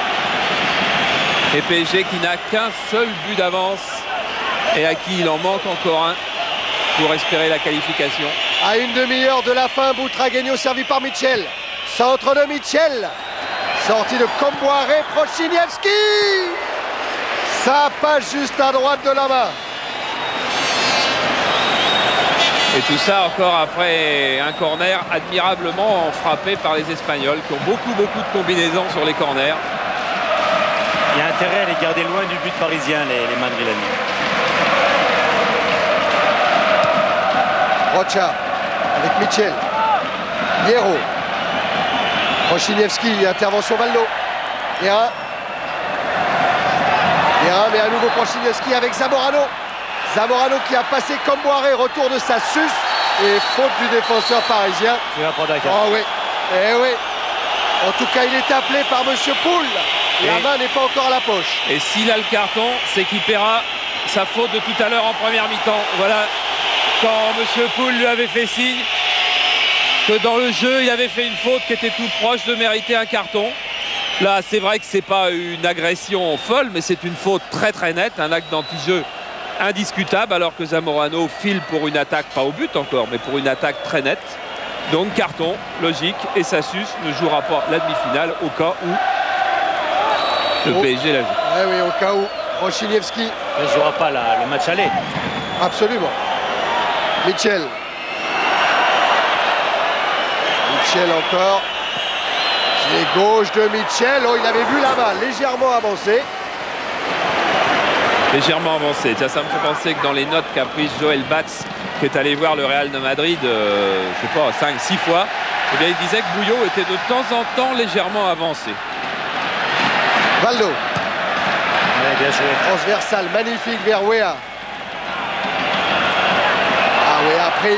Et PSG qui n'a qu'un seul but d'avance et à qui il en manque encore un pour espérer la qualification. À une demi-heure de la fin, Butragueño servi par Mitchell. Centre de Mitchell. Sortie de Comboiré, Prochiniewski. Ça passe juste à droite de la main. Et tout ça encore après un corner admirablement frappé par les Espagnols qui ont beaucoup de combinaisons sur les corners. Il y a intérêt à les garder loin du but parisien, les Madrilènes. Rocha avec Mitchell. Hierro. Prochiniewski, intervention Valdo. Guérin, mais à nouveau Prochiniewski avec Zamorano. Zamorano qui a passé comme Boiré, retour de sa suce et faute du défenseur parisien. Il va prendre la carte. Oh oui, eh oui. En tout cas, il est appelé par Monsieur Poul. La main n'est pas encore à la poche. Et s'il a le carton, c'est qu'il paiera sa faute de tout à l'heure en première mi-temps. Voilà, quand Monsieur Poul lui avait fait signe que dans le jeu, il avait fait une faute qui était tout proche de mériter un carton. Là, c'est vrai que c'est pas une agression folle, mais c'est une faute très nette, un acte d'anti-jeu indiscutable, alors que Zamorano file pour une attaque, pas au but encore, mais pour une attaque très nette. Donc carton, logique, et Sassus ne jouera pas la demi-finale au cas où le PSG la joue. Eh oui, au cas où Rochiniewski ne jouera pas le match aller. Absolument. Mitchell. Mitchell encore. Pied gauche de Mitchell. Oh, il avait vu la main légèrement avancée. Légèrement avancée. Tiens, ça me fait penser que dans les notes qu'a pris Joël Batz, qui est allé voir le Real de Madrid, je sais pas, 5-6 fois, eh bien, il disait que Bouillot était de temps en temps légèrement avancé. Valdo. Ouais, bien joué. Transversal, magnifique vers Wea. Ah, Wea a pris.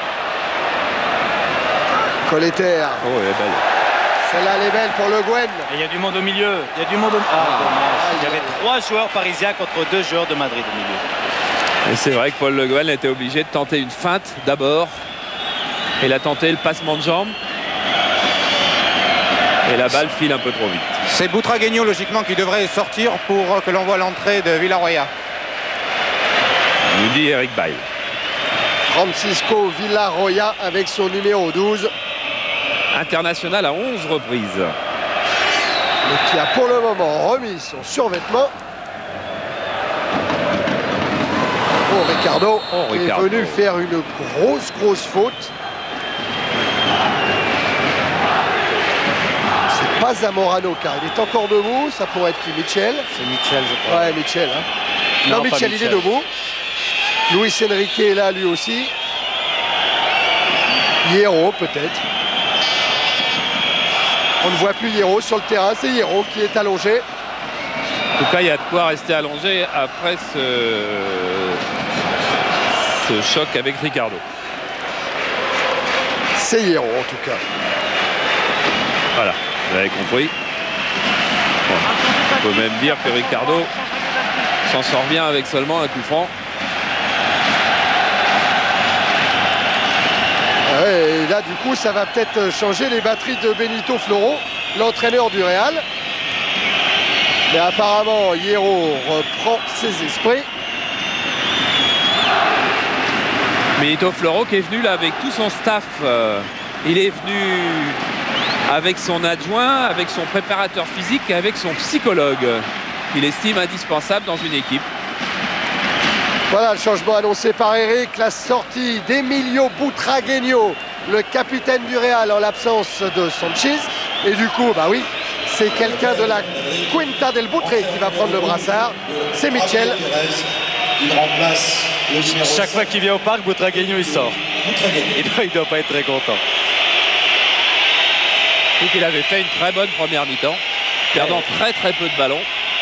Colleter. Oh, elle est belle. Celle-là, elle est belle pour Le Guen. Et il y a du monde au milieu. Il y a du monde au milieu. Ah, dommage. Il y avait 3 joueurs parisiens contre 2 joueurs de Madrid au milieu. Et c'est vrai que Paul Le Guen était obligé de tenter une feinte d'abord. Il a tenté le passement de jambe. Et la balle file un peu trop vite. C'est Butragueño logiquement qui devrait sortir pour que l'on voit l'entrée de Villarroya. Nous dit Eric Bail. Francisco Villarroya avec son numéro 12. International à 11 reprises. Mais qui a pour le moment remis son survêtement. Oh, Ricardo est venu faire une grosse faute. C'est pas Zamorano car il est encore debout. Ça pourrait être qui? Mitchell? C'est Mitchell, je crois. Ouais, Mitchell. Hein. Non, Mitchell, il est debout. Luis Enrique est là lui aussi. Hierro peut-être. On ne voit plus Hierro sur le terrain, c'est Hierro qui est allongé. En tout cas, il y a de quoi rester allongé après ce choc avec Ricardo. C'est Hierro en tout cas. Voilà, vous avez compris. Bon, on peut même dire que Ricardo s'en sort bien avec seulement un coup franc. Et là, du coup, ça va peut-être changer les batteries de Benito Floro, l'entraîneur du Real. Mais apparemment, Hierro reprend ses esprits. Benito Floro qui est venu là avec tout son staff. Il est venu avec son adjoint, avec son préparateur physique et avec son psychologue. Il estime indispensable dans une équipe. Voilà le changement annoncé par Eric, la sortie d'Emilio Butragueño, le capitaine du Real en l'absence de Sanchez. Et du coup, bah oui, c'est quelqu'un de la Quinta del Butre qui va prendre le brassard. C'est Mitchell. Chaque fois qu'il vient au parc, Butragueño il sort. Il doit pas être très content. Je trouve qu'il avait fait une très bonne première mi-temps, perdant très peu de ballons.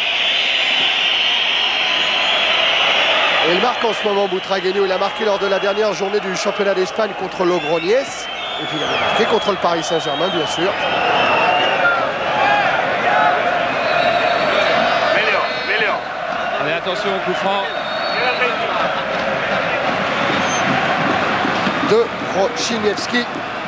Et il marque en ce moment Butragueño. Il a marqué lors de la dernière journée du championnat d'Espagne contre Logroñés. Et puis il avait marqué contre le Paris Saint-Germain, bien sûr. Allez, attention au coup franc. De Rochiniewski.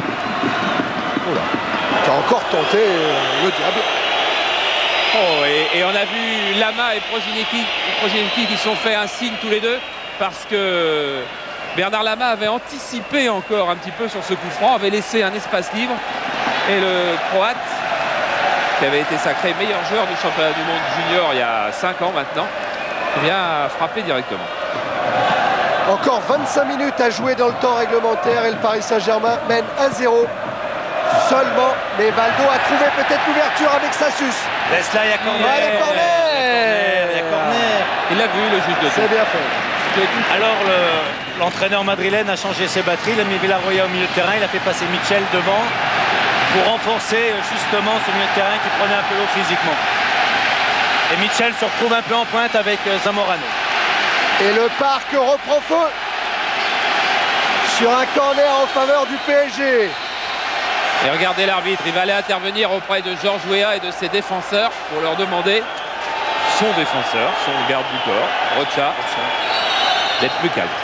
Qui a encore tenté le diable. Oh, et on a vu Lama et Prozinecki qui sont fait un signe tous les deux parce que Bernard Lama avait anticipé encore un petit peu sur ce coup franc, avait laissé un espace libre et le Croate qui avait été sacré meilleur joueur du championnat du monde junior il y a 5 ans maintenant vient frapper directement. Encore 25 minutes à jouer dans le temps réglementaire et le Paris Saint-Germain mène 1-0 seulement, mais Valdo a trouvé peut-être l'ouverture avec Sassus. Laisse là, il y a corner. Ouais, il y a corner. Il y a corner. Il l'a vu, le juge de C'est bien fait. Alors l'entraîneur madrilène a changé ses batteries, il a mis Villarroya au milieu de terrain, il a fait passer Mitchell devant pour renforcer justement ce milieu de terrain qui prenait un peu l'eau physiquement. Et Mitchell se retrouve un peu en pointe avec Zamorano. Et le parc reprend feu sur un corner en faveur du PSG. Et regardez l'arbitre, il va aller intervenir auprès de Georges Weah et de ses défenseurs pour leur demander, son défenseur, son garde du corps, Rocha, d'être plus calme.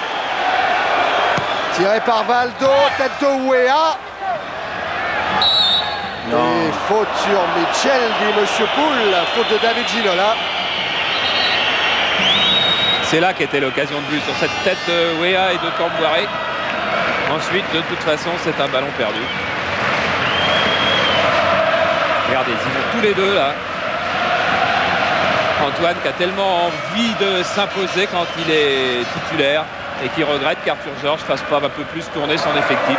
Tiré par Valdo, tête de Weah. Et faute sur Mitchell, dit Monsieur Poul, faute de David Ginola. C'est là qu'était l'occasion de but, sur cette tête de Weah et de Camboiré. Ensuite, de toute façon, c'est un ballon perdu. Regardez, ils vont tous les deux là. Antoine qui a tellement envie de s'imposer quand il est titulaire et qui regrette qu'Arthur Georges fasse pas un peu plus tourner son effectif.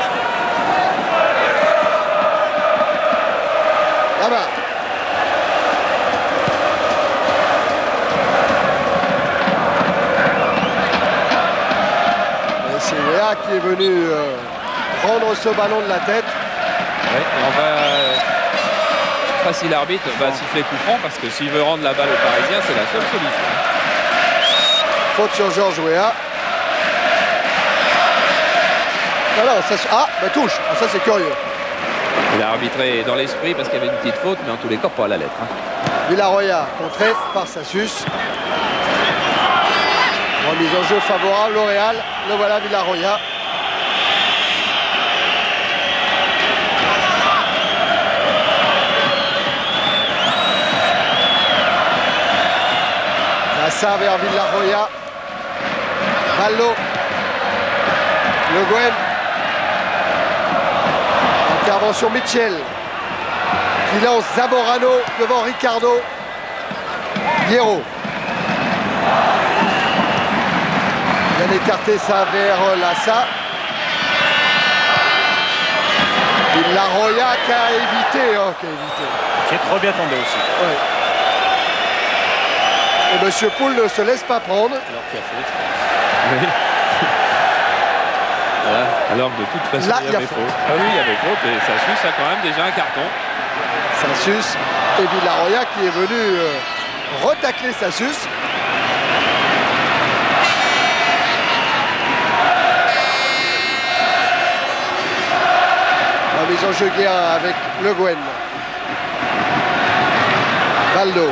Là-bas. Et c'est Weah qui est venu prendre ce ballon de la tête. Ouais, on va... Je ne sais pas si l'arbitre va siffler coup franc parce que s'il veut rendre la balle aux Parisiens, c'est la seule solution. Faute sur Georges Weah. Alors, ça, bah touche. Ah, ça c'est curieux. Il a arbitré dans l'esprit parce qu'il y avait une petite faute, mais en tous les cas pas à la lettre. Villarroya contré par Sassus. Remise en jeu favorable au Real. Le voilà Villarroya. Ça vers Villarroya. Valdo. Le Guen. Intervention Mitchell. Qui lance Zamorano devant Ricardo. Hierro. Bien écarté ça vers Lassa. Villarroya qui a évité. Oh, qui a évité. Qui est trop bien tombé aussi. Ouais. Et Monsieur Poul ne se laisse pas prendre. Alors qu'il y a faute. Oui. Voilà. Alors que de toute façon, là, il y avait faute. Ah oui, il y avait faute et Sassus a quand même déjà un carton. Sassus et Villarroya qui est venu retacler Sassus. La mise en jeu Guérin avec Le Guen. Valdo.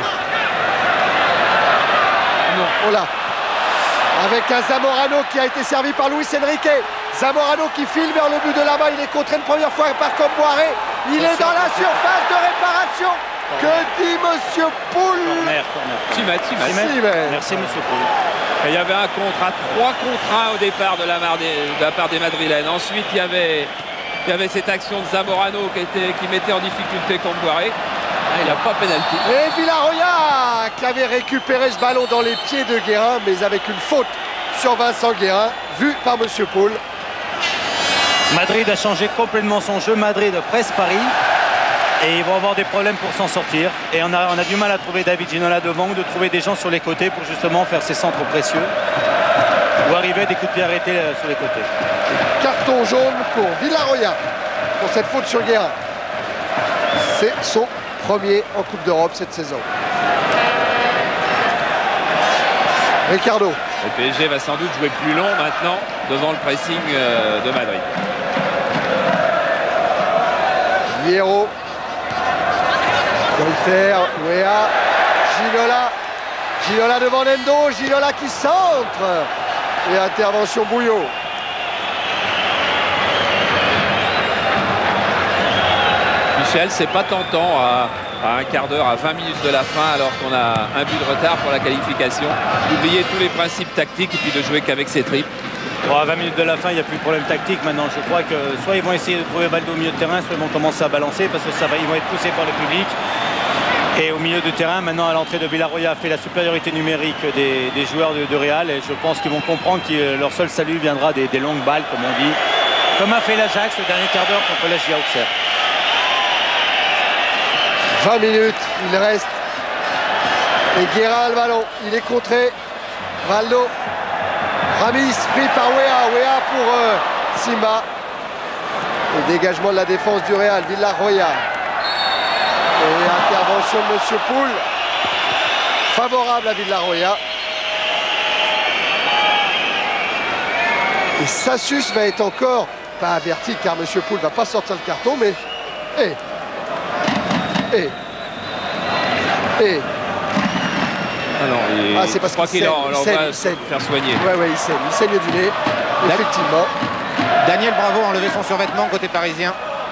Oh là. Avec un Zamorano qui a été servi par Luis Enrique. Zamorano qui file vers le but de là-bas. Il est contré une première fois par Camboiré. Il est dans la surface de réparation. Que dit Monsieur Poul? Corner. 6 mètres. Merci Monsieur Poul. Il y avait un contre à 3 contre 1 au départ de la part des Madrilènes. Ensuite, il y avait cette action de Zamorano qui mettait en difficulté Camboiré. Ah, il n'a pas pénalty. Et Villarroya qui avait récupéré ce ballon dans les pieds de Guérin, mais avec une faute sur Vincent Guérin, vue par Monsieur Poul. Madrid a changé complètement son jeu. Madrid presse Paris. Et ils vont avoir des problèmes pour s'en sortir. Et on a du mal à trouver David Ginola devant ou de trouver des gens sur les côtés pour justement faire ces centres précieux. Ou arriver à des coups de pied arrêtés sur les côtés. Carton jaune pour Villarroya pour cette faute sur Guérin. C'est son premier en Coupe d'Europe cette saison. Ricardo. Le PSG va sans doute jouer plus long maintenant devant le pressing de Madrid. Hierro. Voltaire, Weah, Ginola. Ginola devant Nendo. Ginola qui centre. Et intervention Bouillot. Michel, c'est pas tentant à un quart d'heure, à 20 minutes de la fin, alors qu'on a un but de retard pour la qualification, d'oublier tous les principes tactiques et puis de jouer qu'avec ses tripes. Bon, à 20 minutes de la fin, il n'y a plus de problème tactique maintenant. Je crois que soit ils vont essayer de trouver Valdo au milieu de terrain, soit ils vont commencer à balancer parce que ils vont être poussés par le public. Et au milieu de terrain, maintenant à l'entrée de Villarroya a fait la supériorité numérique des joueurs de Real. Et je pense qu'ils vont comprendre que leur seul salut viendra des longues balles, comme on dit. Comme a fait l'Ajax le dernier quart d'heure contre la GIA Auxerre. 20 minutes, il reste. Et Guérin a le ballon, il est contré. Valdo. Ramis pris par Weah. Weah pour Simba. Le dégagement de la défense du Real, Villarroya. Et intervention de Monsieur Poul. Favorable à Villarroya. Et Sassus va être encore, pas averti car M. Poul va pas sortir le carton, mais... Alors, c'est parce je crois qu'il va saigne. faire soigner. Ouais, il saigne du nez, effectivement. Daniel Bravo a enlevé son survêtement côté parisien.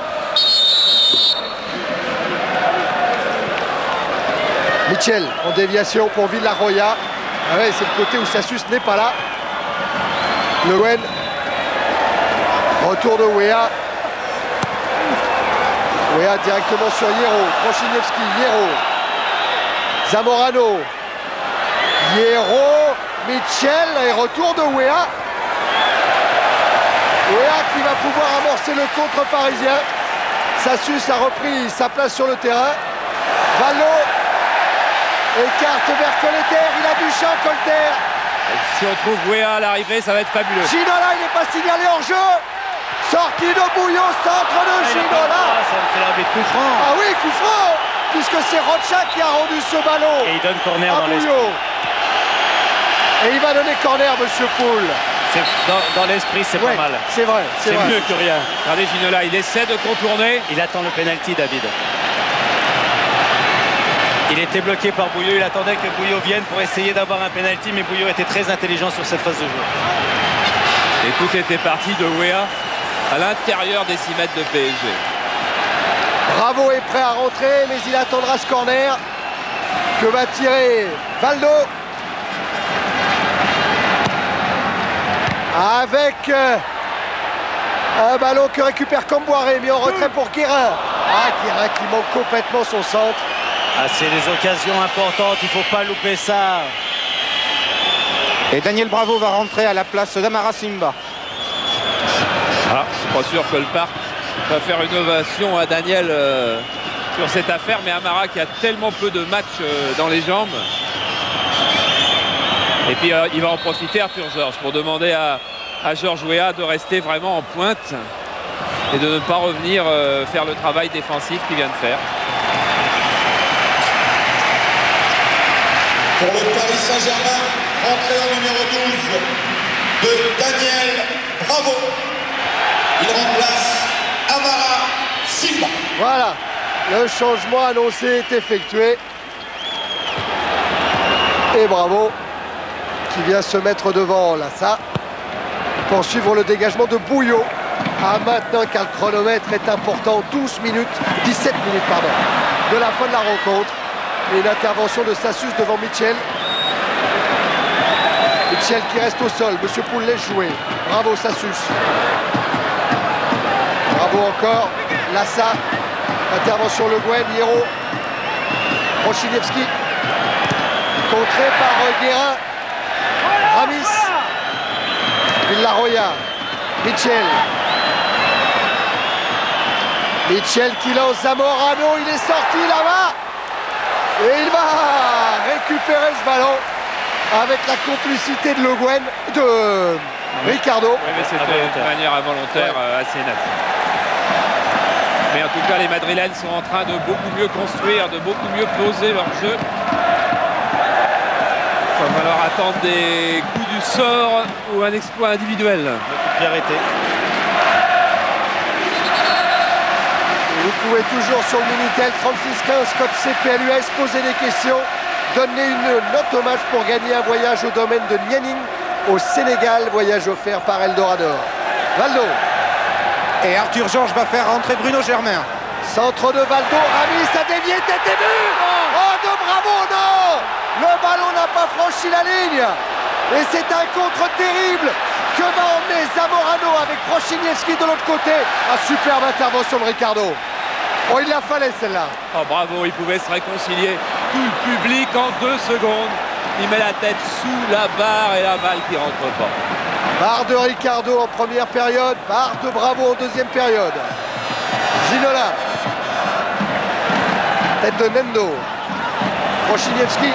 Mitchell en déviation pour Villarroya. Ah ouais, c'est le côté où Sassus n'est pas là. Le Gwen. Retour de Wea. Wea directement sur Hierro. Prochiniewski, Hierro. Zamorano. Hierro. Mitchell et retour de Wea. Wea qui va pouvoir amorcer le contre parisien. Sassus a repris sa place sur le terrain. Vallo écarte vers Colter, il a du champ Colter. Si on trouve Wea à l'arrivée, ça va être fabuleux. Ginola, il n'est pas signalé hors jeu. Sortie de Bouillon, centre de Ginola. Ça me fait l'arbitre coup franc. Ah oui, coup franc, puisque c'est Rocha qui a rendu ce ballon. Et il donne corner dans l'esprit. Et il va donner corner, monsieur Poul. Dans l'esprit, c'est pas mal. C'est vrai, c'est mieux que rien. Regardez Ginola, il essaie de contourner. Il attend le penalty, David. Il était bloqué par Bouillot, il attendait que Bouillot vienne pour essayer d'avoir un penalty, mais Bouillot était très intelligent sur cette phase de jeu. Et tout était parti de Wea à l'intérieur des 6 mètres de PSG. Bravo est prêt à rentrer, mais il attendra ce corner que va tirer Valdo. Avec un ballon que récupère Comboiré, mis en retrait pour Guérin. Ah, Guérin qui manque complètement son centre. Ah, c'est des occasions importantes, il ne faut pas louper ça. Et Daniel Bravo va rentrer à la place d'Amara Simba. Ah, je suis pas sûr que le parc va faire une ovation à Daniel sur cette affaire, mais Amara qui a tellement peu de matchs dans les jambes. Et puis il va en profiter, Arthur Georges, pour demander à Georges Weah de rester vraiment en pointe et de ne pas revenir faire le travail défensif qu'il vient de faire. Pour le Paris Saint-Germain, entraîneur numéro 12 de Daniel Bravo. Il remplace Amara Simba. Voilà, le changement annoncé est effectué. Et Bravo qui vient se mettre devant Lassa pour suivre le dégagement de Bouillot. À maintenant car le chronomètre est important, 17 minutes pardon, de la fin de la rencontre. Et une intervention de Sassus devant Mitchell. Mitchell qui reste au sol. Monsieur Poul laisse jouer. Bravo Sassus. Bravo encore. Lassa. Intervention Le Guen. Hierro. Prochiniewski. Contré par Guérin. Ramis. Villarroya. Mitchell. Mitchell qui lance Zamorano. Il est sorti là-bas. Et il va récupérer ce ballon avec la complicité de Le Guen, de Ricardo. Oui, mais c'était de manière involontaire assez nette. Mais en tout cas, les Madrilènes sont en train de beaucoup mieux construire, de beaucoup mieux poser leur jeu. Il va falloir attendre des coups du sort ou un exploit individuel. Le coup de pied arrêté. Vous pouvez toujours sur le Minitel 3615 code CPLUS poser des questions, donner une note au match pour gagner un voyage au domaine de Nianing au Sénégal, voyage offert par Eldorado. Valdo. Et Arthur Georges va faire rentrer Bruno Germain. Centre de Valdo, Ramis a dévié, tête et but. Oh de Bravo, non. Le ballon n'a pas franchi la ligne. Et c'est un contre terrible que va emmener Zamorano avec Prochiniewski de l'autre côté. Ah, superbe intervention de Ricardo. Oh, il la fallait celle-là. Oh, Bravo, il pouvait se réconcilier. Tout le public en 2 secondes. Il met la tête sous la barre et la balle qui rentre pas. Barre de Ricardo en première période, barre de Bravo en deuxième période. Ginola. Tête de Nendo. Prochiniewski.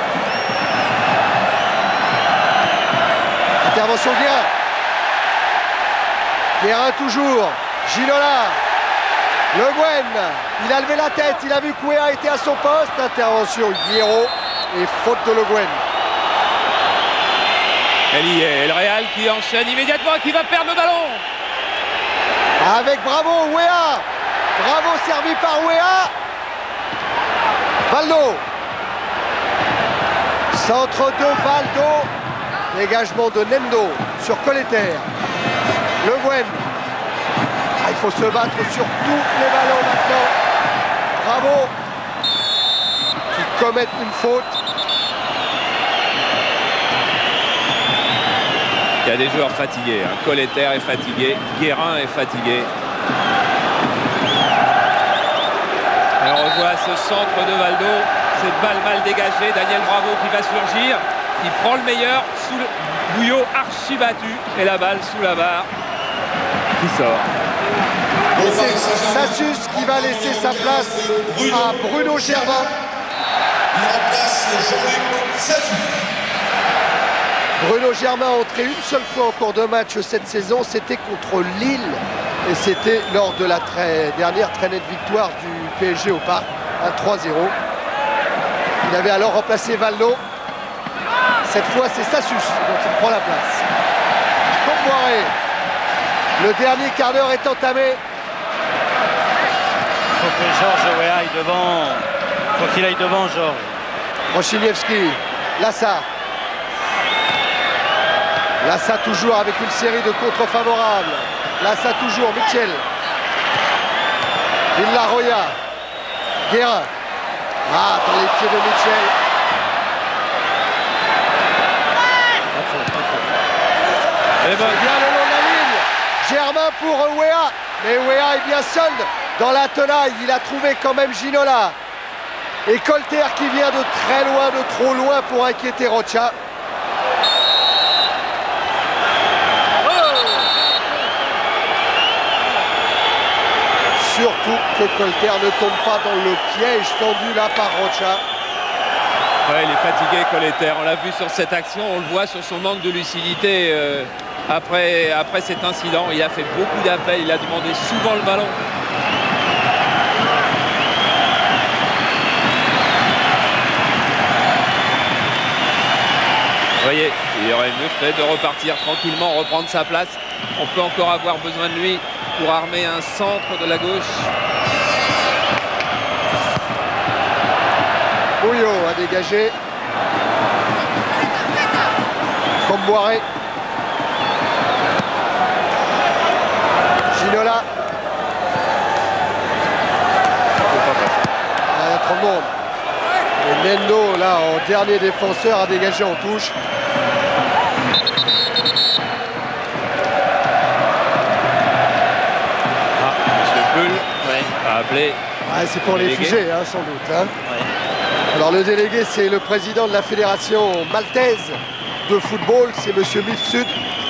Intervention Guérin. Guérin toujours. Ginola. Le Guen. Il a levé la tête. Il a vu que Wea était à son poste. Intervention Hierro. Et faute de Le Guen. Elle y est, le Real qui enchaîne immédiatement, qui va perdre le ballon. Avec Bravo, Weah. Bravo servi par Weah. Valdo. Centre de Valdo. Dégagement de Nendo sur Colleter. Le Guen. Il faut se battre sur tous les ballons maintenant. Bravo. Qui commettent une faute. Il y a des joueurs fatigués. Hein. Colleter est fatigué. Guérin est fatigué. Et on revoit ce centre de Valdo. Cette balle mal dégagée. Daniel Bravo qui va surgir. Il prend le meilleur sous le Bouillot archi battu. Et la balle sous la barre qui sort. Et c'est Sassus qui va laisser sa place à Bruno Germain. Il remplace Jean-Luc Sassus. Bruno Germain entré une seule fois en cours de match cette saison, c'était contre Lille. Et c'était lors de la dernière très nette victoire du PSG au Parc, un 3-0. Il avait alors remplacé Valdo. Cette fois, c'est Sassus dont il prend la place. Comboiré. Le dernier quart d'heure est entamé. Il faut que Georges Weah aille devant. Il faut qu'il aille devant, Georges. Prochiniewski. Lassa. Lassa toujours avec une série de contres favorables. Lassa toujours, Michel. Villarroya. Guérin. Ah, dans les pieds de Michel. Et bon. Bien le long de la ligne. Germain pour Weah. Mais Weah est bien seul dans la tenaille. Il a trouvé quand même Ginola. Et Colter qui vient de très loin, de trop loin pour inquiéter Rocha. Surtout que Colter ne tombe pas dans le piège tendu là par Rocha. Ouais, il est fatigué, Colleter. On l'a vu sur cette action, on le voit sur son manque de lucidité après cet incident. Il a fait beaucoup d'appels, il a demandé souvent le ballon. Vous voyez, il aurait mieux fait de repartir tranquillement, reprendre sa place. On peut encore avoir besoin de lui pour armer un centre de la gauche. Bouillot a dégagé. Comboiré. Ginola. Il y a trop de monde. Et Nendo, là, en dernier défenseur, a dégagé en touche. A appelé. Ouais, c'est pour les fusées, hein, sans doute. Hein. Ouais. Alors le délégué, c'est le président de la fédération maltaise de football, c'est monsieur Mifsud.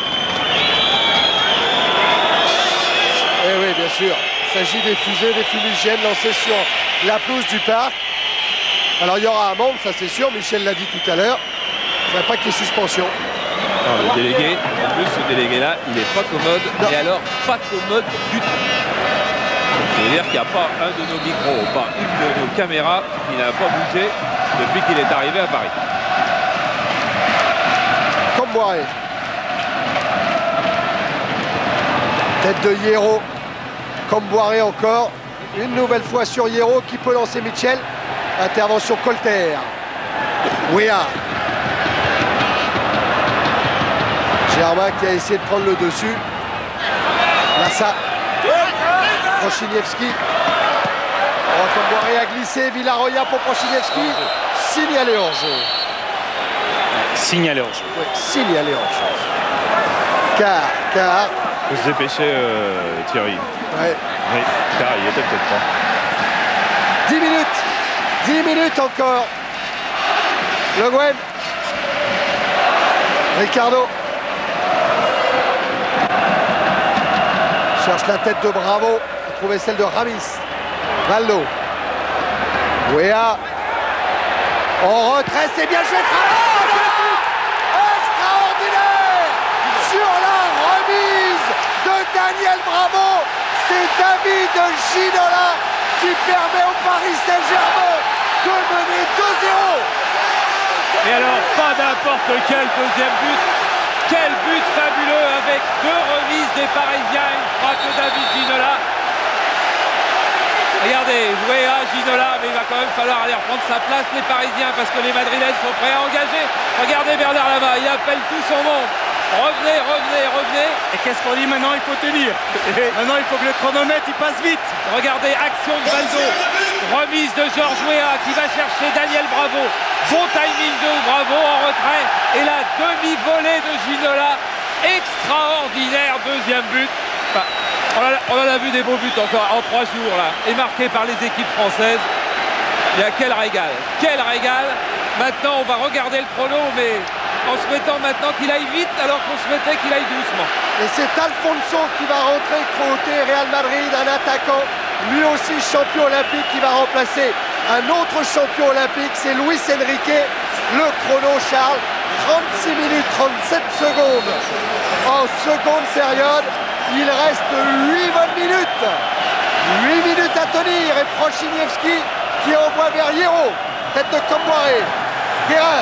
Et oui, bien sûr, il s'agit des fusées, des fumigènes lancées sur la pelouse du parc. Alors il y aura amende, ça c'est sûr, Michel l'a dit tout à l'heure. Il ne faudrait pas qu'il y ait suspension. Non, le délégué, en plus ce délégué-là, il n'est pas commode, non. Et alors pas commode du tout. C'est-à-dire qu'il n'y a pas un de nos micros, pas une de nos caméras qui n'a pas bougé depuis qu'il est arrivé à Paris. Comboiré. Tête de Hierro. Comboiré encore. Une nouvelle fois sur Hierro qui peut lancer Michel. Intervention Colter. Weah. Germain qui a essayé de prendre le dessus. Lassa. Prochiniewski. Comboiré a glissé. Villarroya pour Prochiniewski. Signalé hors jeu. Signalé hors jeu. Oui, signalé hors jeu. Car. Faut se dépêcher, Thierry. Ouais. Oui, car il était peut-être pas. 10 minutes. 10 minutes encore. Le Guen. Ricardo. Cherche la tête de Bravo. Trouver celle de Ramis. Valdo. Weah. En retrait, c'est bien joué. Extraordinaire. Sur la remise de Daniel Bravo. C'est David Ginola qui permet au Paris Saint-Germain de mener 2-0. Et alors, pas n'importe quel deuxième but. Quel but fabuleux avec 2 remises des Parisiens, une frappe de David Ginola. Regardez, Weah, Ginola, mais il va quand même falloir aller reprendre sa place les Parisiens parce que les Madrilènes sont prêts à engager. Regardez Bernard Lama, il appelle tout son monde. Revenez, revenez, revenez. Et qu'est-ce qu'on dit maintenant? Il faut tenir. Maintenant, il faut que le chronomètre il passe vite. Regardez, action de Valdo. Remise de Georges Weah qui va chercher Daniel Bravo. Bon timing de Bravo en retrait. Et la demi-volée de Ginola. Extraordinaire, deuxième but. Enfin, on en a vu des beaux buts encore en 3 jours là. Et marqués par les équipes françaises. Il y a quel régal. Quel régal. Maintenant, on va regarder le chrono, mais en souhaitant maintenant qu'il aille vite alors qu'on souhaitait qu'il aille doucement. Et c'est Alfonso qui va rentrer côté Real Madrid, un attaquant, lui aussi champion olympique, qui va remplacer un autre champion olympique, c'est Luis Enrique. Le chrono, Charles, 36 minutes 37 secondes. En seconde période, il reste 8 bonnes minutes. 8 minutes à tenir et Prochiniewski qui envoie vers Hierro. Tête de Comboiré. Guérin.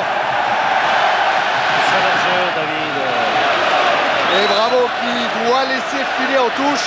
Et Bravo qui doit laisser filer en touche.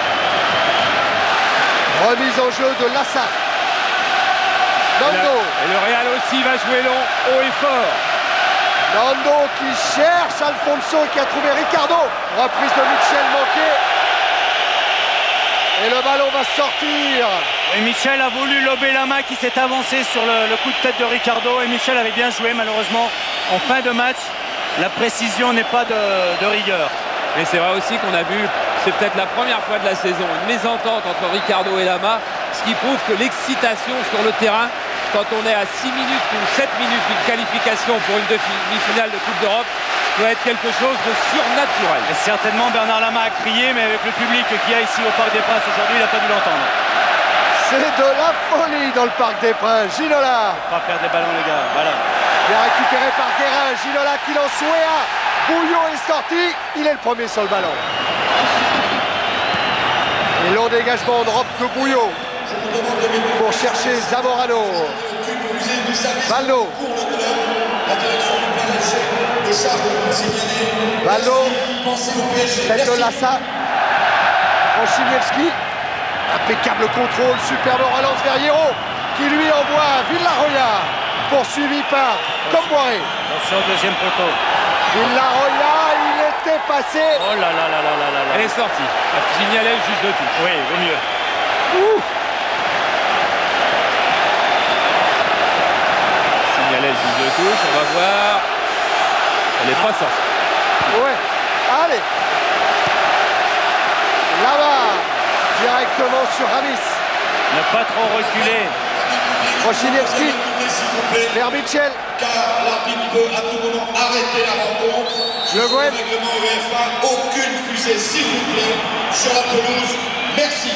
Remise en jeu de Lassa. Nando. Et le Real aussi va jouer long, haut et fort. Nando qui cherche Alfonso qui a trouvé Ricardo. Reprise de Michel manquée. Et le ballon va sortir. Et Michel a voulu lober la main qui s'est avancée sur le coup de tête de Ricardo. Et Michel avait bien joué, malheureusement. En fin de match, la précision n'est pas de rigueur. Et c'est vrai aussi qu'on a vu, c'est peut-être la première fois de la saison, une mésentente entre Ricardo et Lama, ce qui prouve que l'excitation sur le terrain, quand on est à 6 minutes ou 7 minutes d'une qualification pour une demi-finale de Coupe d'Europe, doit être quelque chose de surnaturel. Et certainement Bernard Lama a crié, mais avec le public qu'il y a ici au Parc des Princes aujourd'hui, il n'a pas dû l'entendre. C'est de la folie dans le Parc des Princes. Ginola. Pas perdre les ballons, les gars. Voilà. Bien récupéré par Guérin. Ginola qui lance Weah. Bouillon est sorti. Il est le premier sur le ballon. Et long dégagement en drop de Bouillon pour chercher Zamorano. Valdo. Valdo. Tête de Lassa. Prochiniewski. Impeccable contrôle, superbe relance vers Hierro qui lui envoie Villarroya, poursuivi par Comboiré. Attention, deuxième poteau. Villarroya, il était passé. Oh là là là là là là. Elle est sortie. Elle signalait juste de tout. Oui, vaut mieux. Ouh. Signalait juste de touche, on va voir. Elle n'est pas sortie. Ouais, allez. Là-bas. Directement sur Ramis. Ne pas trop reculer. Prochiniewski vers Michel. Car l'arbitre peut à tout moment arrêter la rencontre. Le Gouin. Règlement UEFA, aucune fusée s'il vous plaît sur la pelouse. Merci.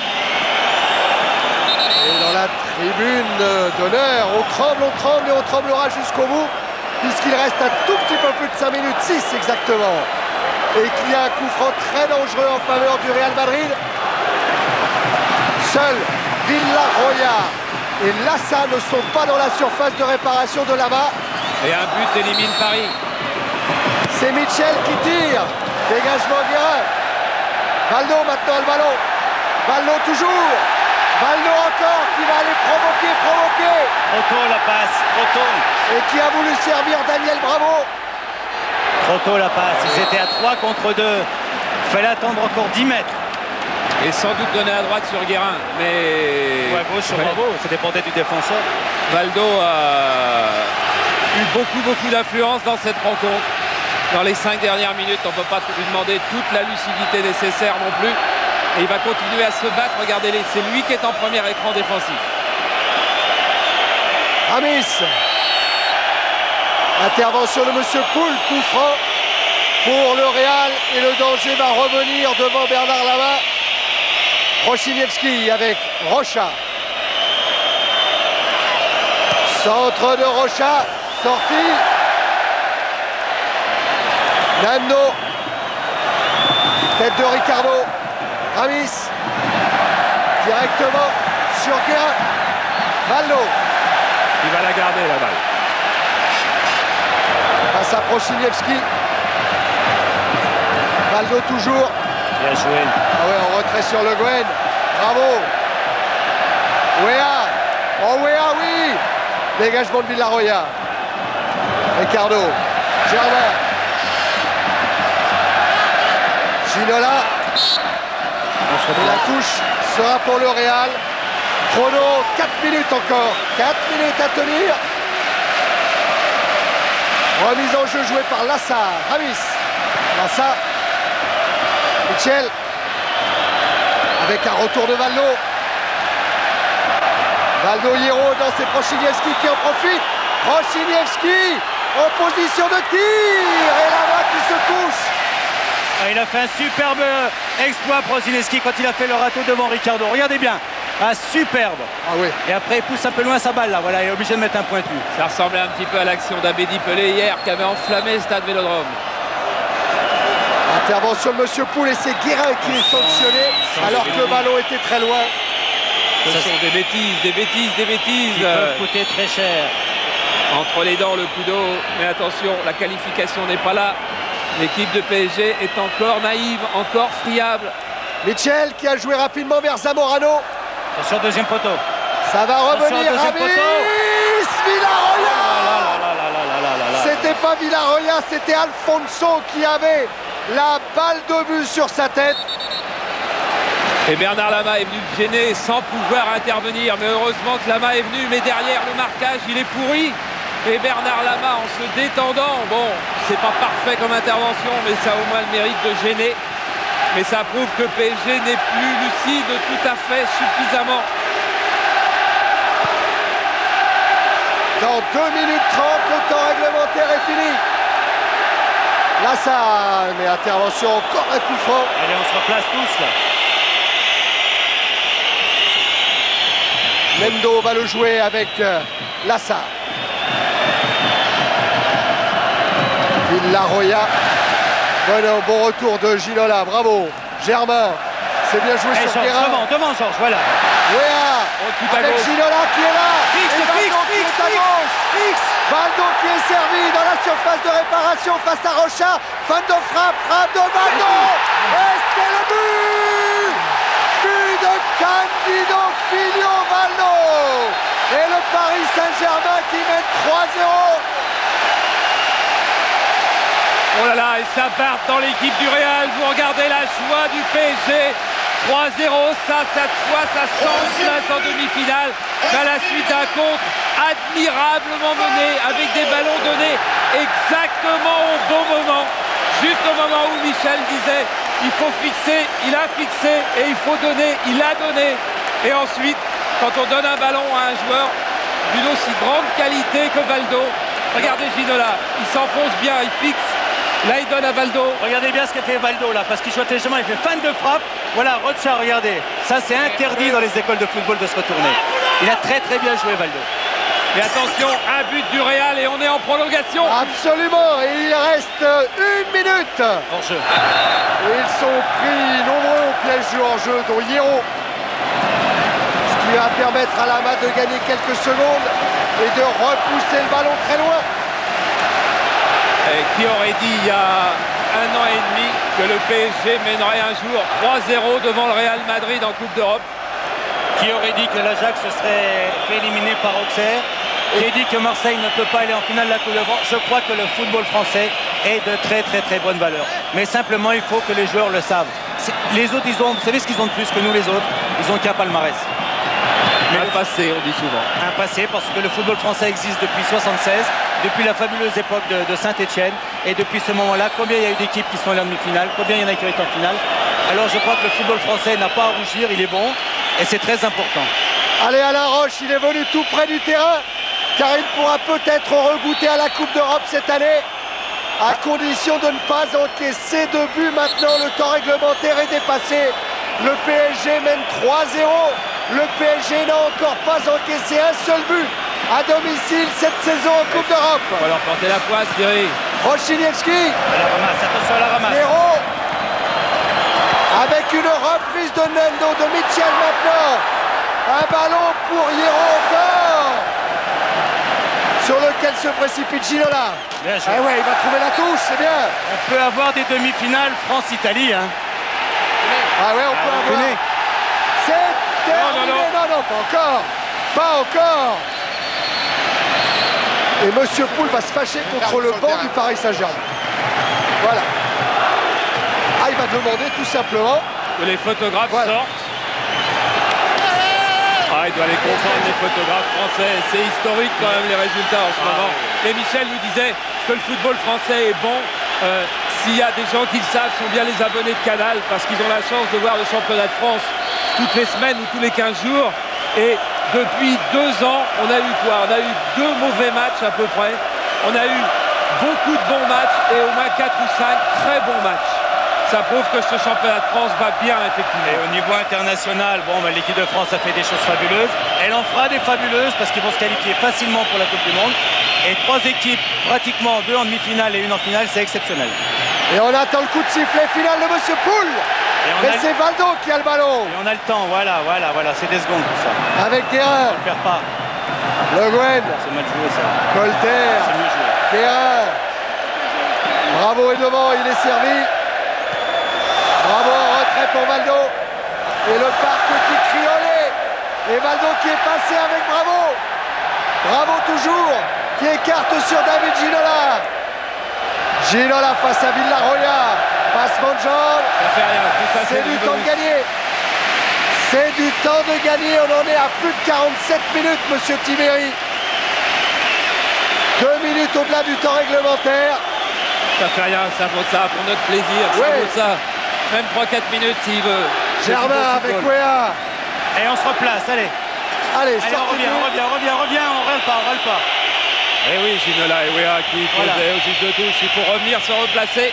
Et dans la tribune d'honneur, on tremble et on tremblera jusqu'au bout, puisqu'il reste un tout petit peu plus de 5 minutes, 6 exactement. Et qu'il y a un coup franc très dangereux en faveur du Real Madrid. Seul Villarroya et Lassa ne sont pas dans la surface de réparation de Lama. Et un but élimine Paris. C'est Michel qui tire. Dégagement Guérin. Valdo maintenant le ballon. Valdo toujours. Valdo encore qui va aller provoquer. Trop tôt la passe, trop tôt. Et qui a voulu servir Daniel Bravo. Trop tôt la passe. Ils étaient à 3 contre 2. Il fallait attendre encore 10 mètres. Et sans doute donner à droite sur Guérin, mais... Ou à gauche sur Bravo, ça dépendait du défenseur. Valdo a eu beaucoup d'influence dans cette rencontre. Dans les 5 dernières minutes, on ne peut pas lui demander toute la lucidité nécessaire non plus. Et il va continuer à se battre, regardez-les, c'est lui qui est en premier écran défensif. Ramis. Intervention de Monsieur Poul, coup franc pour le Real. Et le danger va revenir devant Bernard Lama. Prochiniewski avec Rocha. Centre de Rocha. Sortie. Nando. Tête de Ricardo. Ramis. Directement sur Guérin. Valdo. Il va la garder la balle. Face à Prochiniewski. Valdo toujours. Bien joué. Ah ouais, en retrait sur Le Guen. Bravo. Wea. Oh Wea, oui. Dégagement de Villarroya. Ricardo. Germain. Ginola. Et la touche sera pour le Real. Chrono, 4 minutes encore. 4 minutes à tenir. Remise en jeu jouée par Lassa. Ramis. Lassa. Michel. Avec un retour de Valdo. Valdo Hierro dans ses Prochiniewski qui en profite. Prochiniewski en position de tir. Et là-bas qui se couche. Il a fait un superbe exploit Prochiniewski quand il a fait le râteau devant Ricardo. Regardez bien. Ah, superbe. Ah oui. Et après, il pousse un peu loin sa balle là. Voilà, il est obligé de mettre un pointu. Ça ressemblait un petit peu à l'action d'Abedi Pelé hier qui avait enflammé le stade Vélodrome. Intervention de Monsieur Poul et c'est Guérin qui est sanctionné alors que le ballon était très loin. Ce sont des bêtises, des bêtises, des bêtises. Qui peuvent coûter très cher. Entre les dents, le coup d'eau. Mais attention, la qualification n'est pas là. L'équipe de PSG est encore naïve, encore friable. Michel qui a joué rapidement vers Zamorano. Attention, deuxième poteau. Ça va revenir. Ramis Villarroya. C'était pas Villarroya, c'était Alfonso qui avait la balle de but sur sa tête. Et Bernard Lama est venu le gêner sans pouvoir intervenir. Mais heureusement que Lama est venu. Mais derrière le marquage, il est pourri. Et Bernard Lama, en se détendant, bon, c'est pas parfait comme intervention, mais ça a au moins le mérite de gêner. Mais ça prouve que PSG n'est plus lucide tout à fait suffisamment. Dans 2 minutes 30, le temps réglementaire est fini. Là, ça, mais intervention encore un coup franc. Allez, on se replace tous là. Mendo va le jouer avec Lassa. Villarroya. Bon retour de Ginola, bravo. Germain, c'est bien joué sur le terrain. Devant Georges, voilà. Wea, avec Ginola qui est là. Fixe. Valdo qui est servi dans la surface de réparation face à Rocha. Fin de frappe de Valdo. Et c'est le but. But de Candido Filio Valdo. Et le Paris Saint-Germain qui mène 3-0. Oh là là, et ça part dans l'équipe du Real. Vous regardez la joie du PSG. 3-0, cette fois, ça change place en demi-finale. À la suite d'un contre admirablement mené, avec des ballons donnés exactement au bon moment. Juste au moment où Michel disait, il faut fixer, il a fixé, et il faut donner, il a donné. Et ensuite, quand on donne un ballon à un joueur d'une aussi grande qualité que Valdo, regardez Ginola, il s'enfonce bien, il fixe. Là, il donne à Valdo. Regardez bien ce qu'a fait Valdo là, parce qu'il joue intelligemment, il fait fan de frappe. Voilà, Rocha, regardez. Ça, c'est interdit dans les écoles de football de se retourner. Il a très bien joué, Valdo. Et attention, un but du Real et on est en prolongation. Absolument, et il reste 1 minute. Hors jeu. Ils sont pris nombreux au piège du hors-jeu, dont Hierro. Ce qui va permettre à Lama de gagner quelques secondes et de repousser le ballon très loin. Et qui aurait dit il y a 1 an et demi que le PSG mènerait un jour 3-0 devant le Real Madrid en Coupe d'Europe? Qui aurait dit que l'Ajax se serait fait éliminer par Auxerre? Qui a dit que Marseille ne peut pas aller en finale de la Coupe d'Europe? Je crois que le football français est de très bonne valeur. Mais simplement, il faut que les joueurs le savent. Les autres, vous savez ce qu'ils ont de plus que nous les autres? Ils ont qu'un palmarès. Mais un passé, on dit souvent. Un passé, parce que le football français existe depuis 1976, depuis la fabuleuse époque de Saint-Etienne. Et depuis ce moment-là, combien il y a eu d'équipes qui sont allées en demi-finale? Combien il y en a qui ont été en finale? Alors je crois que le football français n'a pas à rougir, il est bon. Et c'est très important. Allez, Alain Roche, il est venu tout près du terrain, car il pourra peut-être regoûter à la Coupe d'Europe cette année, à condition de ne pas encaisser de but. Maintenant, le temps réglementaire est dépassé. Le PSG mène 3-0. Le PSG n'a encore pas encaissé un seul but à domicile cette saison en Coupe d'Europe. On va leur porter la poisse, Thierry. Prochiniewski. La ramasse, attention à la ramasse. Héros. Avec une reprise de Nendo, de Michel maintenant. Un ballon pour Hierro encore. sur lequel se précipite Ginola. Ah ouais, il va trouver la touche, c'est bien. On peut avoir des demi-finales France-Italie. Hein. Ah ouais, on peut avoir. C'est terminé. Non, pas encore. Pas encore. Et Monsieur Poul va se fâcher contre le banc du Paris Saint-Germain. Voilà. Ah, il va demander tout simplement que les photographes sortent. Ah, il doit les comprendre, les photographes français. C'est historique quand même les résultats en ce moment. Et Michel nous disait que le football français est bon. S'il y a des gens qui le savent, sont bien les abonnés de Canal, parce qu'ils ont la chance de voir le championnat de France toutes les semaines ou tous les 15 jours. Et depuis 2 ans, on a eu quoi? On a eu 2 mauvais matchs à peu près. On a eu beaucoup de bons matchs et au moins 4 ou 5 très bons matchs. Ça prouve que ce championnat de France va bien, effectivement. Et au niveau international, bon, bah, l'équipe de France a fait des choses fabuleuses. Elle en fera des fabuleuses parce qu'ils vont se qualifier facilement pour la Coupe du Monde. Et 3 équipes, pratiquement 2 en demi-finale et 1 en finale, c'est exceptionnel. Et on attend le coup de sifflet final de Monsieur Poul. Et c'est Valdo qui a le ballon. Et on a le temps, voilà, c'est des secondes tout ça. Avec Guérin. On ne perd pas. Le Guen. C'est mal joué ça. Colter. C'est mieux joué. Guérin. Bravo est devant, il est servi. Bravo en retrait pour Valdo. Et le parc qui criolait. Et Valdo qui est passé avec Bravo. Bravo toujours. Qui écarte sur David Ginola. Ginola face à Villarroya. Passement de jambe. C'est du temps de gagner. C'est du temps de gagner. On en est à plus de 47 minutes, Monsieur Tibéri. 2 minutes au-delà du temps réglementaire. Ça fait rien, ça vaut ça pour notre plaisir. Ça vaut ça. Même 3-4 minutes s'il veut. Germain avec Wea. Et on se replace, allez. Allez, on revient, on râle pas. Et oui, Ginola et Wea qui posaient au juge de touche. Il faut revenir se replacer.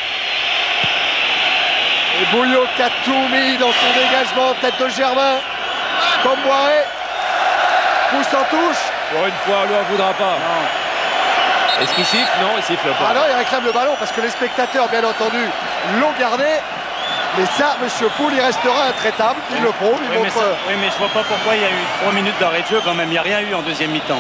Et Bouillot qui a tout mis dans son dégagement, tête de Germain. Comme Boiré. Pousse en touche. Pour une fois, on lui en voudra pas. Est-ce qu'il siffle? Non, il siffle pas. Ah non, il réclame le ballon parce que les spectateurs, bien entendu, l'ont gardé. Mais ça, Monsieur Poul, il restera intraitable. Il le prouve, il montre... Oui, mais je vois pas pourquoi il y a eu 3 minutes d'arrêt de jeu quand même. Il n'y a rien eu en deuxième mi-temps.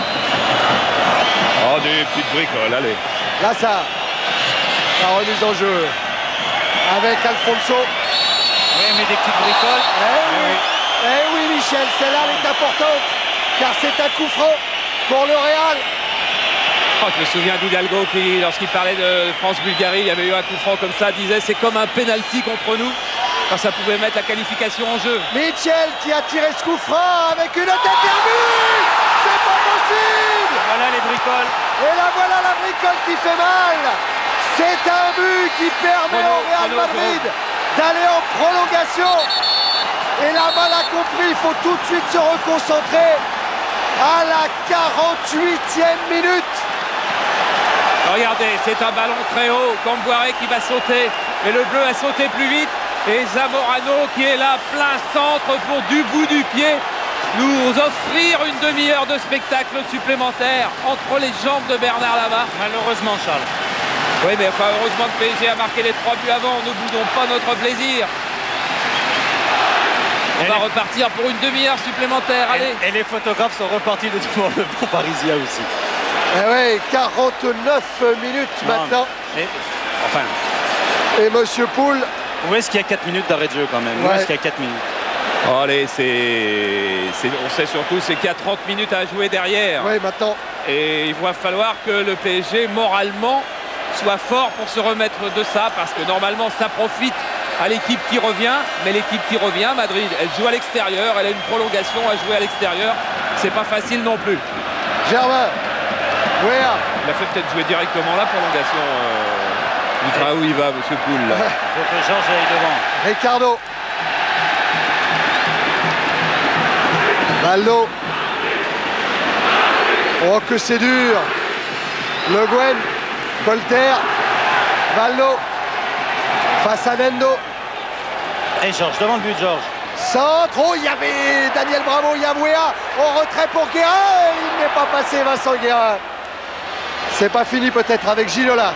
Oh, des petites bricoles, allez. Là, ça. La remise en jeu. Avec Alfonso. Oui, mais des petites bricoles. Eh oui, Michel, celle-là, elle est importante. Car c'est un coup franc pour le Real. Oh, je me souviens d'Hidalgo qui, lorsqu'il parlait de France-Bulgarie, il y avait eu un coup franc comme ça, disait c'est comme un penalty contre nous, quand ça pouvait mettre la qualification en jeu. Michel qui a tiré ce coup franc avec une tête perdue. C'est pas possible. Voilà les bricoles. Et là voilà la bricole qui fait mal. C'est un but qui permet au Real Madrid d'aller en prolongation. Et là, mal a compris, il faut tout de suite se reconcentrer à la 48e minute. Regardez, c'est un ballon très haut, Camboiré qui va sauter, et le bleu a sauté plus vite, et Zamorano qui est là, plein centre pour du bout du pied, nous offrir une demi-heure de spectacle supplémentaire entre les jambes de Bernard Lama. Malheureusement, Charles. Oui, mais enfin, heureusement que PSG a marqué les 3 buts avant, ne boudons pas notre plaisir. On va repartir pour une demi-heure supplémentaire, allez. Et les photographes sont repartis de devant le banc parisien aussi. Eh oui, 49 minutes maintenant. Enfin. Et Monsieur Poul. Où est-ce qu'il y a 4 minutes d'arrêt de jeu quand même? Où est-ce qu'il y a 4 minutes? Oh, allez, on sait surtout c'est qu'il y a 30 minutes à jouer derrière. Oui, maintenant. Et il va falloir que le PSG, moralement, soit fort pour se remettre de ça, parce que normalement, ça profite à l'équipe qui revient. Mais l'équipe qui revient, Madrid, elle joue à l'extérieur, elle a une prolongation à jouer à l'extérieur. C'est pas facile non plus. Germain. Wea. Il a fait peut-être jouer directement la prolongation. Il fera où il va, Monsieur Poul. Il faut que Georges aille devant. Ricardo. Valdo. Oh, que c'est dur. Le Guen. Colter. Valdo. Face à Nendo. Et Georges, devant le but, Georges. Centre. Oh, il y avait Daniel Bravo, il y a Wea. En retrait pour Guérin. Il n'est pas passé, Vincent Guérin. C'est pas fini peut-être avec Ginola.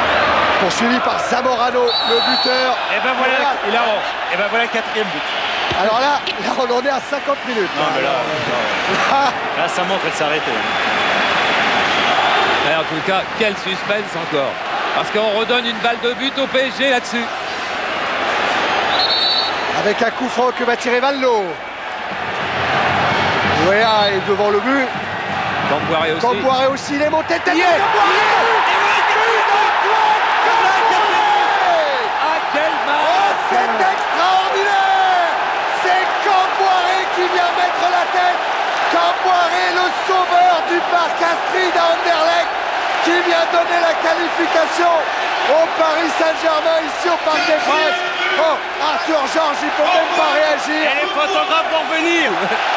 Poursuivi par Zamorano, le buteur. Et ben voilà, il a et ben voilà le 4e but. Alors là, on en est à 50 minutes. Non, mais là, ça montre de s'arrêter. En tout cas, quel suspense encore. Parce qu'on redonne une balle de but au PSG là-dessus. Avec un coup franc que va tirer Vallo. Ouéa est devant le but. Camboiré aussi. Camboiré aussi, il est monté tête. Ah, quel match! C'est extraordinaire! C'est Camboiré qui vient mettre la tête. Camboiré, le sauveur du parc Astrid à Anderlecht, qui vient donner la qualification au Paris Saint-Germain ici au Parc des Princes. Oh, Arthur Georges, il peut même pas réagir. Et les photographes vont venir.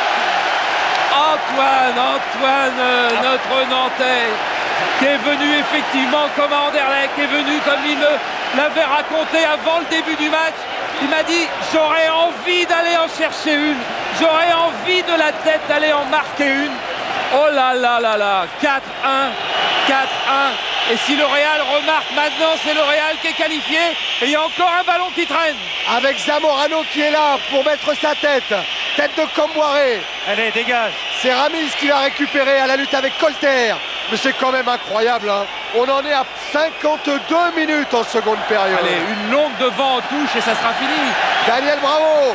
Antoine, notre Nantais, qui est venu effectivement comme à Anderlecht, qui est venu comme il me l'avait raconté avant le début du match. Il m'a dit, j'aurais envie d'aller en chercher une, j'aurais envie de la tête d'aller en marquer une. Oh là là là là, 4-1, 4-1. Et si le Real remarque maintenant, c'est le Real qui est qualifié. Et il y a encore un ballon qui traîne. Avec Zamorano qui est là pour mettre sa tête. Tête de Camboiré. Allez, dégage. C'est Ramis qui va récupérer à la lutte avec Colter. Mais c'est quand même incroyable, hein. On en est à 52 minutes en seconde période. Allez, une longue devant en touche et ça sera fini. Daniel Bravo.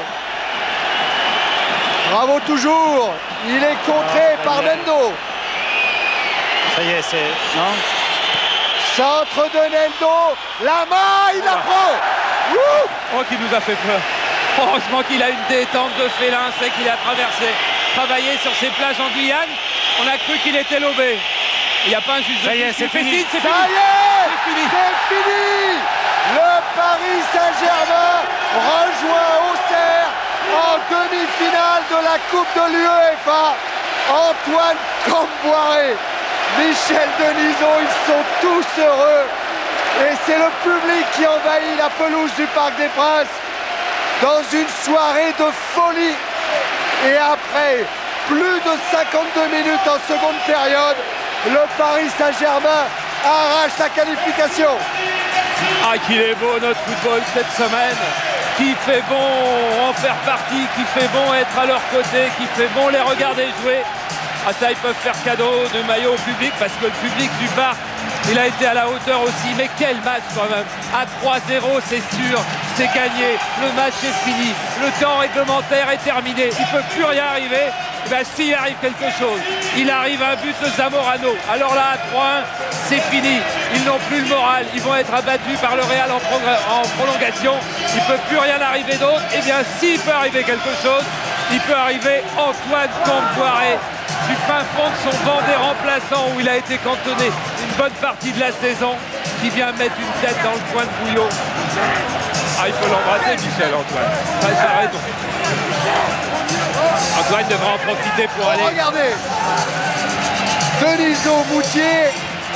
Bravo toujours. Il est contré par Nendo. Ça y est, c'est... Non. Centre de Nendo. La main, il la prend. Oh, qui nous a fait peur. Heureusement qu'il a une détente de félin, c'est qu'il a travaillé sur ses plages en Guyane. On a cru qu'il était lobé. Il n'y a pas un juge. Ça y est, c'est fini. Ça y est, c'est fini. Le Paris Saint-Germain rejoint Auxerre en demi-finale de la Coupe de l'UEFA. Antoine Camboiré, Michel Denisot, ils sont tous heureux. Et c'est le public qui envahit la pelouse du Parc des Princes dans une soirée de folie. Et après plus de 52 minutes en seconde période, le Paris Saint-Germain arrache la qualification. Ah, qu'il est beau notre football cette semaine. Qui fait bon en faire partie, qui fait bon être à leur côté, qui fait bon les regarder jouer. Ah ça, ils peuvent faire cadeau de maillot au public parce que le public du parc, il a été à la hauteur aussi. Mais quel match quand même. À 3-0, c'est sûr, c'est gagné. Le match est fini. Le temps réglementaire est terminé. Il ne peut plus rien arriver. Et bien, s'il arrive quelque chose, il arrive un but de Zamorano. Alors là, à 3-1, c'est fini. Ils n'ont plus le moral. Ils vont être abattus par le Real en prolongation. Il ne peut plus rien arriver d'autre. Et bien, s'il peut arriver quelque chose, il peut arriver Antoine Camboiré du fin fond de son banc des remplaçants où il a été cantonné une bonne partie de la saison, qui vient mettre une tête dans le coin de Bouillot. Ah, il faut l'embrasser, Michel, Antoine. Ça, j'ai raison. Antoine devrait en profiter pour aller... Regardez, Denisot, Moutier.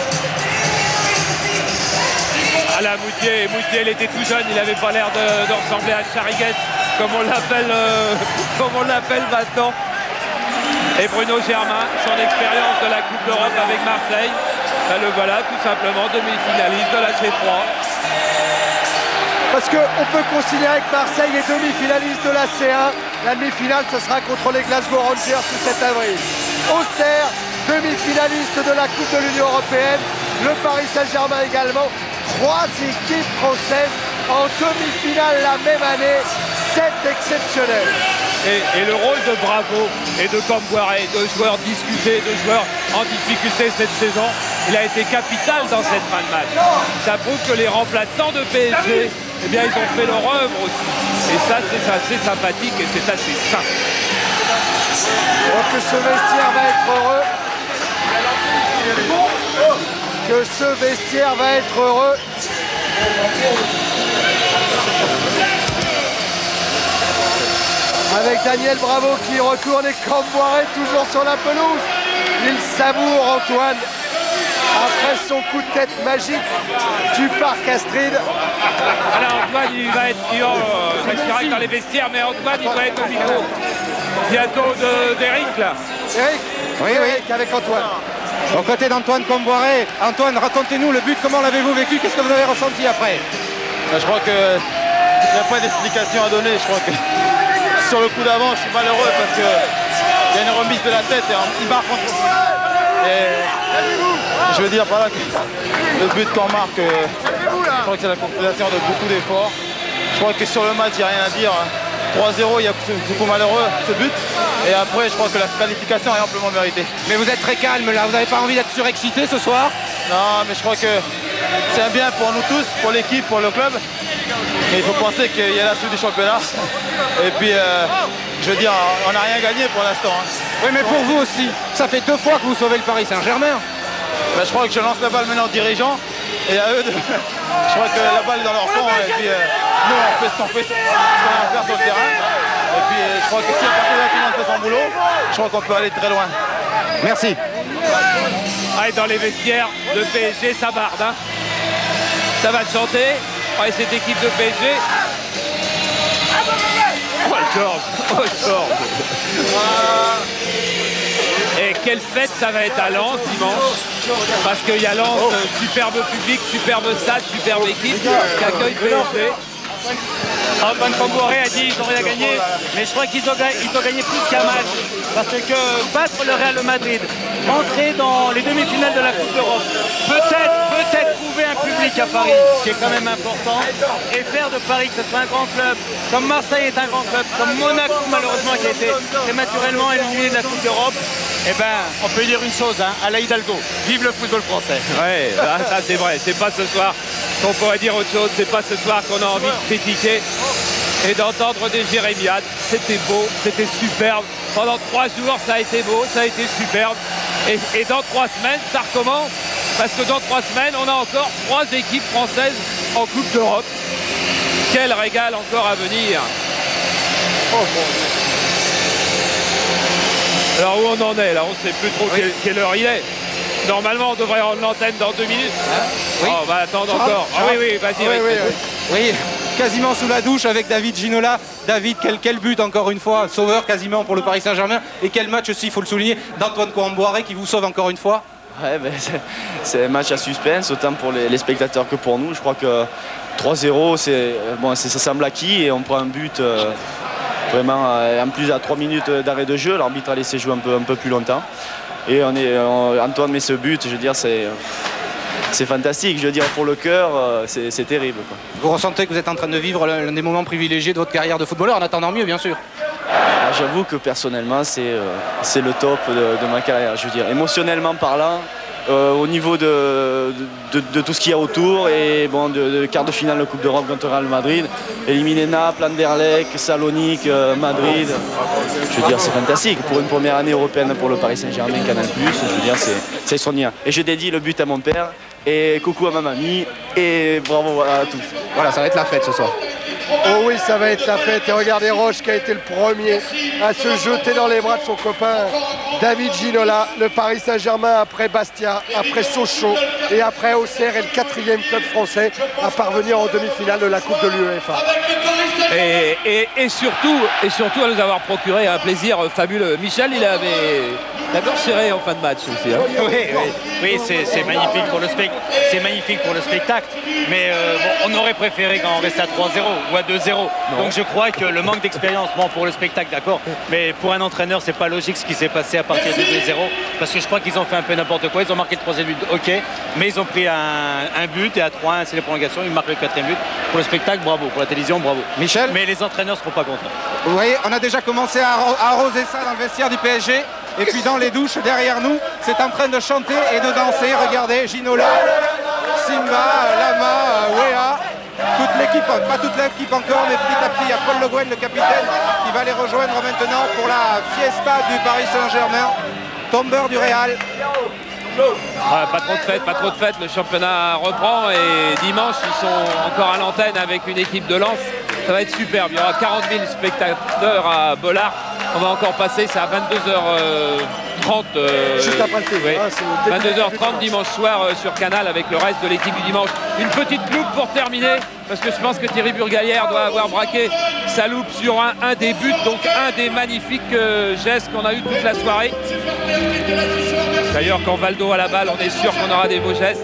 Ah là, Moutier, il était tout jeune, il n'avait pas l'air de ressembler à Charigues, comme on l'appelle maintenant. Et Bruno Germain, son expérience de la Coupe d'Europe avec Marseille, ben le voilà tout simplement demi-finaliste de la C3. Parce qu'on peut considérer que Marseille est demi-finaliste de la C1. La demi-finale, ce sera contre les Glasgow Rangers le 7 avril. Auxerre, demi-finaliste de la Coupe de l'Union Européenne. Le Paris Saint-Germain également. 3 équipes françaises en demi-finale la même année. C'est exceptionnel. Et le rôle de Bravo et de Camboiré, de joueurs discutés, de joueurs en difficulté cette saison, il a été capital dans cette fin de match. Ça prouve que les remplaçants de PSG, eh bien, ils ont fait leur œuvre aussi. Et ça, c'est assez sympathique et c'est assez sain. Donc que ce vestiaire va être heureux. Que ce vestiaire va être heureux. Avec Daniel Bravo qui retourne et Camboiré toujours sur la pelouse. Il savoure Antoine après son coup de tête magique du parc Astrid. Alors Antoine, il va être direct dans les vestiaires, mais Antoine, il doit être au micro bientôt d'Eric là. Eric, oui, Eric avec Antoine. Aux côtés d'Antoine Camboiré. Antoine, racontez-nous le but, comment l'avez-vous vécu? Qu'est-ce que vous avez ressenti après? Je crois qu'il n'y a pas d'explication à donner. Je crois que sur le coup d'avant, je suis malheureux parce qu'il y a une remise de la tête et il marque contre. Et je veux dire par là que le but qu'on marque, je crois que c'est la concrétisation de beaucoup d'efforts. Je crois que sur le match, il n'y a rien à dire. 3-0, c'est beaucoup malheureux ce but. Et après, je crois que la qualification est amplement méritée. Mais vous êtes très calme là, vous n'avez pas envie d'être surexcité ce soir? Non, mais je crois que c'est un bien pour nous tous, pour l'équipe, pour le club. Mais il faut penser qu'il y a la suite du championnat. Et puis, je veux dire, on n'a rien gagné pour l'instant. Hein. Oui, mais pour vous aussi, ça fait 2 fois que vous sauvez le Paris Saint-Germain. Ben, je crois que je lance la balle maintenant aux dirigeants. Et à eux, je crois que la balle est dans leur fond. Et puis, nous, on fait ce qu'on a à faire sur le terrain. Et puis, je crois que si à partir de là, tout le monde fait son boulot, je crois qu'on peut aller très loin. Merci. Ah, et dans les vestiaires, le PSG, ça barde. Hein. Ça va chanter. Ouais, cette équipe de PSG. Oh, Georges. Oh, Georges. Et quelle fête ça va être à Lens dimanche. Parce qu'il y a Lens, superbe public, superbe stade, superbe équipe qui accueille PSG. Antoine Cambouré a dit qu'ils n'ont rien gagné, mais je crois qu'ils ont gagné plus qu'un match. Parce que battre le Real Madrid, entrer dans les demi-finales de la Coupe d'Europe, peut-être trouver un public à Paris, ce qui est quand même important, et faire de Paris que ce soit un grand club, comme Marseille est un grand club, comme Monaco malheureusement qui a été prématurément éliminé de la Coupe d'Europe. Eh ben, on peut dire une chose, hein, à la Hidalgo, vive le football français. Ouais, ça c'est vrai, c'est pas ce soir qu'on pourrait dire autre chose, c'est pas ce soir qu'on a envie de critiquer et d'entendre des jérémiades. C'était beau, c'était superbe. Pendant 3 jours, ça a été beau, ça a été superbe. Et dans 3 semaines, ça recommence. Parce que dans 3 semaines, on a encore 3 équipes françaises en Coupe d'Europe. Quel régal encore à venir. Oh, bon. Alors où on en est là, on ne sait plus trop quelle heure il est. Normalement on devrait rendre l'antenne dans 2 minutes. Hein, oui. Oh, on va attendre encore. Ah oui, vas-y. Oui, quasiment sous la douche avec David Ginola. David, quel but encore une fois, sauveur quasiment pour le Paris Saint-Germain. Et quel match aussi, il faut le souligner, d'Antoine Cambouré qui vous sauve encore une fois. Ouais, ben, c'est un match à suspense, autant pour les spectateurs que pour nous. Je crois que 3-0, bon, ça semble acquis et on prend un but vraiment en plus à 3 minutes d'arrêt de jeu. L'arbitre a laissé jouer un peu plus longtemps. Et Antoine met ce but, je veux dire, c'est fantastique. Je veux dire, pour le cœur, c'est terrible, quoi. Vous ressentez que vous êtes en train de vivre l'un des moments privilégiés de votre carrière de footballeur, en attendant mieux, bien sûr. J'avoue que personnellement, c'est le top de ma carrière. Je veux dire, émotionnellement parlant, au niveau de tout ce qu'il y a autour, et bon, de quart de finale de Coupe d'Europe contre Real Madrid, éliminer Naples, Anderlecht, Salonique, Madrid. Je veux dire, c'est fantastique. Pour une première année européenne pour le Paris Saint-Germain, Canal+, je veux dire, c'est extraordinaire. Et je dédie le but à mon père, et coucou à ma mamie, et bravo à tous. Voilà, ça va être la fête ce soir. Oh oui, ça va être la fête. Et regardez Roche qui a été le premier à se jeter dans les bras de son copain David Ginola. Le Paris Saint-Germain après Bastia, après Sochaux et après Auxerre est le 4e club français à parvenir en demi-finale de la Coupe de l'UEFA. Et surtout à nous avoir procuré un plaisir fabuleux. Michel, il avait d'accord serré en fin de match aussi. Hein. Oui, c'est magnifique pour le spectacle. C'est magnifique pour le spectacle. Mais bon, on aurait préféré quand on restait à 3-0 ou à 2-0. Donc je crois que le manque d'expérience, bon, pour le spectacle, d'accord. Mais pour un entraîneur, c'est pas logique ce qui s'est passé à partir de 2-0. Parce que je crois qu'ils ont fait un peu n'importe quoi. Ils ont marqué le 3e but, ok. Mais ils ont pris un but et à 3-1, c'est les prolongations. Ils marquent le 4e but. Pour le spectacle, bravo. Pour la télévision, bravo. Michel ? Mais les entraîneurs ne seront pas contents. Vous voyez, on a déjà commencé à arroser ça dans le vestiaire du PSG. Et puis dans les douches derrière nous, c'est en train de chanter et de danser. Regardez, Ginola, Simba, Lama, Wea. Toute l'équipe, pas toute l'équipe encore, mais petit à petit, il y a Paul Le Guen, le capitaine, qui va les rejoindre maintenant pour la fiesta du Paris Saint-Germain. Tombeur du Real. Pas trop de fête, le championnat reprend et dimanche ils sont encore à l'antenne avec une équipe de Lens. Ça va être superbe, il y aura 40 000 spectateurs à Bollard. On va encore passer, c'est à 22h30. Juste après le film. Oui. 22h30 dimanche soir sur Canal avec le reste de l'équipe du dimanche. Une petite loupe pour terminer, parce que je pense que Thierry Burgallière doit avoir braqué sa loupe sur un des buts, donc un des magnifiques gestes qu'on a eu toute la soirée. D'ailleurs, quand Valdo a la balle, on est sûr qu'on aura des beaux gestes.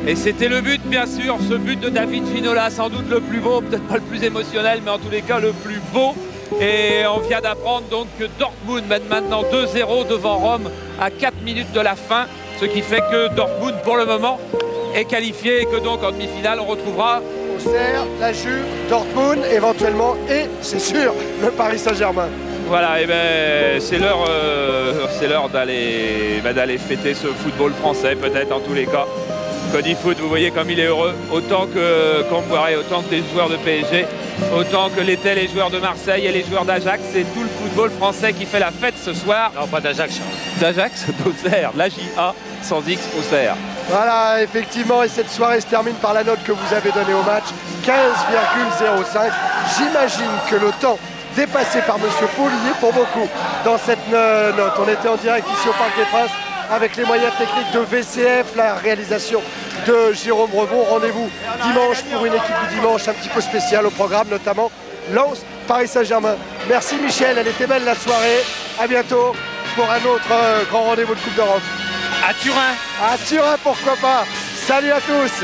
Et c'était le but, bien sûr, ce but de David Ginola, sans doute le plus beau, peut-être pas le plus émotionnel, mais en tous les cas le plus beau. Et on vient d'apprendre donc que Dortmund mène maintenant 2-0 devant Rome à 4 minutes de la fin, ce qui fait que Dortmund, pour le moment, est qualifié et que donc en demi-finale, on retrouvera Auxerre, la Juve, Dortmund éventuellement et, c'est sûr, le Paris Saint-Germain. Voilà, et ben c'est l'heure d'aller fêter ce football français, peut-être en tous les cas. Cody Foot, vous voyez comme il est heureux, autant que Comboiré, autant que les joueurs de PSG, autant que l'étaient les joueurs de Marseille et les joueurs d'Ajax. C'est tout le football français qui fait la fête ce soir. Non, pas d'Ajax. D'Ajax, d'Auxerre, la JA sans X Auxerre. Voilà, effectivement, et cette soirée se termine par la note que vous avez donnée au match, 15,05. J'imagine que le temps dépassé par Monsieur Paulier pour beaucoup dans cette note. On était en direct ici au Parc des Princes avec les moyens techniques de VCF, la réalisation de Jérôme Revon. Rendez-vous dimanche pour une équipe du dimanche un petit peu spéciale au programme, notamment Lens, Paris Saint-Germain. Merci Michel, elle était belle la soirée. À bientôt pour un autre grand rendez-vous de Coupe d'Europe. À Turin. À Turin, pourquoi pas. Salut à tous.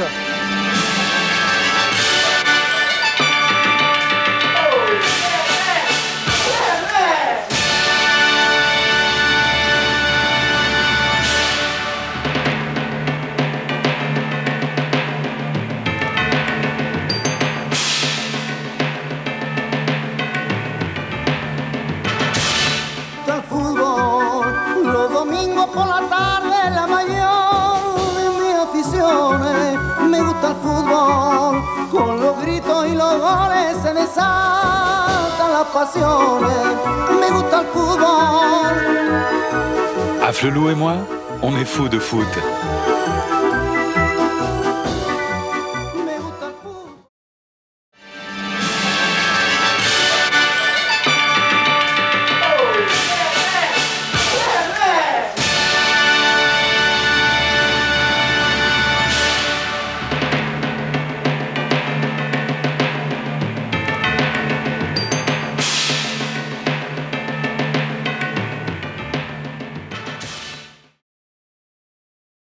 Por la tarde la mayor de mis aficiones, me gusta el fútbol, con los gritos y los goles se desaltan las pasiones, me gusta el fútbol. Afflelou et moi, on est fous de foot.